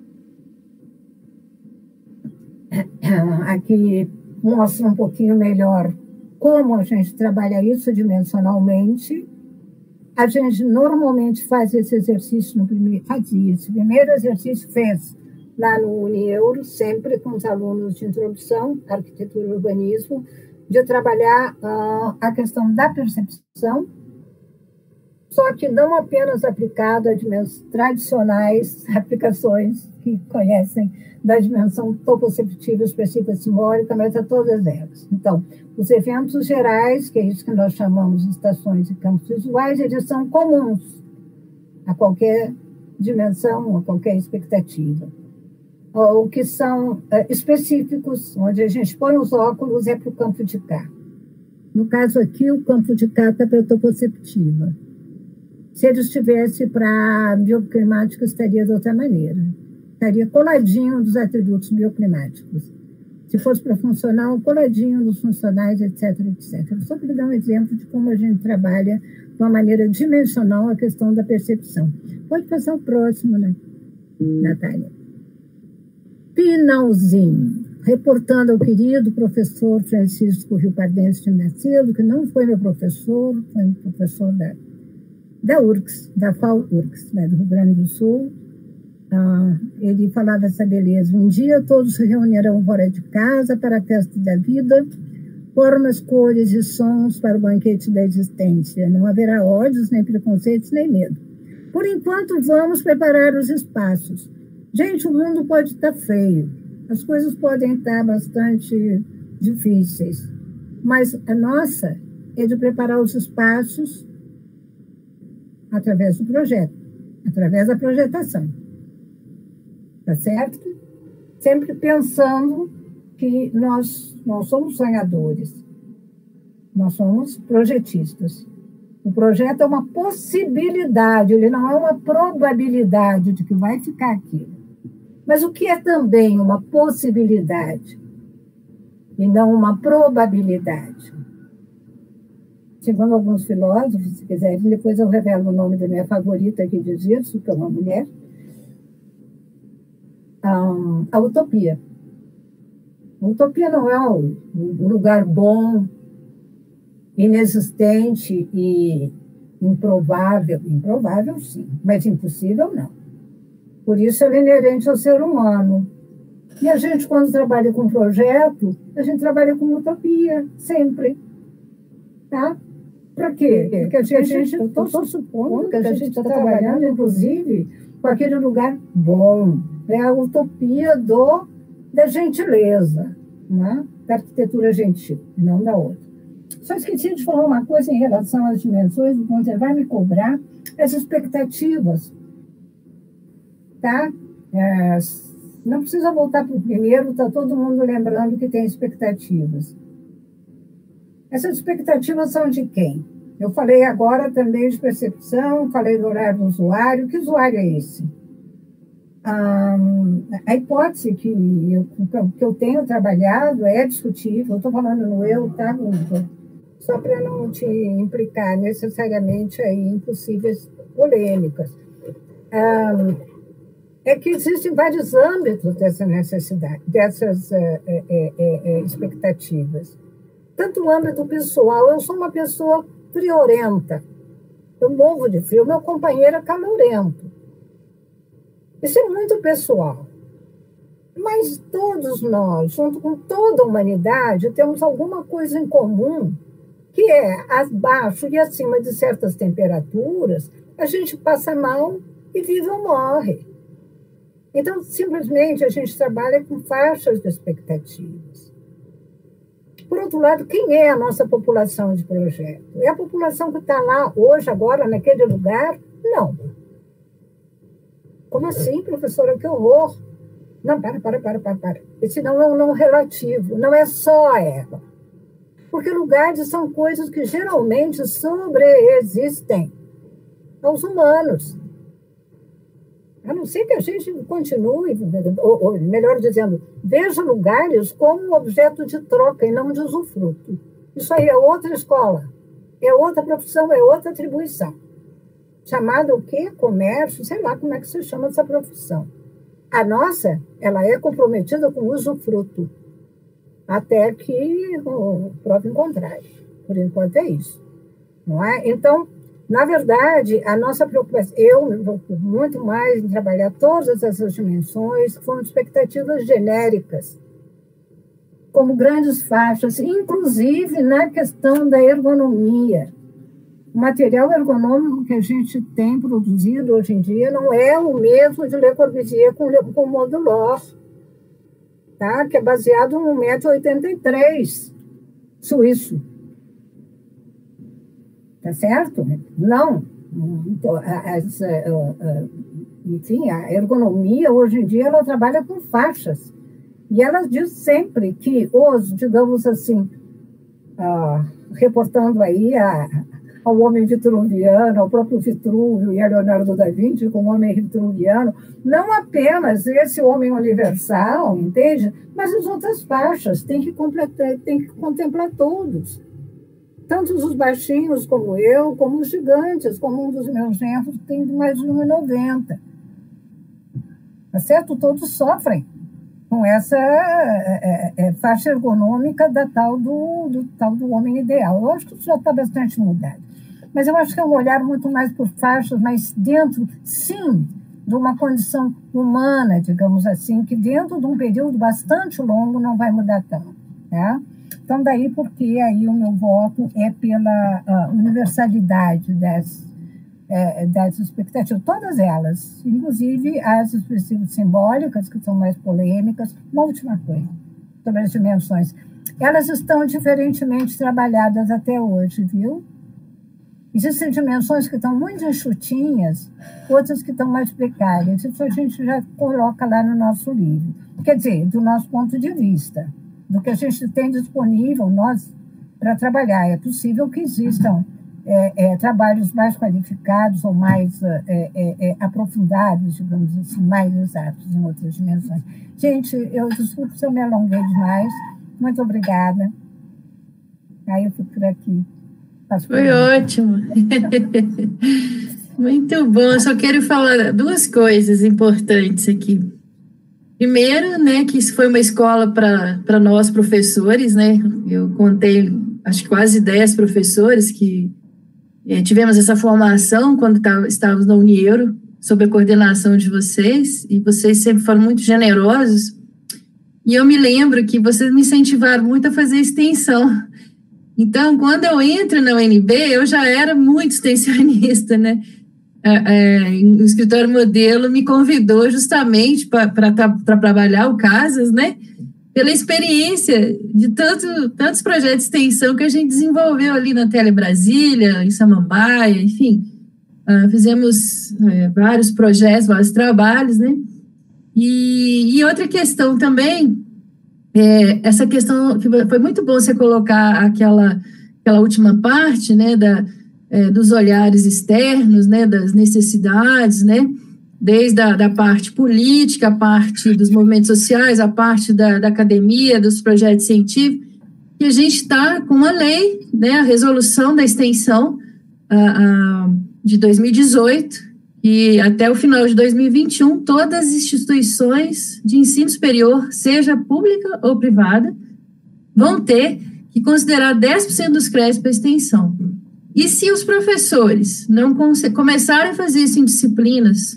Aqui mostra um pouquinho melhor como a gente trabalha isso dimensionalmente. A gente normalmente faz esse exercício no primeiro, fazia esse primeiro exercício, fez lá no Unieuro, sempre com os alunos de introdução, arquitetura e urbanismo, de trabalhar uh, a questão da percepção, só que não apenas aplicado a dimensões tradicionais, aplicações que conhecem da dimensão topoceptiva, específica, simbólica, mas a todas elas. Então, os eventos gerais, que é isso que nós chamamos de estações e campos visuais, eles são comuns a qualquer dimensão, a qualquer expectativa. O que são é, específicos, onde a gente põe os óculos, é para o campo de cá. No caso aqui, o campo de cá está para a topoceptiva. Se ele estivesse para bioclimática, estaria de outra maneira. Estaria coladinho dos atributos bioclimáticos. Se fosse para funcional, coladinho dos funcionais, etc, etcétera. Só para dar um exemplo de como a gente trabalha de uma maneira dimensional a questão da percepção. Pode passar o próximo, né, Natália? Finalzinho. Reportando ao querido professor Francisco Rio Pardense de Macedo, que não foi meu professor, foi um professor da, da U R C S, da F A U-U R C S, né, do Rio Grande do Sul. Ah, ele falava essa beleza. Um dia todos se reunirão fora de casa para a festa da vida, formas, cores e sons para o banquete da existência. Não haverá ódios, nem preconceitos, nem medo. Por enquanto, vamos preparar os espaços. Gente, o mundo pode estar feio, as coisas podem estar bastante difíceis, mas a nossa é de preparar os espaços através do projeto, através da projetação. Tá certo? Sempre pensando que nós não somos sonhadores, nós somos projetistas. O projeto é uma possibilidade, ele não é uma probabilidade de que vai ficar aqui. Mas o que é também uma possibilidade e não uma probabilidade? Segundo alguns filósofos, se quiserem, depois eu revelo o nome da minha favorita que diz isso, que é uma mulher, a utopia. A utopia não é um lugar bom inexistente e improvável, improvável sim, mas impossível não. Por isso ela é inerente ao ser humano. E a gente, quando trabalha com projeto, a gente trabalha com utopia, sempre. Tá? Para quê? Porque a gente, eu estou supondo que a gente está trabalhando, inclusive, com aquele lugar bom, é a utopia do, da gentileza, né? Da arquitetura gentil, não da outra. Só esqueci de falar uma coisa em relação às dimensões, quando você vai me cobrar as expectativas. Tá? É, não precisa voltar para o primeiro, está todo mundo lembrando que tem expectativas. Essas expectativas são de quem? Eu falei agora também de percepção, falei do horário do usuário. Que usuário é esse? Ah, a hipótese que eu, que eu tenho trabalhado é discutível, eu estou falando no eu, tá, Guto? Só para não te implicar necessariamente aí em possíveis polêmicas. Ah, é que existem vários âmbitos dessa necessidade, dessas é, é, é, é, expectativas. Tanto o âmbito pessoal, eu sou uma pessoa friorenta, eu morro de frio, meu companheiro é calorento. Isso é muito pessoal. Mas todos nós, junto com toda a humanidade, temos alguma coisa em comum, que é abaixo e acima de certas temperaturas, a gente passa mal e vive ou morre. Então, simplesmente, a gente trabalha com faixas de expectativas. Por outro lado, quem é a nossa população de projeto? É a população que está lá hoje, agora, naquele lugar? Não. Como assim, professora? Que horror! Não, para, para, para, para, para. Esse não é um não relativo, não é só ela. Porque lugares são coisas que geralmente sobreexistem aos humanos. A não ser que a gente continue, ou, ou melhor dizendo, veja lugares como objeto de troca e não de usufruto. Isso aí é outra escola, é outra profissão, é outra atribuição. Chamada o quê? Comércio, sei lá como é que se chama essa profissão. A nossa, ela é comprometida com o usufruto, até que oh, prova em contrário. Por enquanto é isso. Não é? Então, na verdade, a nossa preocupação, eu me preocupo muito mais em trabalhar todas essas dimensões com expectativas genéricas, como grandes faixas, inclusive na questão da ergonomia. O material ergonômico que a gente tem produzido hoje em dia não é o mesmo de Le Corbusier com o Modulor, tá? Que é baseado no um metro e oitenta e três suíço. Tá certo? Não. As, enfim, a ergonomia, hoje em dia, ela trabalha com faixas. E ela diz sempre que os, digamos assim, uh, reportando aí a, ao homem vitruviano, ao próprio Vitrúvio e a Leonardo da Vinci como homem vitruviano, não apenas esse homem universal, entende? Mas as outras faixas, tem que, completar, tem que contemplar todos. Tanto os baixinhos como eu, como os gigantes, como um dos meus genros, que tem mais de um e noventa. Tá certo? Todos sofrem com essa é, é, faixa ergonômica da tal do, do, tal do homem ideal. Eu acho que isso já está bastante mudado. Mas eu acho que é um olhar muito mais por faixas, mas dentro, sim, de uma condição humana, digamos assim, que dentro de um período bastante longo não vai mudar tanto. Tá? Então, daí porque aí o meu voto é pela uh, universalidade das, é, das expectativas, todas elas, inclusive as expressivas simbólicas, que são mais polêmicas. Uma última coisa, sobre as dimensões. Elas estão diferentemente trabalhadas até hoje, viu? Existem dimensões que estão muito enxutinhas, outras que estão mais precárias. Isso a gente já coloca lá no nosso livro. Quer dizer, do nosso ponto de vista, do que a gente tem disponível nós para trabalhar. É possível que existam é, é, trabalhos mais qualificados ou mais é, é, é, aprofundados, digamos assim, mais exatos em outras dimensões. Gente, eu desculpe se eu me alonguei demais. Muito obrigada. Aí eu fico por aqui. Passo por Foi aí. ótimo. Muito bom. Eu só quero falar duas coisas importantes aqui. Primeiro, né, que isso foi uma escola para nós professores, né, eu contei, acho que quase dez professores que é, tivemos essa formação quando tá, estávamos na Unieuro, sob a coordenação de vocês, e vocês sempre foram muito generosos, e eu me lembro que vocês me incentivaram muito a fazer extensão. Então, quando eu entro na U N B, eu já era muito extensionista, né? É, é, o escritório modelo me convidou justamente para trabalhar o Casas, né? Pela experiência de tanto, tantos projetos de extensão que a gente desenvolveu ali na Tele Brasília, em Samambaia, enfim. Uh, fizemos uh, vários projetos, vários trabalhos, né? E, e outra questão também, é, essa questão, que foi muito bom você colocar aquela, aquela última parte, né, da, é, dos olhares externos, né, das necessidades, né, desde a da parte política, a parte dos movimentos sociais, a parte da, da academia, dos projetos científicos, e a gente está com uma lei, né, a resolução da extensão, a, a de dois mil e dezoito, e até o final de dois mil e vinte e um, todas as instituições de ensino superior, seja pública ou privada, vão ter que considerar dez por cento dos créditos para extensão. E se os professores não começarem a fazer isso em disciplinas,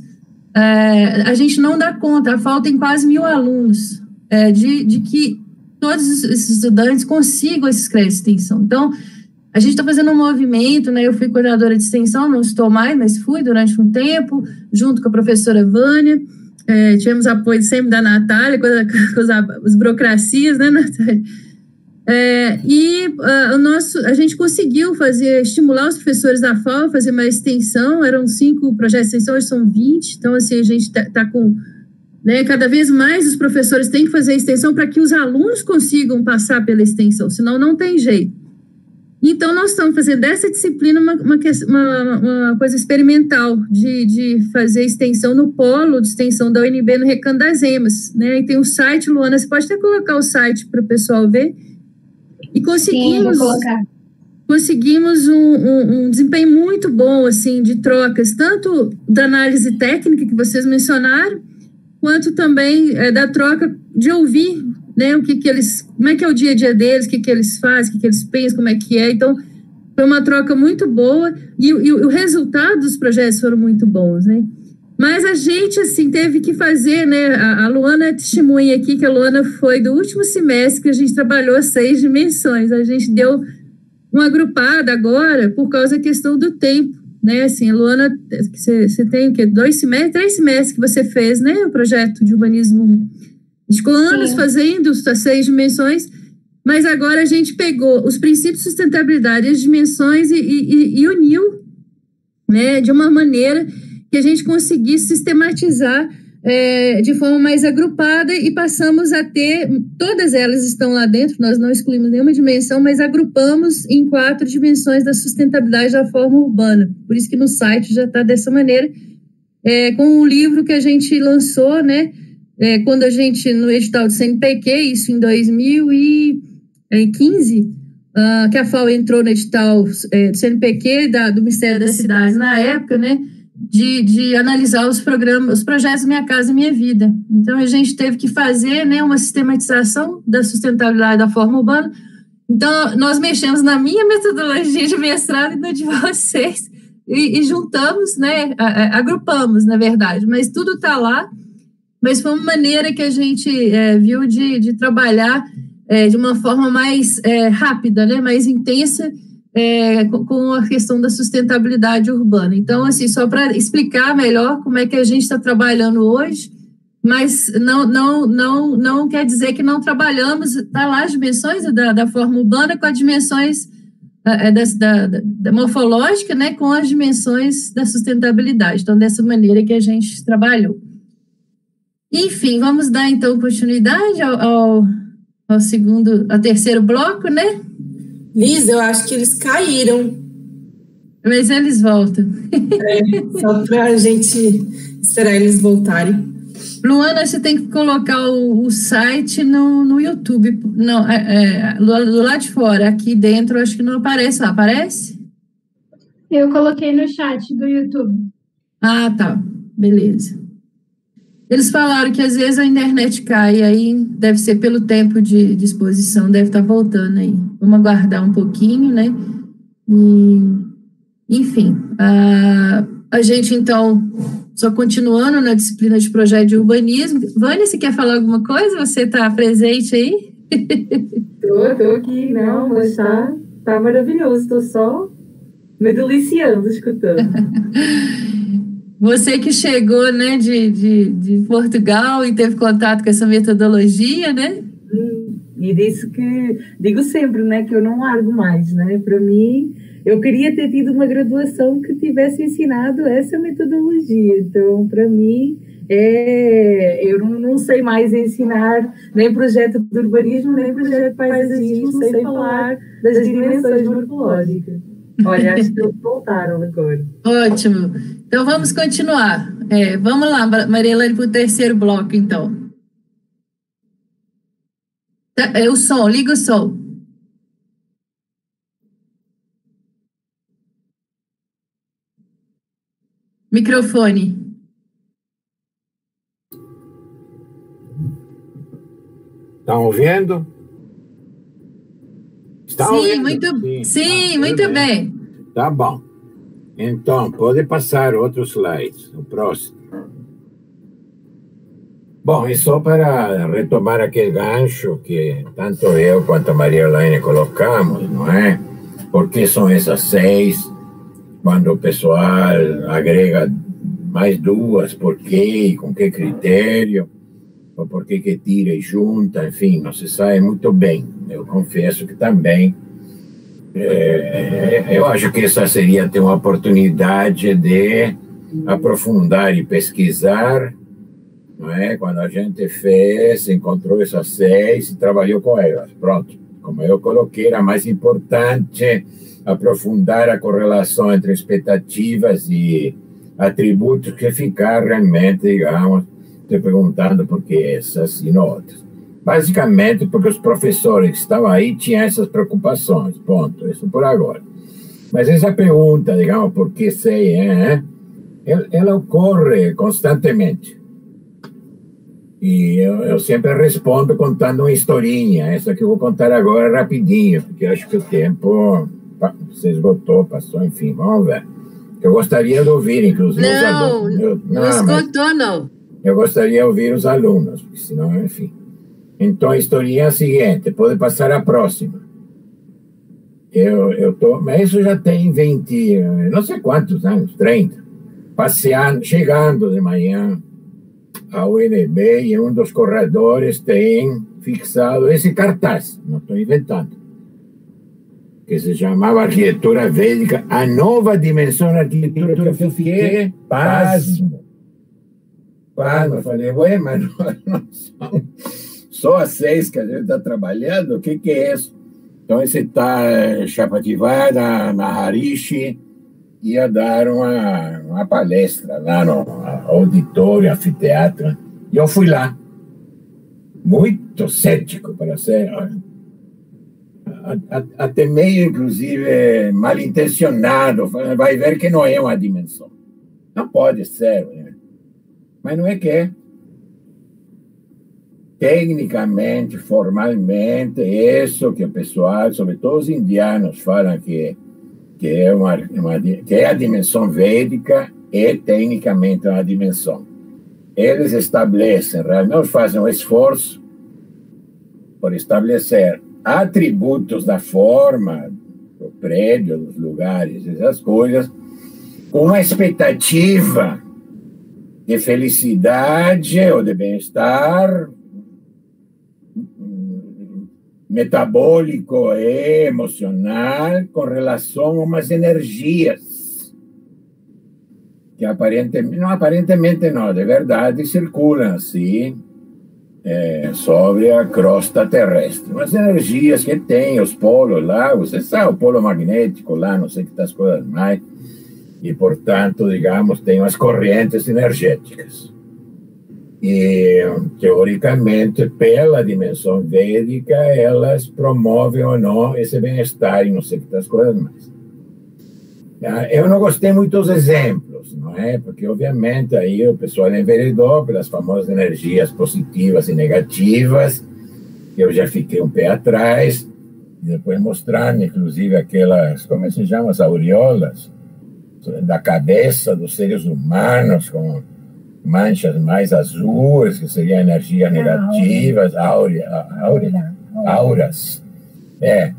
é, a gente não dá conta, faltam quase mil alunos, é, de, de que todos esses estudantes consigam esses créditos de extensão. Então, a gente está fazendo um movimento, né? Eu fui coordenadora de extensão, não estou mais, mas fui durante um tempo, junto com a professora Vânia. É, tivemos apoio sempre da Natália, com, a, com as, as burocracias, né, Natália? É, e uh, o nosso, a gente conseguiu fazer, estimular os professores da F A U a fazer uma extensão, eram cinco projetos de extensão, hoje são vinte, então assim, a gente está tá com, né, cada vez mais os professores têm que fazer a extensão para que os alunos consigam passar pela extensão, senão não tem jeito. Então, nós estamos fazendo dessa disciplina uma, uma, uma, uma coisa experimental, de, de fazer extensão no polo de extensão da U N B no Recanto das Emas, né? E tem o site, Luana, você pode até colocar o site para o pessoal ver. E conseguimos, Sim, conseguimos um, um, um desempenho muito bom, assim, de trocas, tanto da análise técnica que vocês mencionaram, quanto também é, da troca de ouvir, né, o que que eles, como é que é o dia a dia deles, o que que eles fazem, o que que eles pensam, como é que é. Então, foi uma troca muito boa e, e o resultado dos projetos foram muito bons, né. Mas a gente, assim, teve que fazer, né, a, a Luana é testemunha aqui, que a Luana foi do último semestre que a gente trabalhou seis dimensões, a gente deu uma agrupada agora por causa da questão do tempo, né, assim, a Luana, você tem o quê, dois semestres, três semestres que você fez, né, o projeto de urbanismo. A gente ficou anos Sim. fazendo as seis dimensões, mas agora a gente pegou os princípios de sustentabilidade, as dimensões e, e, e uniu, né, de uma maneira que a gente conseguisse sistematizar é, de forma mais agrupada e passamos a ter, todas elas estão lá dentro, nós não excluímos nenhuma dimensão, mas agrupamos em quatro dimensões da sustentabilidade da forma urbana. Por isso que no site já está dessa maneira, é, com um livro que a gente lançou, né, É, quando a gente, no edital do C N P Q, isso em dois mil e quinze, uh, que a F A U entrou no edital é, do C N P Q, da, do Ministério das Cidades, na época, né, de, de analisar os programas, os projetos Minha Casa Minha Vida. Então, a gente teve que fazer, né, uma sistematização da sustentabilidade da forma urbana. Então, nós mexemos na minha metodologia de mestrado e na de vocês, e, e juntamos, né, agrupamos, na verdade, mas tudo está lá. Mas foi uma maneira que a gente é, viu de, de trabalhar é, de uma forma mais é, rápida, né, mais intensa, é, com, com a questão da sustentabilidade urbana. Então, assim, só para explicar melhor como é que a gente está trabalhando hoje, mas não, não, não, não quer dizer que não trabalhamos, está lá as dimensões da, da forma urbana com as dimensões é, da, da, da morfológica, né, com as dimensões da sustentabilidade. Então, dessa maneira que a gente trabalhou. Enfim, vamos dar então continuidade ao, ao, ao segundo, ao terceiro bloco, né? Liz, eu acho que eles caíram. Mas eles voltam. É, só para a gente esperar eles voltarem. Luana, você tem que colocar o, o site no, no YouTube. Não, é, é, do lado de fora, aqui dentro, acho que não aparece lá. Aparece? Eu coloquei no chat do YouTube. Ah, tá. Beleza. Eles falaram que às vezes a internet cai, aí deve ser pelo tempo de, de exposição, deve estar voltando aí. Vamos aguardar um pouquinho, né? E, enfim, a, a gente então, só continuando na disciplina de projeto de urbanismo. Vânia, você quer falar alguma coisa? Você está presente aí? Estou, estou aqui, não, mas está tá maravilhoso, estou só me deliciando escutando. Você que chegou, né, de, de, de Portugal e teve contato com essa metodologia, né? Hum, e disse que, digo sempre, né, que eu não largo mais, né? Para mim, eu queria ter tido uma graduação que tivesse ensinado essa metodologia. Então, para mim, é, eu não, não sei mais ensinar nem projeto de urbanismo, nem projeto de paisagismo, sem falar das dimensões morfológicas. Olha, acho que eles voltaram agora. Ótimo. Então, vamos continuar. É, vamos lá, Maria Elaine, para o terceiro bloco, então. Tá, é o som, liga o som. Microfone. Estão ouvindo? Está sim, ouvindo? Muito, sim, sim ah, muito bem. bem. Tá bom. Então, pode passar outros slides, o próximo. Bom, e só para retomar aquele gancho que tanto eu quanto a Maria Elaine colocamos, não é? Por que são essas seis? Quando o pessoal agrega mais duas, por quê? Com que critério? Ou por que que tira e junta? Enfim, não se sabe muito bem. Eu confesso que também É, eu acho que essa seria ter uma oportunidade de aprofundar e pesquisar, não é? Quando a gente fez, encontrou essas seis e trabalhou com elas. Pronto. Como eu coloquei, era mais importante aprofundar a correlação entre expectativas e atributos que ficar realmente, digamos, te perguntando por que essas e não outras. Basicamente porque os professores que estavam aí tinham essas preocupações, ponto, isso por agora. Mas essa pergunta, digamos, por que sei, é, ela, ela ocorre constantemente. E eu, eu sempre respondo contando uma historinha, essa que eu vou contar agora rapidinho, porque eu acho que o tempo se esgotou, passou, enfim, vamos ver. Eu gostaria de ouvir, inclusive, não, os alunos. Eu, não, não esgotou, não. Eu gostaria de ouvir os alunos, porque senão, enfim... Então, a historinha é a seguinte, pode passar a próxima. Eu, eu tô, mas isso já tem vinte, não sei quantos anos, trinta. Passeando, chegando de manhã à U N B e um dos corredores tem fixado esse cartaz, não estou inventando, que se chamava Arquitetura Védica, a nova dimensão da arquitetura, que eu fiquei pasmo. Pasmo, eu falei, ué, mas não, não são... Só às seis que a gente está trabalhando, o que, que é isso? Então, esse está Chapativada, Maharishi, ia dar uma, uma palestra lá no auditório, anfiteatro, e eu fui lá, muito cético para ser, até meio, inclusive, mal intencionado, vai ver que não é uma dimensão. Não pode ser, né? Mas não é que é. Tecnicamente, formalmente, isso que o pessoal, sobretudo os indianos, falam que, que, é, uma, uma, que é a dimensão védica, é tecnicamente uma dimensão. Eles estabelecem, realmente fazem um esforço por estabelecer atributos da forma, do prédio, dos lugares, essas coisas, com uma expectativa de felicidade ou de bem-estar metabólico e emocional com relação a umas energias que aparentemente, não aparentemente não, de verdade circulam assim é, sobre a crosta terrestre. Umas energias que tem os polos lá, você sabe, o polo magnético lá, não sei que das coisas mais, e portanto, digamos, tem umas correntes energéticas. E, teoricamente, pela dimensão védica, elas promovem ou não esse bem-estar e não sei que das coisas mais. Eu não gostei muito dos exemplos, Deus, não é? Porque, obviamente, aí o pessoal enveredou pelas famosas energias positivas e negativas, que eu já fiquei um pé atrás, e depois mostrando, inclusive, aquelas, como se chama, as aureolas da cabeça dos seres humanos, com manchas mais azuis, que seriam energias negativas, áurea, áurea, auras. É.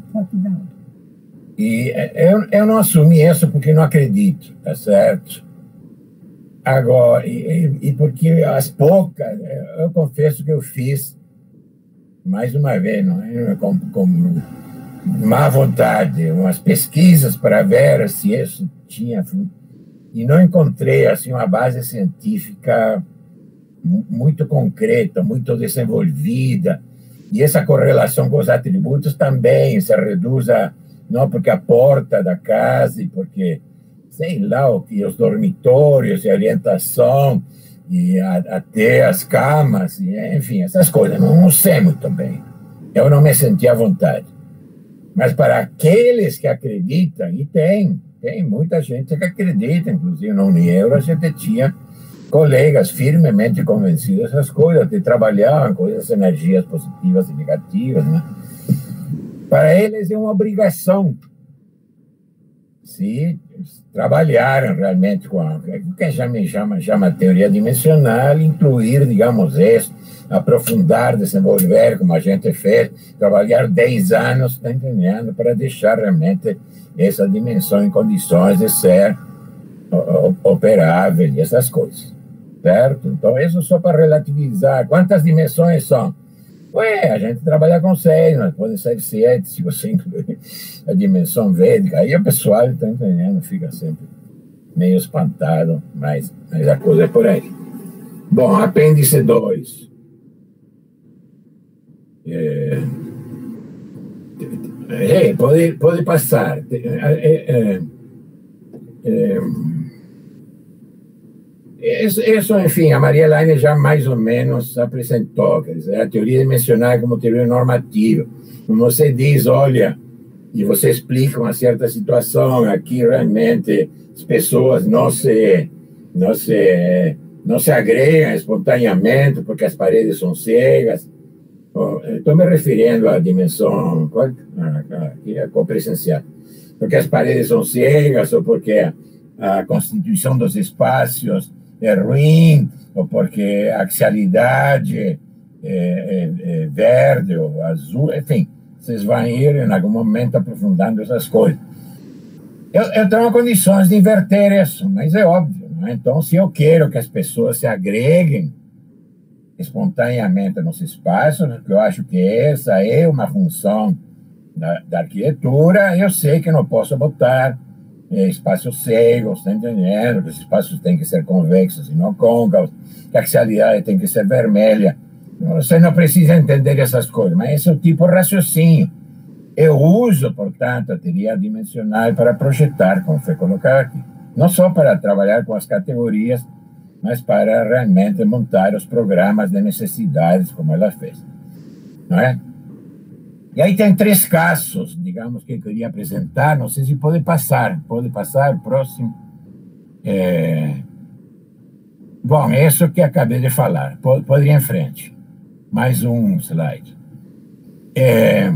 E eu, eu não assumi isso porque não acredito, tá certo? Agora, e, e porque as poucas, eu confesso que eu fiz, mais uma vez, não é? com, com má vontade, umas pesquisas para ver se isso tinha, e não encontrei assim uma base científica muito concreta, muito desenvolvida, e essa correlação com os atributos também se reduz a, não porque a porta da casa, e porque, sei lá, o que os dormitórios e a orientação, e a, até as camas, e, enfim, essas coisas, não, não sei muito bem. Eu não me senti à vontade. Mas para aqueles que acreditam, e tem, tem muita gente que acredita, inclusive no Unieuro a gente tinha colegas firmemente convencidos dessas coisas, que trabalhavam com essas energias positivas e negativas, né? Para eles é uma obrigação, se trabalharam realmente com a, o que já me chama, chama teoria dimensional, incluir, digamos, isso, aprofundar, desenvolver, como a gente fez, trabalhar dez anos, está entendendo, para deixar realmente essa dimensão em condições de ser operável e essas coisas, certo? Então, isso só para relativizar. Quantas dimensões são? Ué, a gente trabalha com seis, mas pode ser sete, se você incluir a dimensão védica. Aí o pessoal, está entendendo, fica sempre meio espantado, mas, mas a coisa é por aí. Bom, apêndice dois. É, é, pode, pode passar. É, é, é, Isso, isso, enfim, a Maria Elaine já mais ou menos apresentou, quer dizer, a teoria dimensional como teoria normativa. Como você diz, olha, e você explica uma certa situação, aqui realmente as pessoas não se, não se, não se agregam espontaneamente porque as paredes são cegas. Estou me referindo à dimensão, qual, aqui, a copresencial, porque as paredes são cegas ou porque a constituição dos espaços é ruim, ou porque a axialidade é, é, é verde ou azul, enfim, vocês vão ir em algum momento aprofundando essas coisas. Eu, eu tenho condições de inverter isso, mas é óbvio, né? Então, se eu quero que as pessoas se agreguem espontaneamente nos espaços, que eu acho que essa é uma função da, da arquitetura, eu sei que não posso botar espaços cegos, está entendendo? Que os espaços têm que ser convexos e não côncavos, que a axialidade tem que ser vermelha. Você não precisa entender essas coisas, mas esse é o tipo de raciocínio. Eu uso, portanto, a teoria dimensional para projetar, como foi colocado aqui. Não só para trabalhar com as categorias, mas para realmente montar os programas de necessidades, como ela fez. Não é? E aí tem três casos, digamos, que eu queria apresentar, não sei se pode passar, pode passar, próximo. É... Bom, é isso que acabei de falar, pode, pode ir em frente. Mais um slide. É...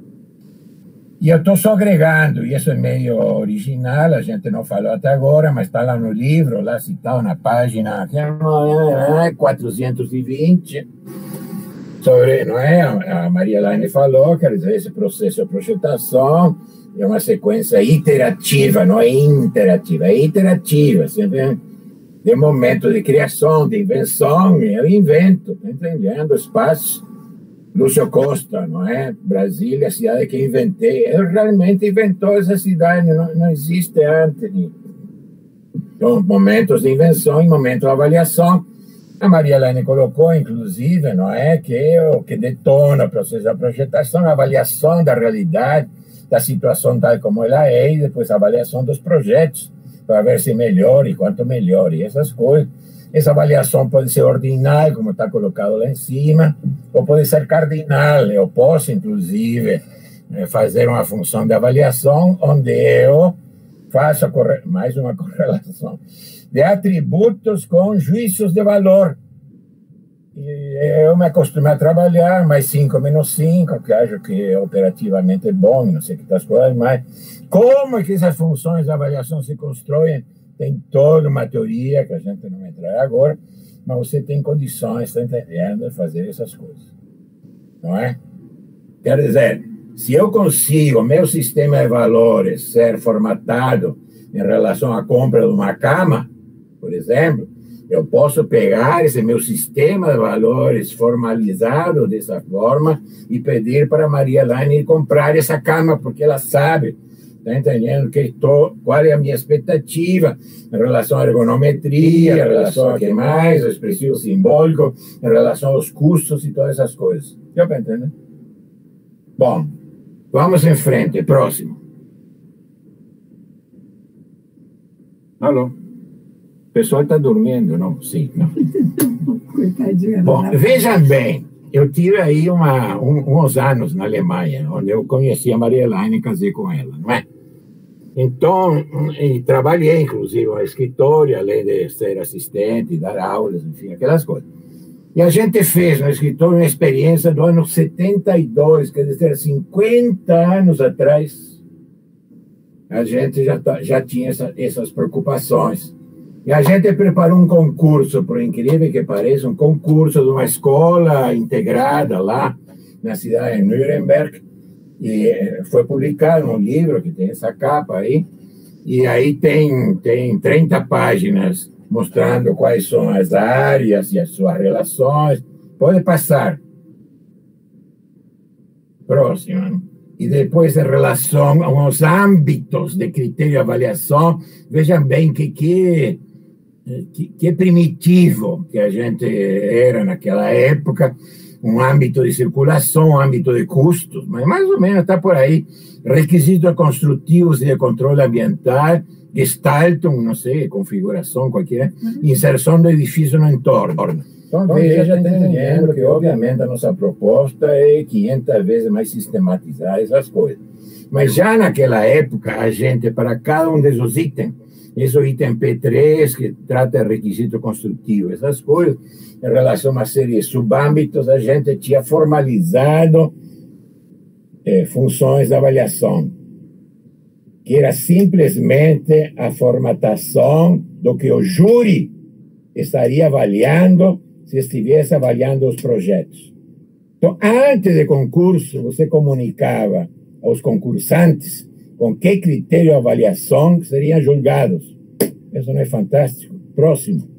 E eu estou só agregando, e isso é meio original, a gente não falou até agora, mas está lá no livro, lá citado na página quatrocentos e vinte, sobre, não é? A Maria Elaine falou, quer dizer, esse processo de projetação é uma sequência iterativa, não é interativa, é iterativa, sempre de momento de criação, de invenção, eu invento, tá entendendo? Espaço, Lúcio Costa, não é? Brasília, a cidade que inventei, eu realmente inventou essa cidade, não, não existe antes. Então, momentos de invenção e momentos de avaliação. A Maria Elaine colocou, inclusive, não é, que é o que detona o processo da projetação, a avaliação da realidade, da situação tal como ela é, e depois a avaliação dos projetos, para ver se melhora e quanto melhora, e essas coisas. Essa avaliação pode ser ordinal, como está colocado lá em cima, ou pode ser cardinal. Eu posso, inclusive, fazer uma função de avaliação onde eu faço a corre... mais uma correlação de atributos com juízos de valor. E eu me acostumei a trabalhar mais cinco menos cinco, que acho que é operativamente bom, não sei que das coisas, mas como é que essas funções de avaliação se constroem? Tem toda uma teoria que a gente não vai entrar agora, mas você tem condições, está entendendo, de fazer essas coisas. Não é? Quer dizer, se eu consigo meu sistema de valores ser formatado em relação à compra de uma cama, por exemplo, eu posso pegar esse meu sistema de valores formalizado dessa forma e pedir para a Maria Elaine comprar essa cama, porque ela sabe, está entendendo que tô, qual é a minha expectativa em relação à ergonometria, em relação a que mais, ao expressivo simbólico, em relação aos custos e todas essas coisas. Deu para entender? Bom, vamos em frente, próximo. Alô? O pessoal está dormindo, não? Sim. Não. Bom, vejam bem, eu tive aí uma, um, uns anos na Alemanha, onde eu conheci a Maria Elaine e casei com ela, não é? Então, e trabalhei, inclusive, no escritório, além de ser assistente, dar aulas, enfim, aquelas coisas. E a gente fez no escritório uma experiência do ano setenta e dois, quer dizer, cinquenta anos atrás, a gente já, já tinha essa, essas preocupações. E a gente preparou um concurso, por incrível que pareça, um concurso de uma escola integrada lá na cidade de Nuremberg. E foi publicado um livro que tem essa capa aí. E aí tem, tem trinta páginas mostrando quais são as áreas e as suas relações. Pode passar. Próximo. E depois, em relação aos âmbitos de critério de avaliação, vejam bem que que Que, que primitivo que a gente era naquela época, um âmbito de circulação, um âmbito de custos, mas mais ou menos está por aí, requisitos construtivos e de controle ambiental, gestaltung, não sei, configuração qualquer, inserção do edifício no entorno. Então, veja, está entendendo que, obviamente, a nossa proposta é quinhentas vezes mais sistematizar essas coisas. Mas já naquela época, a gente, para cada um desses itens, esse é o item P três, que trata de requisito construtivo, essas coisas, em relação a uma série de subâmbitos, a gente tinha formalizado eh, funções de avaliação, que era simplesmente a formatação do que o júri estaria avaliando se estivesse avaliando os projetos. Então, antes do concurso, você comunicava aos concursantes com que critério de avaliação seriam julgados. Isso não é fantástico? Próximo.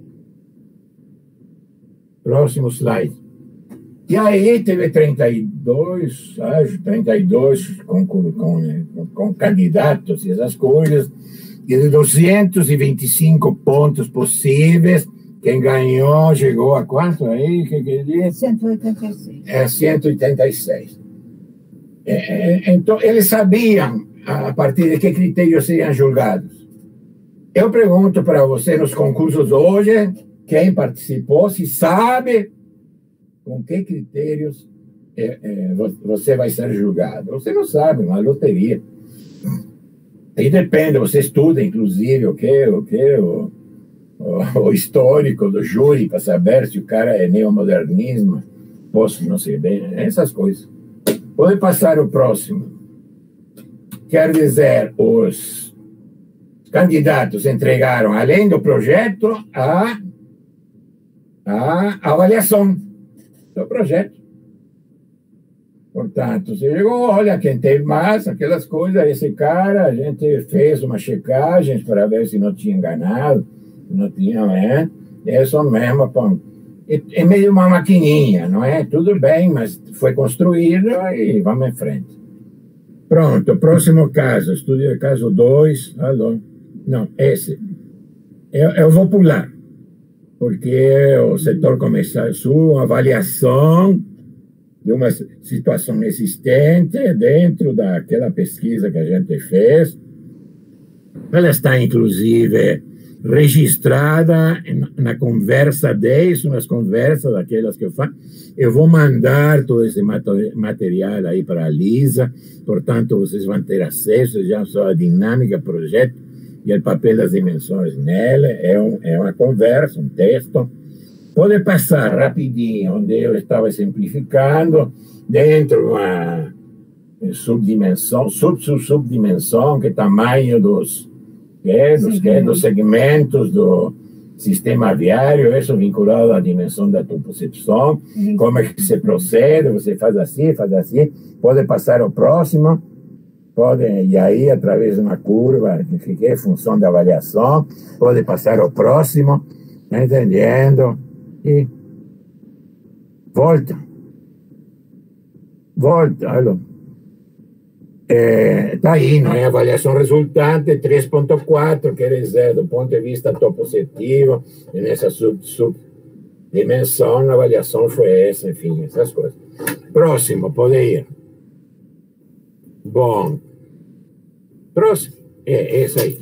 Próximo slide. E aí teve trinta e dois, acho, trinta e dois com, com, com candidatos e essas coisas, e de duzentos e vinte e cinco pontos possíveis, quem ganhou chegou a quanto aí? Que, que diz? cento e oitenta e seis. É, cento e oitenta e seis. É, então, eles sabiam a partir de que critérios seriam julgados. Eu pergunto para você nos concursos hoje, quem participou, se sabe com que critérios é, é, você vai ser julgado. Você não sabe, uma loteria. E depende, você estuda, inclusive, o que, o, que, o, o, o histórico do júri, para saber se o cara é neomodernismo, posso não sei bem, essas coisas. Pode passar o próximo. Quer dizer, os candidatos entregaram, além do projeto, a, a avaliação do projeto. Portanto, você chegou, olha, quem teve mais, aquelas coisas, esse cara, a gente fez uma checagem para ver se não tinha enganado, não tinha, né? Isso mesmo, pô. É meio uma maquininha, não é? Tudo bem, mas foi construído e vamos em frente. Pronto, próximo caso, estudo de caso dois. Alô? Não, esse. Eu, eu vou pular, porque o setor comercial sul, uma avaliação de uma situação existente dentro daquela pesquisa que a gente fez. Ela está, inclusive, registrada na conversa dez, umas conversas daquelas que eu faço. Eu vou mandar todo esse material aí para a Lisa, portanto, vocês vão ter acesso já à dinâmica, projeto. e o papel das dimensões nela é, um, é uma conversa, um texto. Pode passar rapidinho, onde eu estava simplificando, dentro de uma subdimensão, sub-subdimensão, que é o tamanho dos, que, dos, que, dos segmentos do sistema aviário, isso vinculado à dimensão da tua percepção, como é que se procede, você faz assim, faz assim, pode passar ao próximo, pode, e aí, através de uma curva, que é função da avaliação, pode passar ao próximo, tá entendendo? E volta. Volta, olha. Está aí, não é? Avaliação resultante três ponto quatro, quer dizer, do ponto de vista positivo, nessa sub, subdimensão, a avaliação foi essa, enfim, essas coisas. Próximo, pode ir. Bom. Próximo. É, esse aí.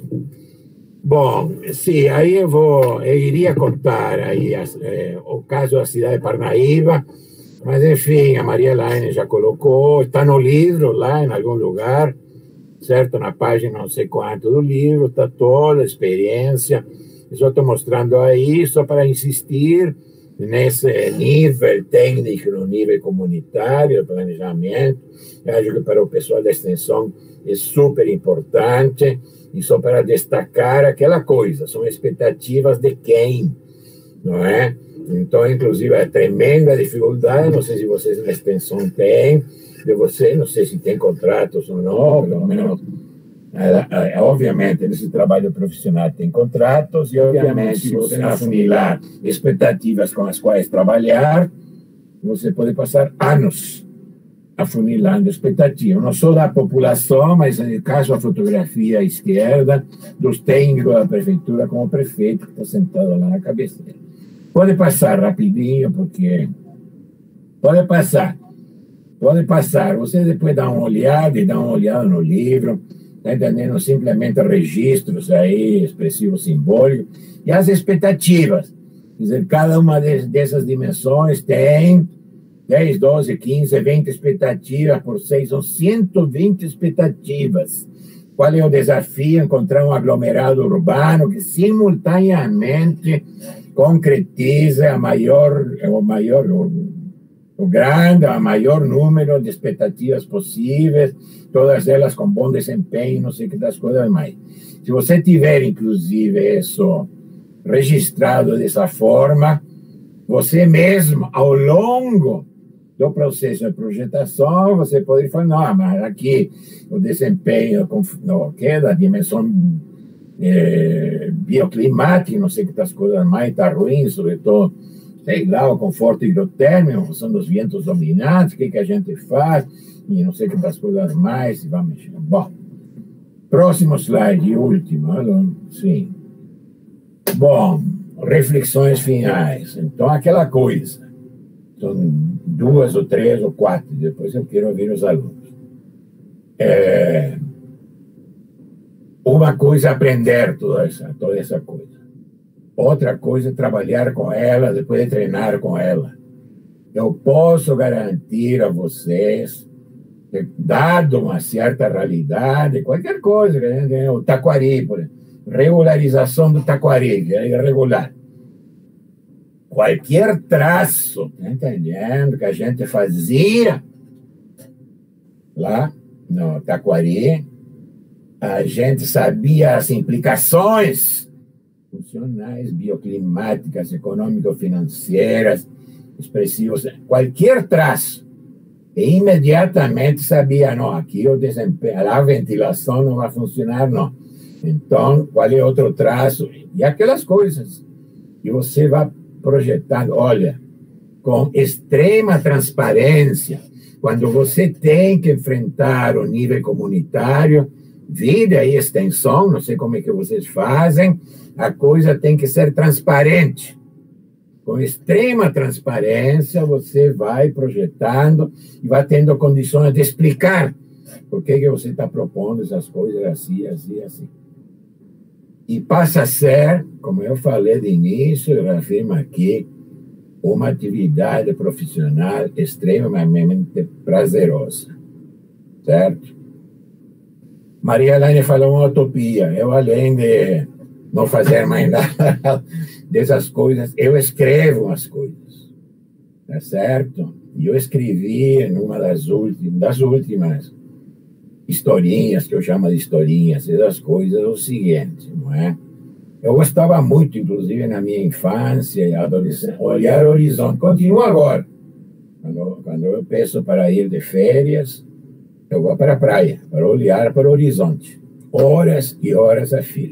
Bom, sim, aí eu vou, eu iria contar aí é, o caso da cidade de Parnaíba, mas, enfim, a Maria Elaine já colocou, está no livro, lá em algum lugar, certo? Na página não sei quanto do livro, está toda a experiência. Eu só estou mostrando aí, só para insistir nesse nível técnico, no nível comunitário, planejamento. Eu acho que para o pessoal da extensão é super importante, e só para destacar aquela coisa, são expectativas de quem, não é? Então, inclusive, é tremenda dificuldade, não sei se vocês na extensão têm, de você, não sei se tem contratos ou não, pelo menos, é, é, obviamente, nesse trabalho profissional tem contratos, e obviamente, se você afunilar expectativas com as quais trabalhar, você pode passar anos afunilando expectativas, não só da população, mas, no caso, a fotografia à esquerda, dos técnicos da prefeitura, como o prefeito, que está sentado lá na cabeceira. Pode passar rapidinho, porque... Pode passar. Pode passar. Você depois dá uma olhada e dá uma olhada no livro, está entendendo? Simplesmente registros aí, expressivos simbólicos, e as expectativas. Quer dizer, cada uma dessas dimensões tem dez, doze, quinze, vinte expectativas por seis, são cento e vinte expectativas. Qual é o desafio? Encontrar um aglomerado urbano que simultaneamente concretiza a maior, o maior, o, o grande, a maior número de expectativas possíveis, todas elas com bom desempenho, não sei que das coisas mais. Se você tiver, inclusive, isso registrado dessa forma, você mesmo, ao longo do processo de projetação, você pode falar, não, mas aqui o desempenho no, que, da dimensão é, bioclimática, não sei que das coisas mais está ruim, sobretudo, sei lá, o conforto hidrotérmico, são dos ventos dominantes, o que, que a gente faz, e não sei que das coisas mais, e vai mexer. Bom, próximo slide, último, sim. Bom, reflexões finais. Então, aquela coisa, são duas ou três ou quatro, depois eu quero ouvir os alunos. É, uma coisa é aprender toda essa, toda essa coisa. Outra coisa é trabalhar com ela, depois de treinar com ela. Eu posso garantir a vocês, que, dado uma certa realidade, qualquer coisa, o taquari, por exemplo, regularização do taquari, que é irregular. Qualquer traço, tá entendendo, que a gente fazia lá no taquari, a gente sabia as implicações funcionais, bioclimáticas, econômico-financeiras, expressivos, qualquer traço. E imediatamente sabia, não, aqui o desempenho, a ventilação não vai funcionar, não. Então, qual é outro traço? E aquelas coisas que você vai projetando, olha, com extrema transparência, quando você tem que enfrentar o nível comunitário, vida e extensão, não sei como é que vocês fazem, a coisa tem que ser transparente. Com extrema transparência, você vai projetando e vai tendo condições de explicar por que, que você está propondo essas coisas assim, assim, assim. E passa a ser, como eu falei de início, eu afirmo aqui, uma atividade profissional extremamente prazerosa, certo? Maria Elaine falou uma utopia. Eu, além de não fazer mais nada dessas coisas, eu escrevo as coisas, tá certo? E eu escrevi numa das últimas, das últimas historinhas, que eu chamo de historinhas, essas coisas, o seguinte, não é? Eu gostava muito, inclusive na minha infância e adolescência, olhar o horizonte. Continua agora. Quando, quando eu peço para ir de férias, eu vou para a praia, para olhar para o horizonte. Horas e horas a fio.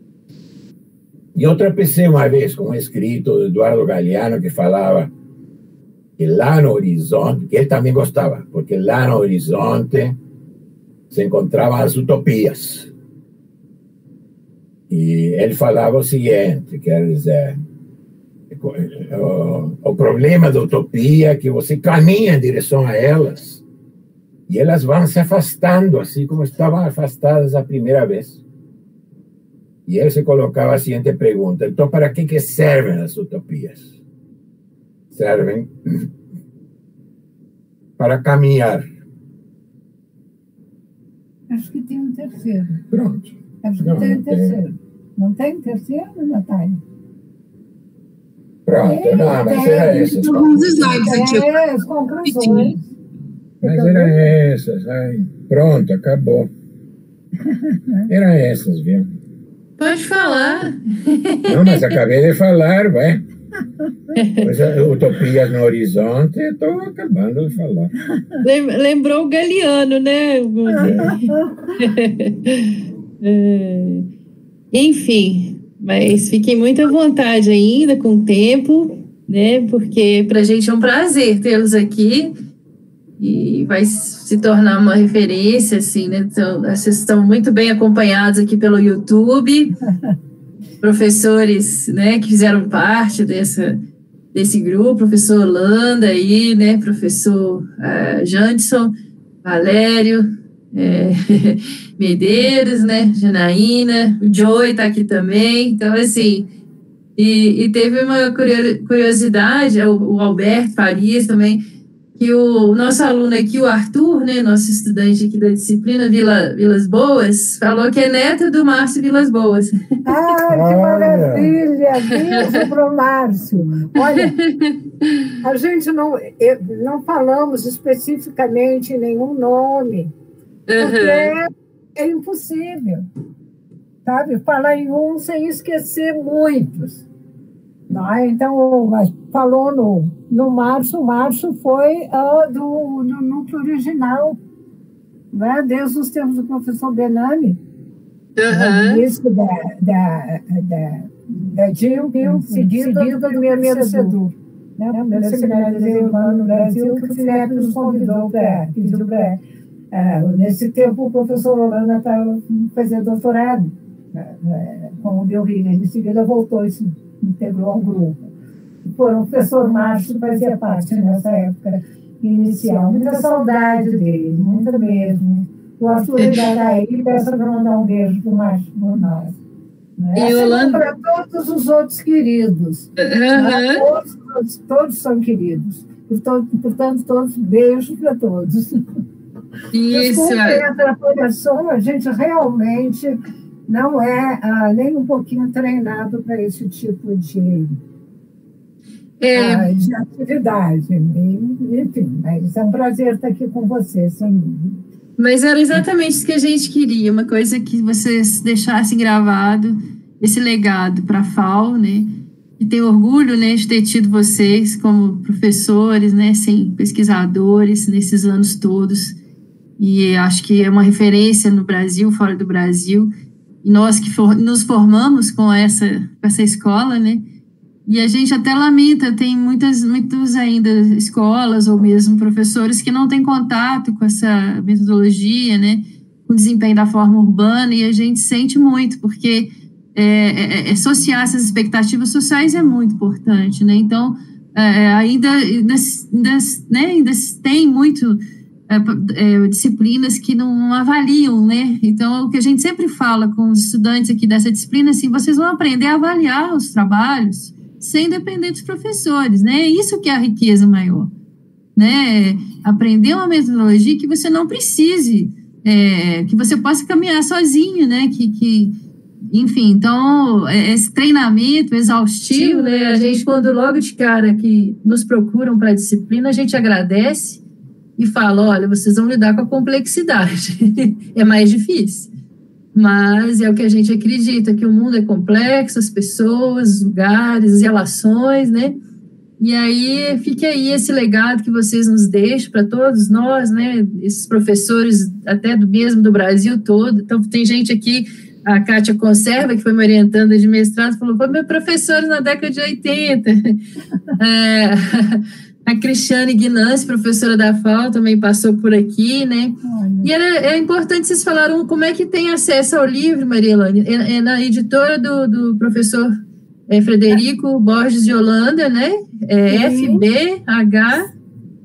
E eu tropecei uma vez com um escrito do Eduardo Galeano que falava que lá no horizonte, que ele também gostava, porque lá no horizonte se encontravam as utopias. E ele falava o seguinte, quer dizer, o, o problema da utopia é que você caminha em direção a elas e elas vão se afastando, assim como estavam afastadas a primeira vez. E ele se colocava a seguinte pergunta, então para que, que servem as utopias? Servem para caminhar. Acho que tem um terceiro. Pronto. Acho que não, tem um terceiro. Tem. Não tem terceiro, Natália? Pronto, é, não, mas era essas. É, as conclusões. Mas era essas, ai. Pronto, acabou. Era essas, viu? Pode falar. Não, mas acabei de falar, ué. Pois, utopias no horizonte, estou acabando de falar. Lembrou o Galeano, né? é, enfim, mas fiquem muito à vontade ainda com o tempo, né? Porque para a gente é um prazer tê-los aqui e vai se tornar uma referência, assim, né? Então, vocês estão muito bem acompanhados aqui pelo YouTube. Professores, né, que fizeram parte dessa, desse grupo, professor Holanda aí, né, professor uh, Janderson, Valério, é, Medeiros, né, Janaína, o Joey está aqui também, então assim, e, e teve uma curiosidade, o, o Alberto Farias também, que o, o nosso aluno aqui, o Arthur, né, nosso estudante aqui da disciplina Vila, Vilas Boas, falou que é neto do Márcio Vilas Boas. Ah, que maravilha! Beijo para o Márcio. Olha, a gente não, não falamos especificamente nenhum nome, porque uhum. é, é impossível, sabe? Falar em um sem esquecer muitos. Não é? Então, mas falou no, no Márcio, o Márcio foi uh, do, do núcleo original, né? Desde os tempos do professor Benami, uhum. início da, da, da, da D I U, seguido, seguido do primeiro sedur, né? O primeiro seminário de Irmã no Brasil, que o Filipe nos convidou para uh, nesse tempo o professor Holanda estava fazendo doutorado uh, com o Del Rio, em seguida voltou esse integrou ao grupo. Foi o professor Márcio, fazia parte nessa época inicial. Muita saudade dele, muita mesmo. O Arthur estará aí, peço para mandar um beijo para o Márcio por nós. Né? E assim, Holanda... para todos os outros queridos. Uhum. Todos, todos, todos são queridos. Portanto, portanto todos, beijos para todos. Isso. Desculpe a atrapalhação, a gente realmente não é ah, nem um pouquinho treinado para esse tipo de, é. ah, de atividade. Enfim, mas é um prazer estar aqui com você, sem dúvida. Mas era exatamente isso que a gente queria, uma coisa que vocês deixassem gravado, esse legado para a F A U, né? E ter orgulho, né, de ter tido vocês como professores, né, sem pesquisadores nesses anos todos. E acho que é uma referência no Brasil, fora do Brasil. E nós que for, nos formamos com essa, com essa escola, né? E a gente até lamenta, tem muitas, muitas ainda escolas ou mesmo professores que não têm contato com essa metodologia, né? Com o desempenho da forma urbana, e a gente sente muito, porque é, é, é, associar essas expectativas sociais é muito importante, né? Então, é, ainda, ainda, ainda, né? ainda tem muito... É, disciplinas que não, não avaliam, né? Então, o que a gente sempre fala com os estudantes aqui dessa disciplina, assim, vocês vão aprender a avaliar os trabalhos sem depender dos professores, né? Isso que é a riqueza maior, né? Aprender uma metodologia que você não precise é, que você possa caminhar sozinho, né? Que, que, enfim, então, esse treinamento exaustivo, né? A gente, quando logo de cara que nos procuram para a disciplina, a gente agradece e fala, olha, vocês vão lidar com a complexidade. É mais difícil. Mas é o que a gente acredita, que o mundo é complexo, as pessoas, os lugares, as relações, né? E aí, fica aí esse legado que vocês nos deixam para todos nós, né? Esses professores, até do mesmo do Brasil todo. Então, tem gente aqui, a Kátia Conserva, que foi me orientando de mestrado, falou, foi meu professor na década de oitenta. É, a Cristiane Guinanci, professora da F A O, também passou por aqui, né? E é, é importante vocês falaram como é que tem acesso ao livro, Maria Elaine. É, é na editora do, do professor é, Frederico Borges de Holanda, né? É F B H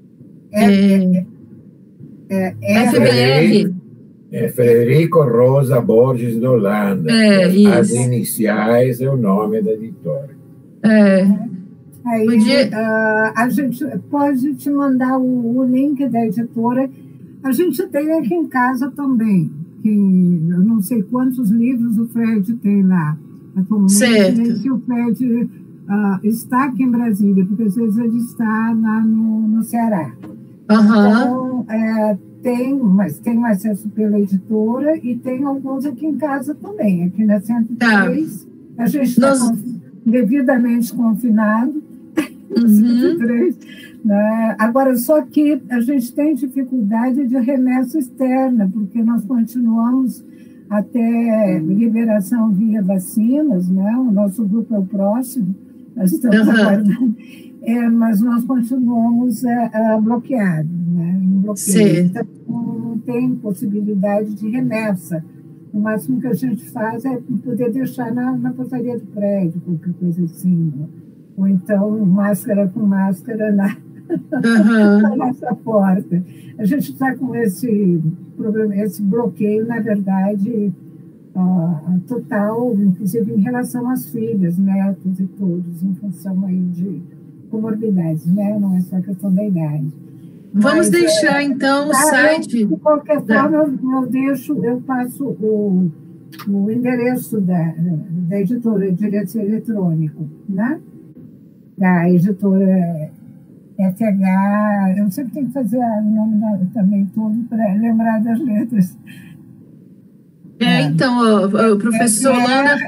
é, é, é, F B R. É Frederico Rosa Borges de Holanda. É, isso. As iniciais é o nome da editora. É. Aí, Podia... uh, a gente pode te mandar o, o link da editora. A gente tem aqui em casa também, que eu não sei quantos livros o Fred tem lá. Atualmente, certo. Que o Fred uh, está aqui em Brasília, porque às vezes ele está lá no, no Ceará. Uhum. Então, é, tem, mas tem acesso pela editora e tem alguns aqui em casa também. Aqui na cento e três, tá. A gente está Nós... devidamente confinado. Uhum. cento e três, né? Agora, só que a gente tem dificuldade de remessa externa, porque nós continuamos até liberação via vacinas, né? O nosso grupo é o próximo, nós estamos uhum. aguardando, é, mas nós continuamos é, é, bloqueados, né? Em bloqueio. Então, não tem possibilidade de remessa. O máximo que a gente faz é poder deixar na, na portaria do prédio, qualquer coisa assim, né? Ou então máscara com máscara na, uhum. na nossa porta. A gente está com esse problema, esse bloqueio, na verdade, uh, total, inclusive em relação às filhas, netos e todos, em função aí de comorbidades, né? Não é só questão da idade. Vamos Mas, deixar, é, então, o tá, site... Eu, de qualquer forma, eu, eu deixo, eu passo o, o endereço da, da editora, endereço eletrônico, né? Da editora F H, eu sempre tenho que fazer o nome da, também todo para lembrar das letras. É, então, o, o professor Holanda...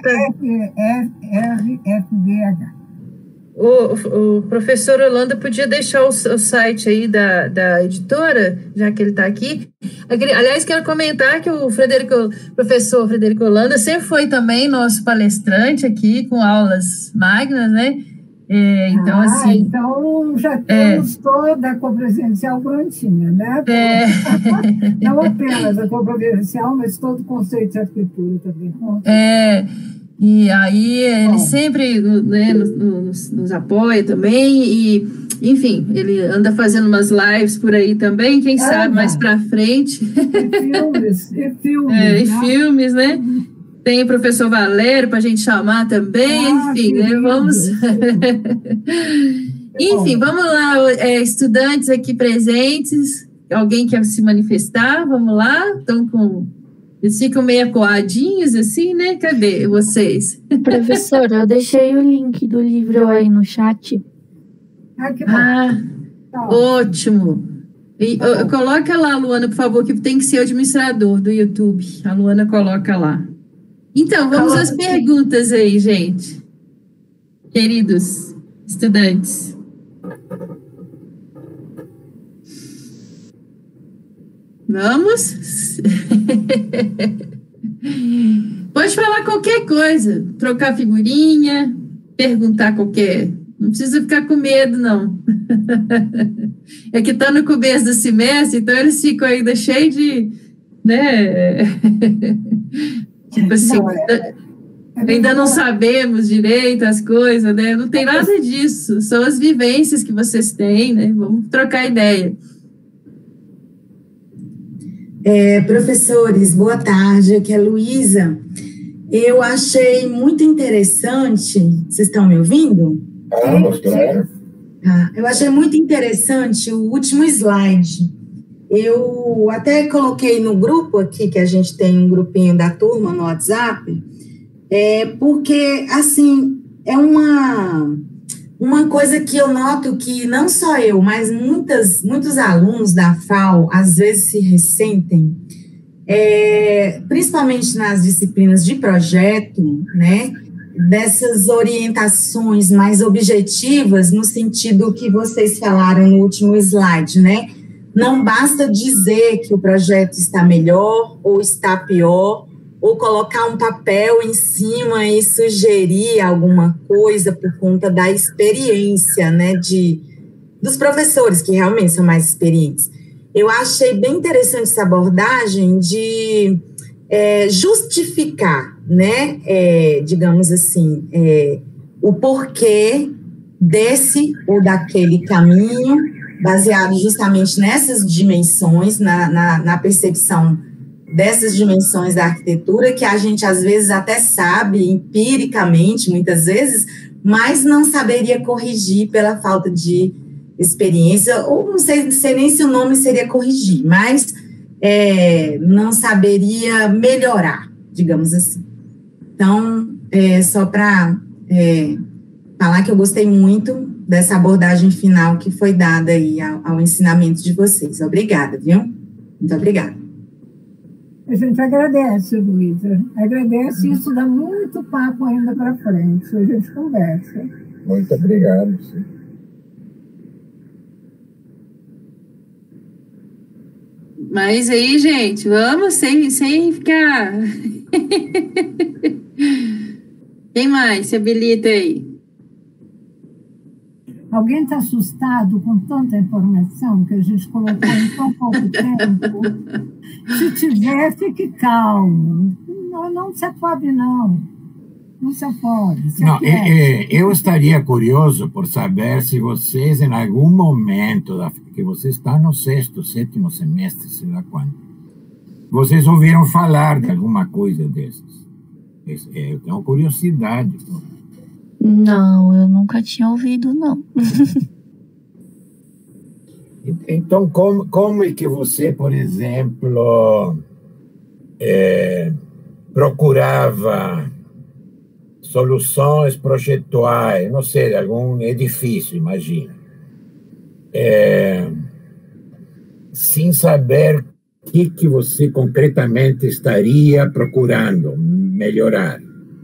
R F B H. O, o professor Holanda podia deixar o, o site aí da, da editora, já que ele está aqui. Aliás, quero comentar que o Frederico, professor Frederico Holanda sempre foi também nosso palestrante aqui, com aulas magnas, né? É, então, ah, assim... Então, já temos é, toda a copresencial prontinha, né? É. Não apenas a copresencial, mas todo o conceito de arquitetura também. É, e aí ele Bom. sempre né, nos, nos, nos apoia também, e, enfim, ele anda fazendo umas lives por aí também, quem ah, sabe mais para frente. E filmes, e filmes. É, né? E filmes, né? Tem o professor Valério para a gente chamar também, ah, enfim, né? Vamos. Enfim, vamos lá, é, estudantes aqui presentes, alguém quer se manifestar? Vamos lá, estão com. Eles ficam meio acuadinhos assim, né? Cadê vocês? Professora, eu deixei o link do livro aí no chat. Ah, que bom. Ah, ótimo. E, tá bom. Coloca lá, Luana, por favor, que tem que ser o administrador do YouTube. A Luana coloca lá. Então, vamos às perguntas aí, gente. Queridos estudantes. Vamos? Pode falar qualquer coisa. Trocar figurinha, perguntar qualquer... Não precisa ficar com medo, não. É que está no começo do semestre, então eles ficam ainda cheios de... Né? Tipo assim, não, é, é ainda não sabemos direito as coisas, né? Não tem nada disso. São as vivências que vocês têm, né? Vamos trocar ideia. É, professores, boa tarde. Aqui é a Luísa. Eu achei muito interessante... Vocês estão me ouvindo? Vamos, claro. Ah, eu achei muito interessante o último slide, eu até coloquei no grupo aqui, que a gente tem um grupinho da turma no WhatsApp, é, porque, assim, é uma, uma coisa que eu noto que não só eu, mas muitas, muitos alunos da F A U, às vezes se ressentem, é, principalmente nas disciplinas de projeto, né, dessas orientações mais objetivas, no sentido que vocês falaram no último slide, né? Não basta dizer que o projeto está melhor ou está pior, ou colocar um papel em cima e sugerir alguma coisa por conta da experiência, né, de, dos professores, que realmente são mais experientes. Eu achei bem interessante essa abordagem de é, justificar, né, é, digamos assim, é, o porquê desse ou daquele caminho, baseado justamente nessas dimensões, na, na, na percepção dessas dimensões da arquitetura, que a gente às vezes até sabe empiricamente, muitas vezes, mas não saberia corrigir pela falta de experiência, ou não sei, não sei nem se o nome seria corrigir, mas é, não saberia melhorar, digamos assim. Então, é, só para é, falar que eu gostei muito dessa abordagem final que foi dada aí ao, ao ensinamento de vocês. Obrigada, viu? Muito obrigada. A gente agradece, Luísa. Agradece, isso dá muito papo ainda para frente. A gente conversa. Muito obrigado. Sim. Mas aí, gente, vamos sem, sem ficar... Quem mais se habilita aí? Alguém está assustado com tanta informação que a gente colocou em tão pouco tempo? Se tiver, fique calmo. Não, não se afobe, não. Não se afobe. Se não, é, é, eu estaria curioso por saber se vocês, em algum momento, da, que vocês estão no sexto, sétimo semestre, sei lá quando, vocês ouviram falar de alguma coisa dessas. É, eu tenho curiosidade. Não, eu nunca tinha ouvido, não. Então, como, como é que você, por exemplo, é, procurava soluções projetuais, não sei, de algum edifício, imagina, é, sem saber o que, que você concretamente estaria procurando melhorar?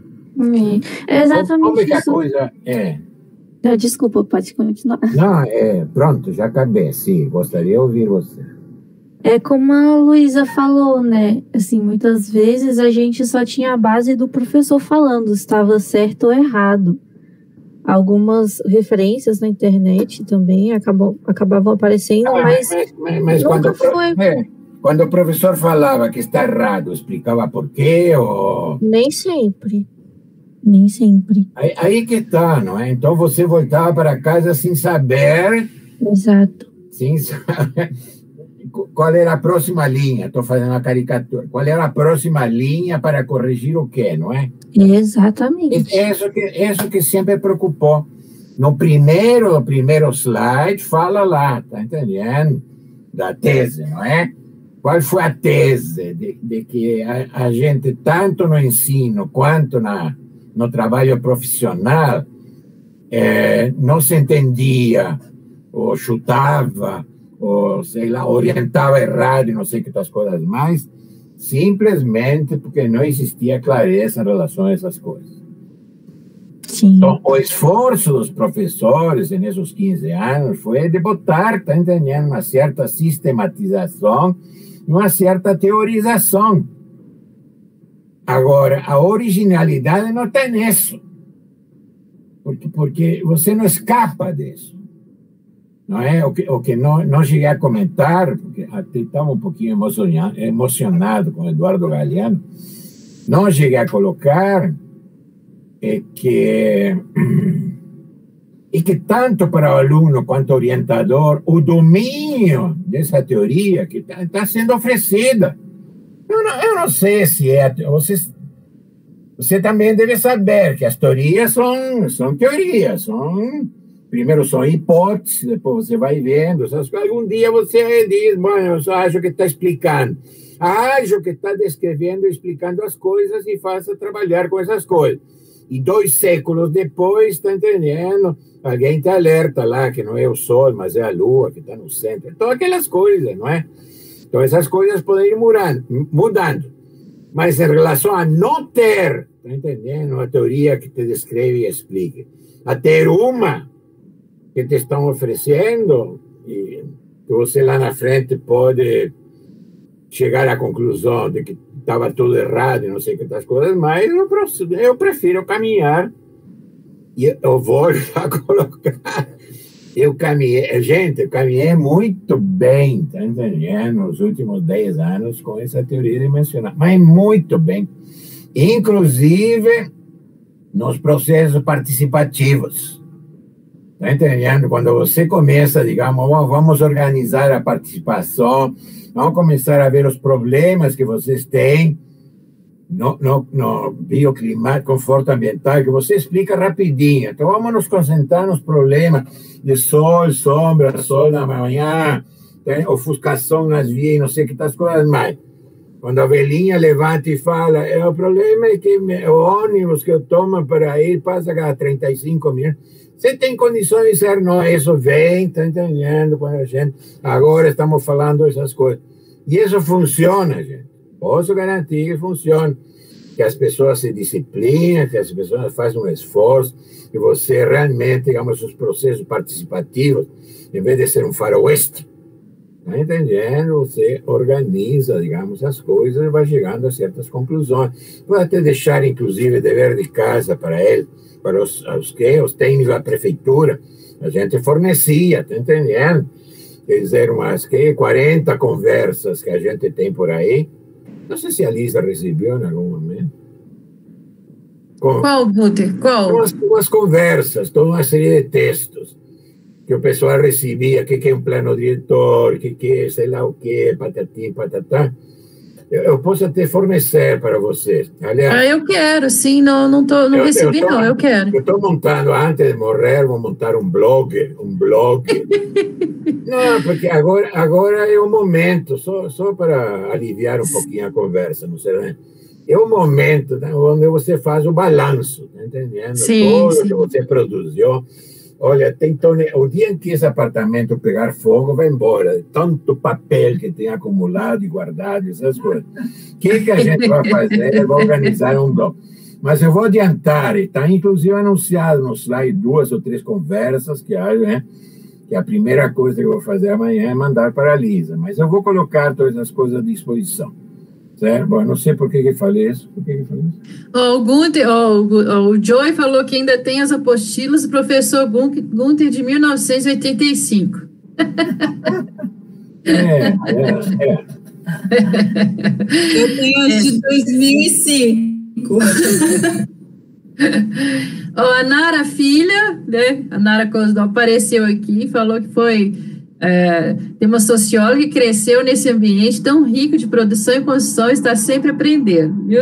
É exatamente como é que a isso. coisa é? Desculpa, pode continuar. Não, é, pronto, já acabei, sim, gostaria de ouvir você. É como a Luísa falou, né? Assim, muitas vezes a gente só tinha a base do professor falando se estava certo ou errado. Algumas referências na internet também acabam, acabavam aparecendo, ah, mas, mas, mas, mas nunca quando, foi... É, quando o professor falava que está errado, explicava por quê ou... Nem sempre. Nem sempre. Aí, aí que tá, não é? Então você voltava para casa sem saber... Exato. Sem saber qual era a próxima linha. Estou fazendo uma caricatura. Qual era a próxima linha para corrigir o quê, não é? Exatamente. É isso que, isso que sempre preocupou. No primeiro, no primeiro slide, fala lá, tá entendendo? Da tese, não é? Qual foi a tese de, de que a, a gente, tanto no ensino quanto na, no trabalho profissional, é, não se entendia, ou chutava, ou, sei lá, orientava errado, e não sei que outras coisas mais, simplesmente porque não existia clareza em relação a essas coisas. Sim. Então, o esforço dos professores nesses quinze anos foi de botar, tá entendendo, uma certa sistematização, uma certa teorização. Agora, a originalidade não está nisso, porque, porque você não escapa disso. Não é? O que, o que não, não cheguei a comentar, porque até estava um pouquinho emocionado, emocionado com o Eduardo Galeano, não cheguei a colocar é que, é que tanto para o aluno quanto orientador, o domínio dessa teoria que está tá sendo oferecida. Eu não, eu não sei se é... Você, você também deve saber que as teorias são, são teorias, são primeiro são hipóteses, depois você vai vendo. Algum dia você diz, bom, eu só acho que está explicando. Acho que está descrevendo, explicando as coisas e faça trabalhar com essas coisas. E dois séculos depois, está entendendo? Alguém te alerta lá que não é o Sol, mas é a Lua que está no centro. Então, aquelas coisas, não é? Então, essas coisas podem ir mudando. mudando. Mas em relação a não ter, está entendendo? Uma teoria que te descreve e explique. A ter uma que te estão oferecendo e que você lá na frente pode chegar à conclusão de que estava tudo errado e não sei que das coisas, mas eu, eu prefiro caminhar e eu vou já colocar. Eu caminhei, gente, eu caminhei muito bem, tá entendendo? Nos últimos dez anos com essa teoria dimensional, mas muito bem. Inclusive nos processos participativos. Tá entendendo? Quando você começa, digamos, vamos organizar a participação, vamos começar a ver os problemas que vocês têm no, no, no bioclimático, conforto ambiental, que você explica rapidinho. Então, vamos nos concentrar nos problemas de sol, sombra, sol na manhã, tem ofuscação nas vias, não sei que das coisas mais. Quando a velhinha levanta e fala, é, o problema é que me, o ônibus que eu tomo para ir passa a trinta e cinco minutos. Você tem condições de dizer, não, isso vem, está entendendo? Quando a gente, agora estamos falando essas coisas. E isso funciona, gente. Posso garantir que funciona. Que as pessoas se disciplinam, que as pessoas fazem um esforço, que você realmente, digamos, os processos participativos, em vez de ser um faroeste, está entendendo? Você organiza, digamos, as coisas e vai chegando a certas conclusões. Pode até deixar, inclusive, dever de casa para ele, para os, os, que, os técnicos da prefeitura, a gente fornecia, está entendendo? Quer dizer, umas que, quarenta conversas que a gente tem por aí. Não sei se a Lisa recebeu em algum momento. Com, Qual, Guter? Qual? Umas, umas conversas, toda uma série de textos que o pessoal recebia, o que, que é um plano diretor, o que, que é sei lá o que, patati, patatá. Eu, eu posso até fornecer para vocês. Aliás, ah, eu quero, sim, não, não, tô, não eu, recebi, eu tô, não, eu quero. Eu estou montando, antes de morrer, vou montar um blog, um blog. Não, porque agora, agora é o momento, só, só para aliviar um pouquinho a conversa, não sei, é o momento, né, onde você faz o balanço, tá entendendo? Sim, Tudo sim. que você produziu. Olha, tem tone... o dia em que esse apartamento pegar fogo, vai embora. Tanto papel que tem acumulado e guardado, essas coisas. O que, que a gente vai fazer? Eu vou organizar um blog. Mas eu vou adiantar, está inclusive anunciado no slide duas ou três conversas que há, né? Que a primeira coisa que eu vou fazer amanhã é mandar para a Lisa. Mas eu vou colocar todas as coisas à disposição. Certo? Bom, eu não sei por que, que eu falei isso. Por que, que eu falei isso? Oh, o, Gunther, oh, o, o Joey falou que ainda tem as apostilas do professor Gunther de mil novecentos e oitenta e cinco. É, é, é. Eu tenho as de dois mil e cinco. Oh, a Nara, filha, né? A Nara Cosdal apareceu aqui, falou que foi... É, tem uma socióloga que cresceu nesse ambiente tão rico de produção e construção e está sempre aprendendo, viu?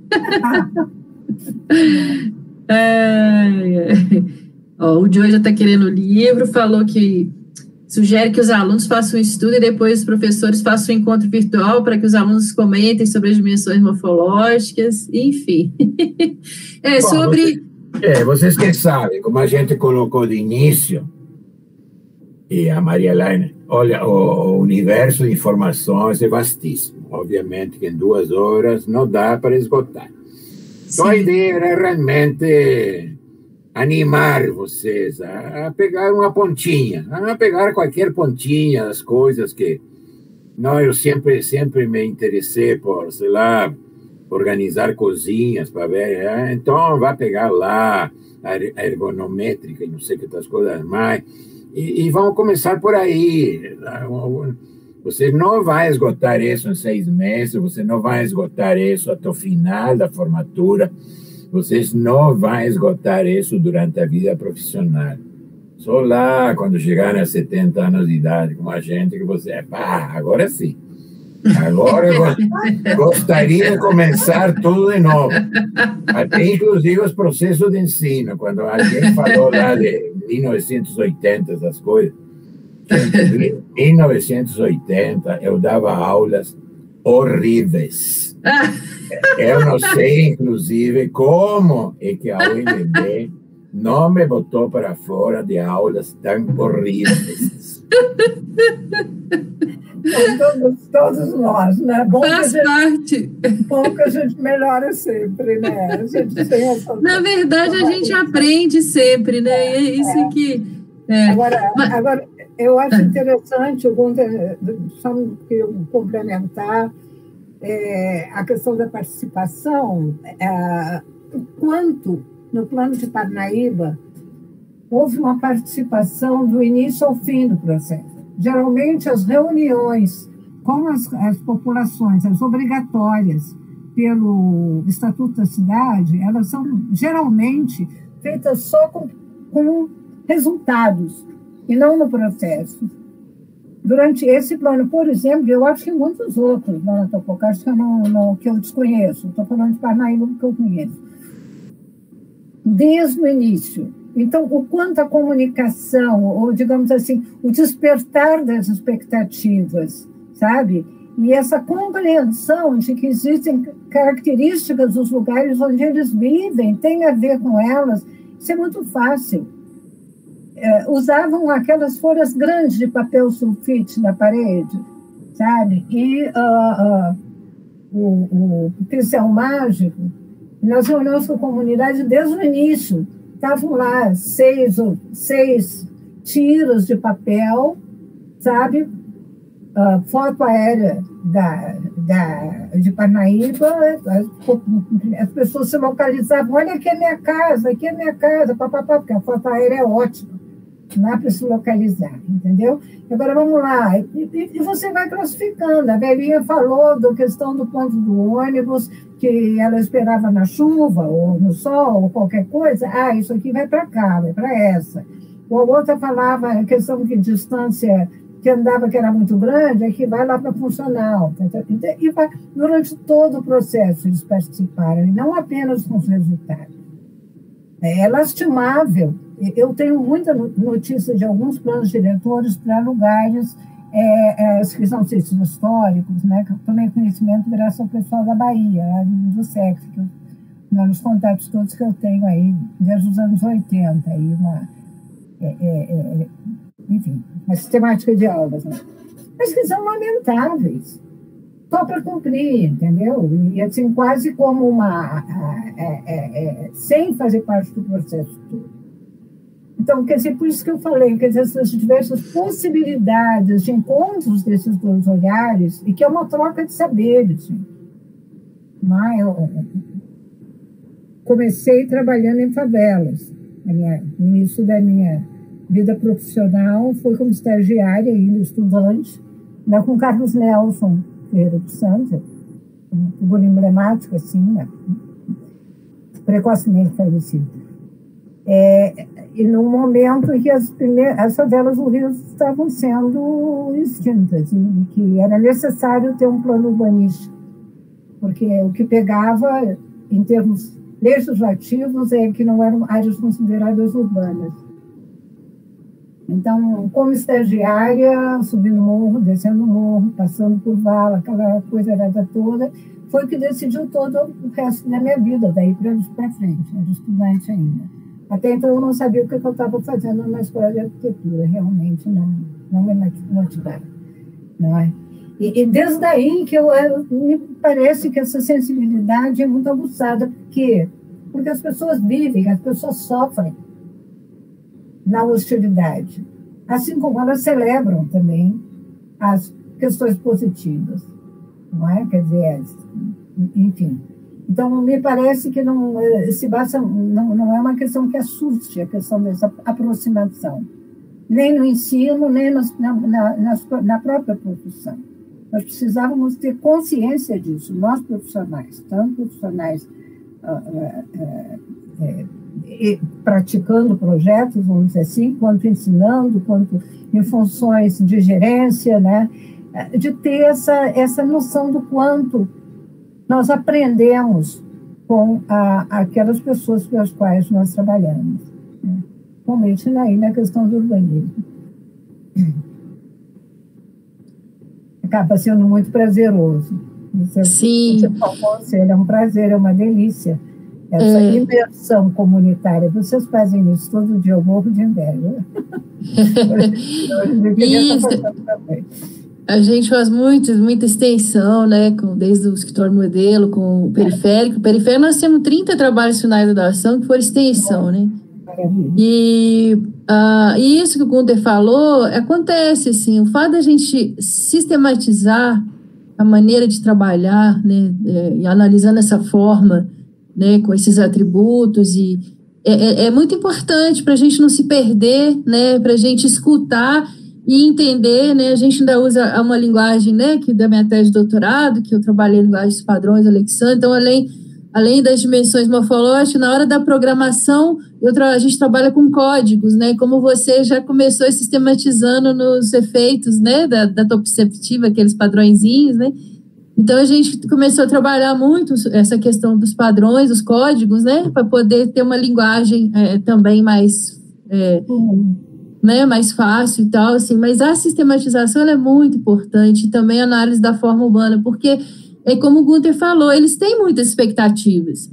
é, é. Ó, o Joey já está querendo o livro, falou que sugere que os alunos façam um estudo e depois os professores façam um encontro virtual para que os alunos comentem sobre as dimensões morfológicas, enfim. é, Bom, sobre... Você, é, vocês que sabem, como a gente colocou de início, e a Maria Helena, olha, o universo de informações é vastíssimo. Obviamente que em duas horas não dá para esgotar. Então, a ideia era realmente animar vocês a, a pegar uma pontinha, a pegar qualquer pontinha das coisas que... Não, eu sempre, sempre me interessei por, sei lá, organizar cozinhas para ver. É? Então, vai pegar lá a ergonométrica e não sei que outras coisas mais... E, e vamos começar por aí. Você não vai esgotar isso em seis meses, você não vai esgotar isso até o final da formatura, vocês não vão esgotar isso durante a vida profissional. Só lá, quando chegarem a setenta anos de idade, como a gente, que você, pá, agora sim. Agora eu gostaria de começar tudo de novo. Até inclusive os processos de ensino. Quando alguém falou lá de mil novecentos e oitenta, essas coisas. Em mil novecentos e oitenta, eu dava aulas horríveis. Eu não sei, inclusive, como é que a U N B não me botou para fora de aulas tão horríveis. Todos, todos nós, né? Bom Faz que gente, parte. bom que a gente melhora sempre, né? A gente tem essa... Na verdade, a gente aprende sempre, né? É isso é. que... É. Agora, agora, eu acho interessante, só que eu complementar, é, a questão da participação, é, o quanto, no plano de Parnaíba, houve uma participação do início ao fim do processo. Geralmente, as reuniões com as, as populações, as obrigatórias pelo Estatuto da Cidade, elas são geralmente feitas só com, com resultados, e não no processo. Durante esse plano, por exemplo, eu acho que muitos outros, né, Topocás, que eu, não, não, que eu desconheço, estou falando de Parnaíba que eu conheço, desde o início. Então, o quanto a comunicação, ou digamos assim, o despertar das expectativas, sabe? E essa compreensão de que existem características dos lugares onde eles vivem, tem a ver com elas, isso é muito fácil. É, usavam aquelas folhas grandes de papel sulfite na parede, sabe? E uh, uh, o, o pincel mágico, nas reuniões com a comunidade, desde o início, estavam lá seis, seis tiras de papel, sabe? Uh, foto aérea da, da, de Parnaíba, as, as pessoas se localizavam, olha, aqui é minha casa, aqui é minha casa, papapá, porque a foto aérea é ótima, não é para se localizar, entendeu? Agora vamos lá, e, e você vai classificando. A Belinha falou da questão do ponto do ônibus, que ela esperava na chuva, ou no sol, ou qualquer coisa, ah, isso aqui vai para cá, vai para essa. Ou a outra falava a questão de distância que andava, que era muito grande, é que vai lá para funcional. E vai, durante todo o processo eles participaram, e não apenas com os resultados. É lastimável. Eu tenho muita notícia de alguns planos diretores para lugares é, é, que são sítios históricos, né, que eu tomei conhecimento graças ao pessoal da Bahia, do S E C, que eu, né, nos contatos todos que eu tenho aí, desde os anos oitenta, aí uma, é, é, é, enfim, uma sistemática de aulas, né? Mas que são lamentáveis, só para cumprir, entendeu? E assim, quase como uma... É, é, é, sem fazer parte do processo todo. Então, quer dizer, por isso que eu falei, quer dizer, essas diversas possibilidades de encontros desses dois olhares, e que é uma troca de saberes. Mas eu comecei trabalhando em favelas. No início da minha vida profissional, fui como estagiária, ainda estudante, né, com Carlos Nelson Ferreira dos Santos, uma figura emblemática, assim, né, precocemente falecido. É, e no momento em que as, primeiras, as favelas do Rio estavam sendo extintas, e que era necessário ter um plano urbanístico, porque o que pegava, em termos legislativos, é que não eram áreas consideradas urbanas. Então, como estagiária, subindo morro, descendo morro, passando por vala, aquela coisa errada toda, foi que decidiu todo o resto da minha vida, daí para frente, era estudante ainda. Até então eu não sabia o que eu estava fazendo na escola de arquitetura, realmente não, não me motivava. Não é? E, e desde daí que eu, eu, me parece que essa sensibilidade é muito abusada. Por quê? Porque as pessoas vivem, as pessoas sofrem na hostilidade, assim como elas celebram também as questões positivas. Não é? Quer dizer, enfim... Então, me parece que não se basta, não, não é uma questão que assuste a questão dessa aproximação, nem no ensino, nem na, na, na, na própria profissão. Nós precisávamos ter consciência disso, nós profissionais, tanto profissionais ah, ah, ah, eh, praticando projetos, vamos dizer assim, quanto ensinando, quanto em funções de gerência, né? de ter essa, essa noção do quanto nós aprendemos com a, aquelas pessoas com as quais nós trabalhamos, né? Principalmente aí na questão do urbanismo. Acaba sendo muito prazeroso. Sim. É um prazer, é uma delícia. Essa é. imersão comunitária. Vocês fazem isso todo dia, eu morro de inveja. Isso. A gente faz muito, muita extensão, né, com, desde o escritório modelo, com o periférico. O periférico nós temos trinta trabalhos finais da ação que foram extensão, né? E uh, isso que o Gunther falou, acontece, assim, o fato da gente sistematizar a maneira de trabalhar, né, é, e analisando essa forma, né, com esses atributos, e é, é muito importante para a gente não se perder, né, para a gente escutar e entender, né, a gente ainda usa uma linguagem, né, que da minha tese de doutorado, que eu trabalhei em linguagem dos padrões, Alexandre, então além, além das dimensões morfológicas, na hora da programação, eu tra- a gente trabalha com códigos, né, como você já começou sistematizando nos efeitos, né, da, da topoceptiva, aqueles padrõezinhos, né. Então, a gente começou a trabalhar muito essa questão dos padrões, dos códigos, né, para poder ter uma linguagem é, também mais, é, uhum. né, mais fácil e tal, assim. Mas a sistematização ela é muito importante, também a análise da forma humana, porque, é como o Gunther falou, eles têm muitas expectativas,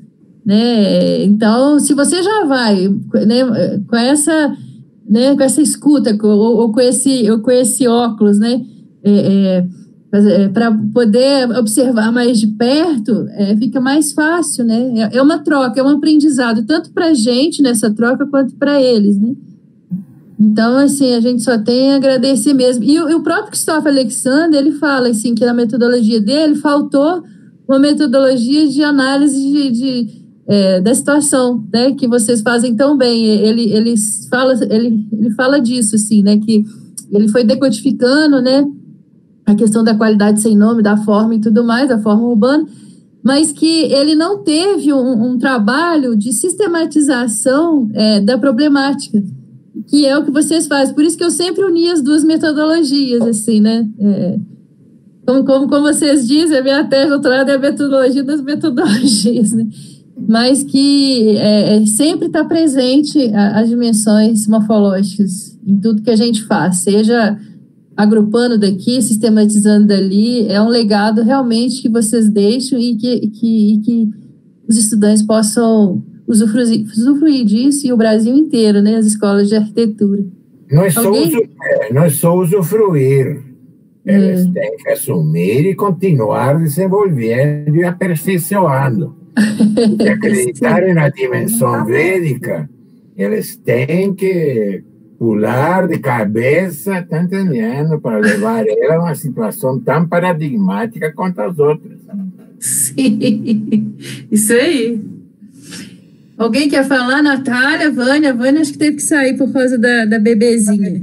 né. Então, se você já vai, né, com essa, né, com essa escuta, ou, ou, com, esse, ou com esse óculos, né, é, é, para poder observar mais de perto, é, fica mais fácil, né? É uma troca, é um aprendizado, tanto para a gente nessa troca, quanto para eles, né? Então, assim, a gente só tem a agradecer mesmo. E, e o próprio Christoph Alexander, ele fala, assim, que na metodologia dele faltou uma metodologia de análise de, de, é, da situação, né? Que vocês fazem tão bem. Ele, ele, fala, ele, ele fala disso, assim, né? Que ele foi decodificando, né? A questão da qualidade sem nome, da forma e tudo mais, da forma urbana, mas que ele não teve um, um trabalho de sistematização é, da problemática, que é o que vocês fazem. Por isso que eu sempre uni as duas metodologias, assim, né? É, como, como, como vocês dizem, a minha tese de doutorado é a metodologia das metodologias, né? Mas que é, sempre está presente as dimensões morfológicas em tudo que a gente faz, seja agrupando daqui, sistematizando dali, é um legado realmente que vocês deixam e que, que, que os estudantes possam usufruir, usufruir disso, e o Brasil inteiro, né, as escolas de arquitetura. Não é só, usu, não é só usufruir, eles é. têm que assumir e continuar desenvolvendo e aperfeiçoando. E acreditarem na dimensão védica, eles têm que pular de cabeça, tá entendendo? Para levar ela a uma situação tão paradigmática quanto as outras. Sim, isso aí. Alguém quer falar? Natália, Vânia? Vânia acho que teve que sair por causa da, da bebezinha.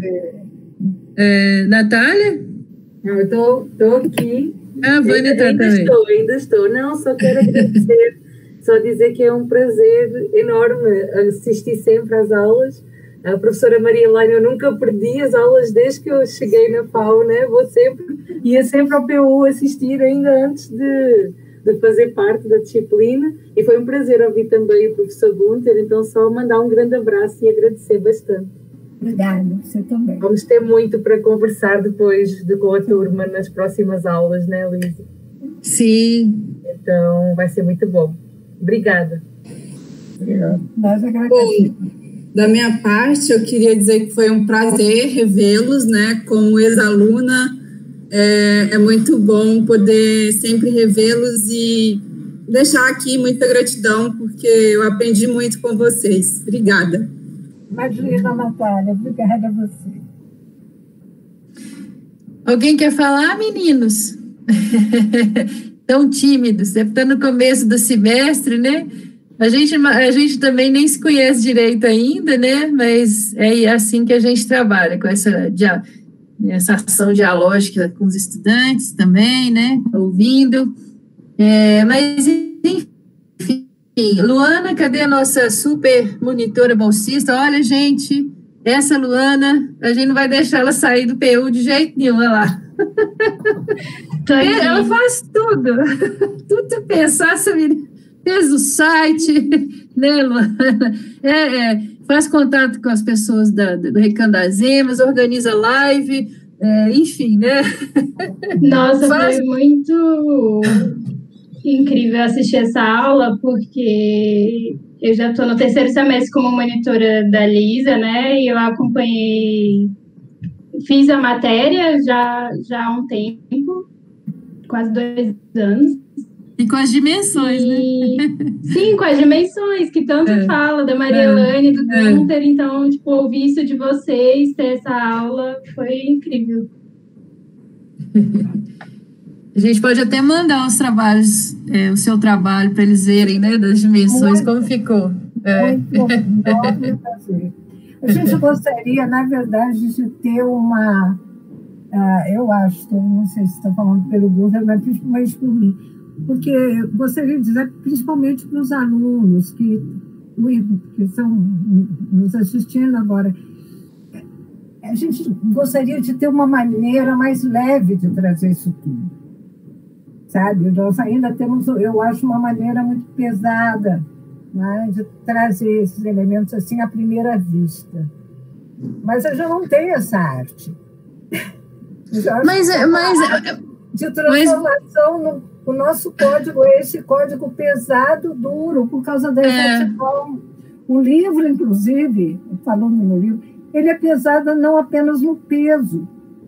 É, Natália? Não, eu tô, tô aqui. Ah, a Vânia está também. Ainda estou, ainda estou. Não, só quero agradecer, só dizer que é um prazer enorme assistir sempre às aulas. A professora Maria Helena, eu nunca perdi as aulas desde que eu cheguei na F A U, né? Vou sempre, ia sempre ao P U assistir ainda antes de, de fazer parte da disciplina, e foi um prazer ouvir também o professor Gunther, então só mandar um grande abraço e agradecer bastante. Obrigada, você também. Vamos ter muito para conversar depois de, com a turma nas próximas aulas, né, Luísa? Sim. Então vai ser muito bom. Obrigada. Obrigado. Nós agradecemos. Da minha parte, eu queria dizer que foi um prazer revê-los, né, como ex-aluna. É, é muito bom poder sempre revê-los e deixar aqui muita gratidão, porque eu aprendi muito com vocês. Obrigada. Imagina, Natália. Obrigada a você. Alguém quer falar, meninos? Tão tímidos. Deve estar no começo do semestre, né? A gente, a gente também nem se conhece direito ainda, né? Mas é assim que a gente trabalha, com essa, essa ação dialógica com os estudantes também, né? Ouvindo. É, mas, enfim, Luana, cadê a nossa super monitora bolsista? Olha, gente, essa Luana, a gente não vai deixar ela sair do P U de jeito nenhum, olha lá. Ela faz tudo. Tudo pensar, fez o site, né, Luana? É, é, faz contato com as pessoas da, do Recanto das Emas, organiza live, é, enfim, né? Nossa, faz... foi muito incrível assistir essa aula, porque eu já estou no terceiro semestre como monitora da Lisa, né? E eu acompanhei, fiz a matéria já, já há um tempo, quase dois anos. E com as dimensões, e, né? Sim, com as dimensões, que tanto é, fala, da Maria é, Elaine, do Gunther. É. Então, tipo, ouvir isso de vocês, ter essa aula, foi incrível. A gente pode até mandar os trabalhos, é, o seu trabalho, para eles verem, né, das dimensões, muito, como ficou. É. Muito prazer. A gente gostaria, na verdade, de ter uma... Uh, eu acho, não sei se está falando pelo Gunther, mas principalmente por mim, porque gostaria de dizer, principalmente para os alunos que, que estão nos assistindo agora, a gente gostaria de ter uma maneira mais leve de trazer isso tudo, sabe? Nós ainda temos, eu acho, uma maneira muito pesada, né, de trazer esses elementos assim à primeira vista. Mas eu já não tenho essa arte. Mas, mas, de transformação mas... no o nosso código é esse código pesado, duro, por causa da exatidão. É. O livro, inclusive, falando no livro, ele é pesado não apenas no peso,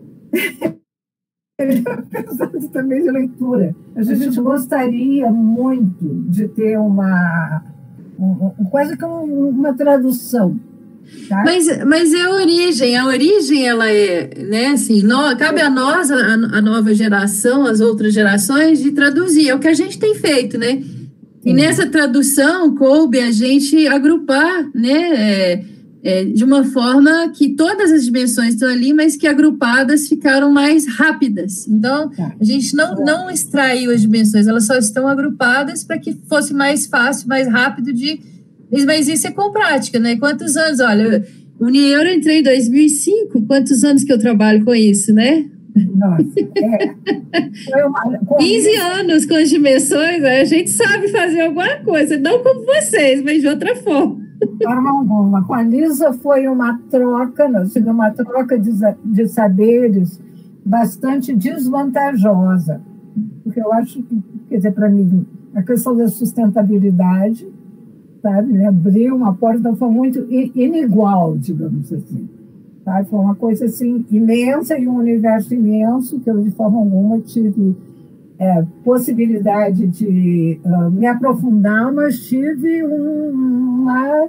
ele é pesado também de leitura. A gente, a gente gostaria muito de ter uma, um, quase que um, uma tradução. Tá? Mas, mas é a origem, a origem ela é, né, assim, no, cabe a nós, a, a nova geração, as outras gerações, de traduzir, é o que a gente tem feito, né? Sim. E nessa tradução coube a gente agrupar, né, é, é, de uma forma que todas as dimensões estão ali, mas que agrupadas ficaram mais rápidas. Então, a gente não, não extraiu as dimensões, elas só estão agrupadas para que fosse mais fácil, mais rápido de... Mas isso é com prática, né? Quantos anos? Olha, o Unieuro eu entrei em dois mil e cinco, quantos anos que eu trabalho com isso, né? Nossa, é. Foi uma... quinze anos com as dimensões, a gente sabe fazer alguma coisa, não como vocês, mas de outra forma. Forma alguma. Com a Lisa foi uma troca, nós tivemos uma troca de, de saberes bastante desvantajosa. Porque eu acho que, quer dizer, para mim, a questão da sustentabilidade, sabe, né? Abriu uma porta, foi muito inigual, digamos assim. Sabe? Foi uma coisa assim, imensa e um universo imenso que eu, de forma alguma, tive é, possibilidade de uh, me aprofundar, mas tive um, uma,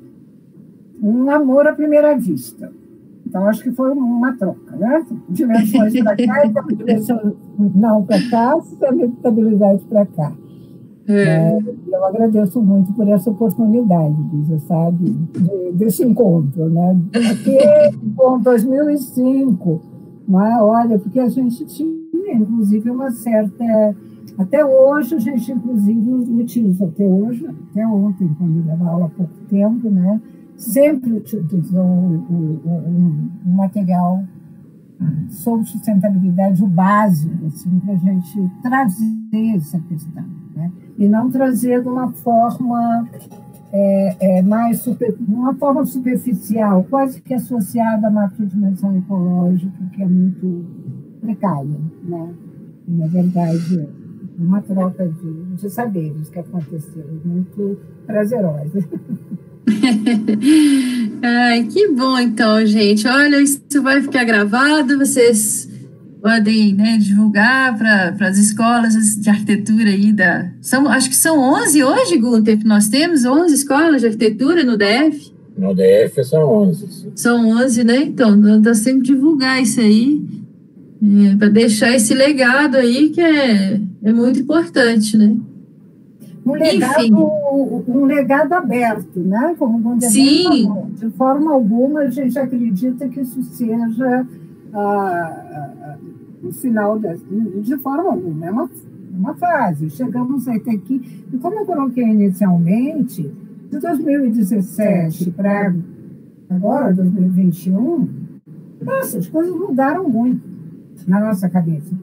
um amor à primeira vista. Então, acho que foi uma troca, né? Dimensões para cá e dimensões não para cá, sustentabilidade para cá. É. É, eu agradeço muito por essa oportunidade, Lisa, sabe, de, desse encontro, né? Aqui, bom, dois mil e cinco, mas, olha, porque a gente tinha, inclusive, uma certa... Até hoje, a gente, inclusive, utiliza, até hoje, até ontem, quando eu dava aula há pouco tempo, né? Sempre utilizou um, um, um material sobre sustentabilidade, o básico, assim, para a gente trazer essa questão, né? E não trazer de uma forma é, é, mais super, uma forma superficial, quase que associada à macrodimensão ecológica, que é muito precária, né? E, na verdade, uma troca de, de saberes que aconteceu, muito prazerosa. Ai, que bom, então, gente. Olha, isso vai ficar gravado, vocês podem, né, divulgar para as escolas de arquitetura aí da... São, acho que são onze hoje, Gunther, que nós temos, onze escolas de arquitetura no D F. No D F são onze. Sim. São onze, né? Então, nós temos que divulgar isso aí, é, para deixar esse legado aí, que é, é muito importante, né? Um legado, um legado aberto, né? Como o Gunther falou. De forma alguma, a gente acredita que isso seja ah, o final, da, de forma alguma, é uma, uma fase. Chegamos até aqui, e como eu coloquei inicialmente, de dois mil e dezessete para agora, dois mil e vinte e um, nossa, as coisas mudaram muito. na nossa cabeça.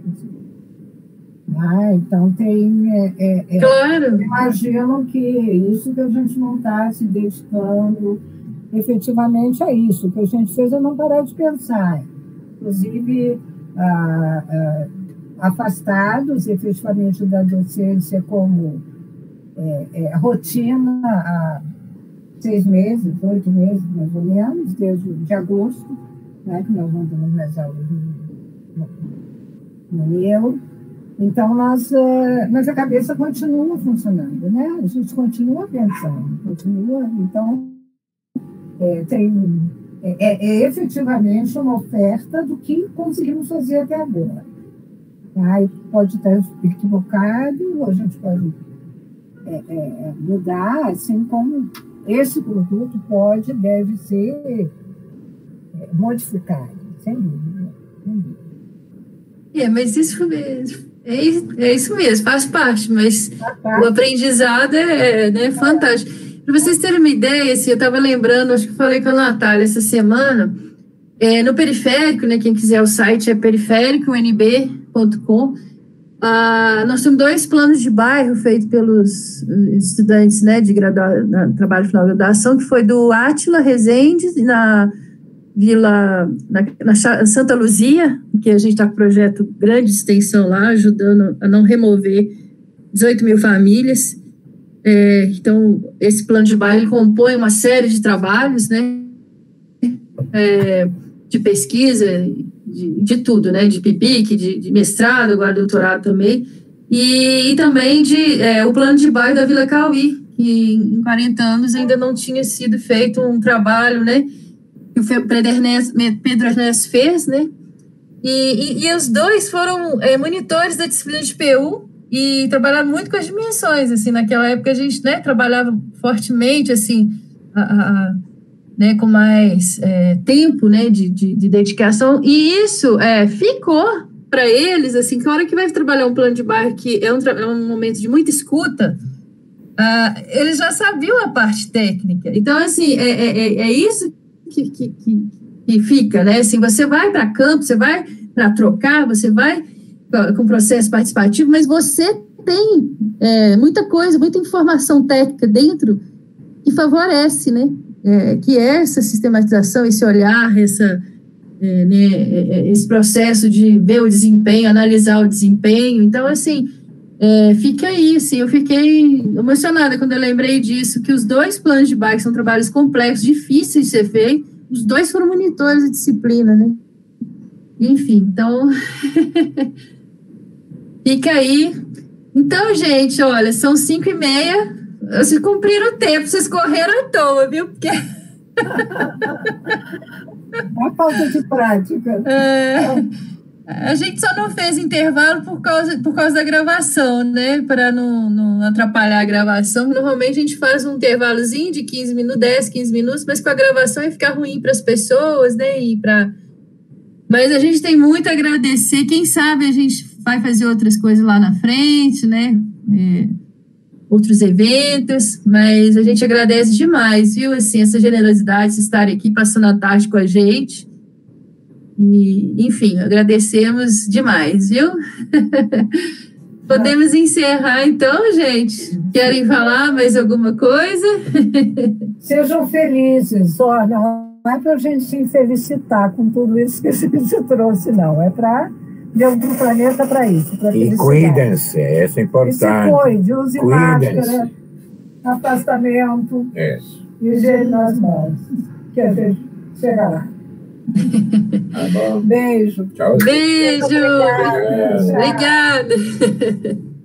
Ah, então tem... É, é, é, claro. Imagino que isso que a gente não está se dedicando efetivamente a isso. O que a gente fez é não parar de pensar. Inclusive, ah, ah, afastados efetivamente da docência como é, é, rotina há seis meses, oito meses, mais ou menos, desde de agosto, né, que nós vamos ter nas aulas no, no, no neuro. Então, nós, mas a cabeça continua funcionando, né? A gente continua pensando, continua. Então, é, tem, é, é efetivamente uma oferta do que conseguimos fazer até agora. Aí pode estar equivocado, a gente pode é, é, mudar, assim como esse produto pode, deve ser modificado, sem dúvida. Sem dúvida. É, mas isso mesmo. É isso, é isso mesmo, faz parte, mas o aprendizado é, né, fantástico. Para vocês terem uma ideia, assim, eu estava lembrando, acho que eu falei com a Natália essa semana, é, no Periférico, né, quem quiser o site é periférico n b ponto com, ah, nós temos dois planos de bairro feitos pelos estudantes, né, de gradua, na, trabalho final de graduação, que foi do Átila Rezende, na Vila, na, na Santa Luzia, que a gente está com um projeto grande de extensão lá, ajudando a não remover dezoito mil famílias. É, então, esse plano de bairro ele compõe uma série de trabalhos, né, é, de pesquisa, de, de tudo, né, de P I B I C, de, de mestrado, agora doutorado também, e, e também de, é, o plano de bairro da Vila Cauí, que em quarenta anos ainda não tinha sido feito um trabalho, né, que o Pedro Ernesto fez, né? E, e, e os dois foram é, monitores da disciplina de P U e trabalharam muito com as dimensões, assim, naquela época a gente, né, trabalhava fortemente, assim, a, a, né, com mais é, tempo, né, de, de, de dedicação, e isso é, ficou para eles, assim, que a hora que vai trabalhar um plano de bairro, que é um, é um momento de muita escuta, uh, eles já sabiam a parte técnica. Então, assim, é, é, é isso Que, que, que, que fica, né? Assim, você vai para campo, você vai para trocar, você vai com processo participativo, mas você tem é, muita coisa, muita informação técnica dentro que favorece, né? É, que é essa sistematização, esse olhar, essa, é, né, esse processo de ver o desempenho, analisar o desempenho. Então, assim, é, fica aí, assim, eu fiquei emocionada quando eu lembrei disso, que os dois planos de bairro são trabalhos complexos, difíceis de ser feitos, os dois foram monitores de disciplina, né? Enfim, então, fica aí. Então, gente, olha, são cinco e meia, vocês cumpriram o tempo, vocês correram à toa, viu? Porque... Uma falta de prática. É... A gente só não fez intervalo por causa, por causa da gravação, né? Para não, não atrapalhar a gravação. Normalmente a gente faz um intervalozinho de quinze minutos, dez, quinze minutos, mas com a gravação ia ficar ruim para as pessoas, né? E pra... Mas a gente tem muito a agradecer. Quem sabe a gente vai fazer outras coisas lá na frente, né? É, outros eventos, mas a gente agradece demais, viu? Assim, essa generosidade de estar aqui passando a tarde com a gente. E, enfim, agradecemos demais, viu? Podemos encerrar, então, gente? Querem falar mais alguma coisa? Sejam felizes. Olha, não é para a gente se felicitar com tudo isso que você trouxe, não. É para Deus do planeta para isso. Pra e cuidem-se, essa é importante. E se cuide, use máscara, afastamento, isso. Higiene nas mãos. Que a gente chega lá. Tá bom. Beijo. Tchau. Beijo. Obrigada. Obrigada.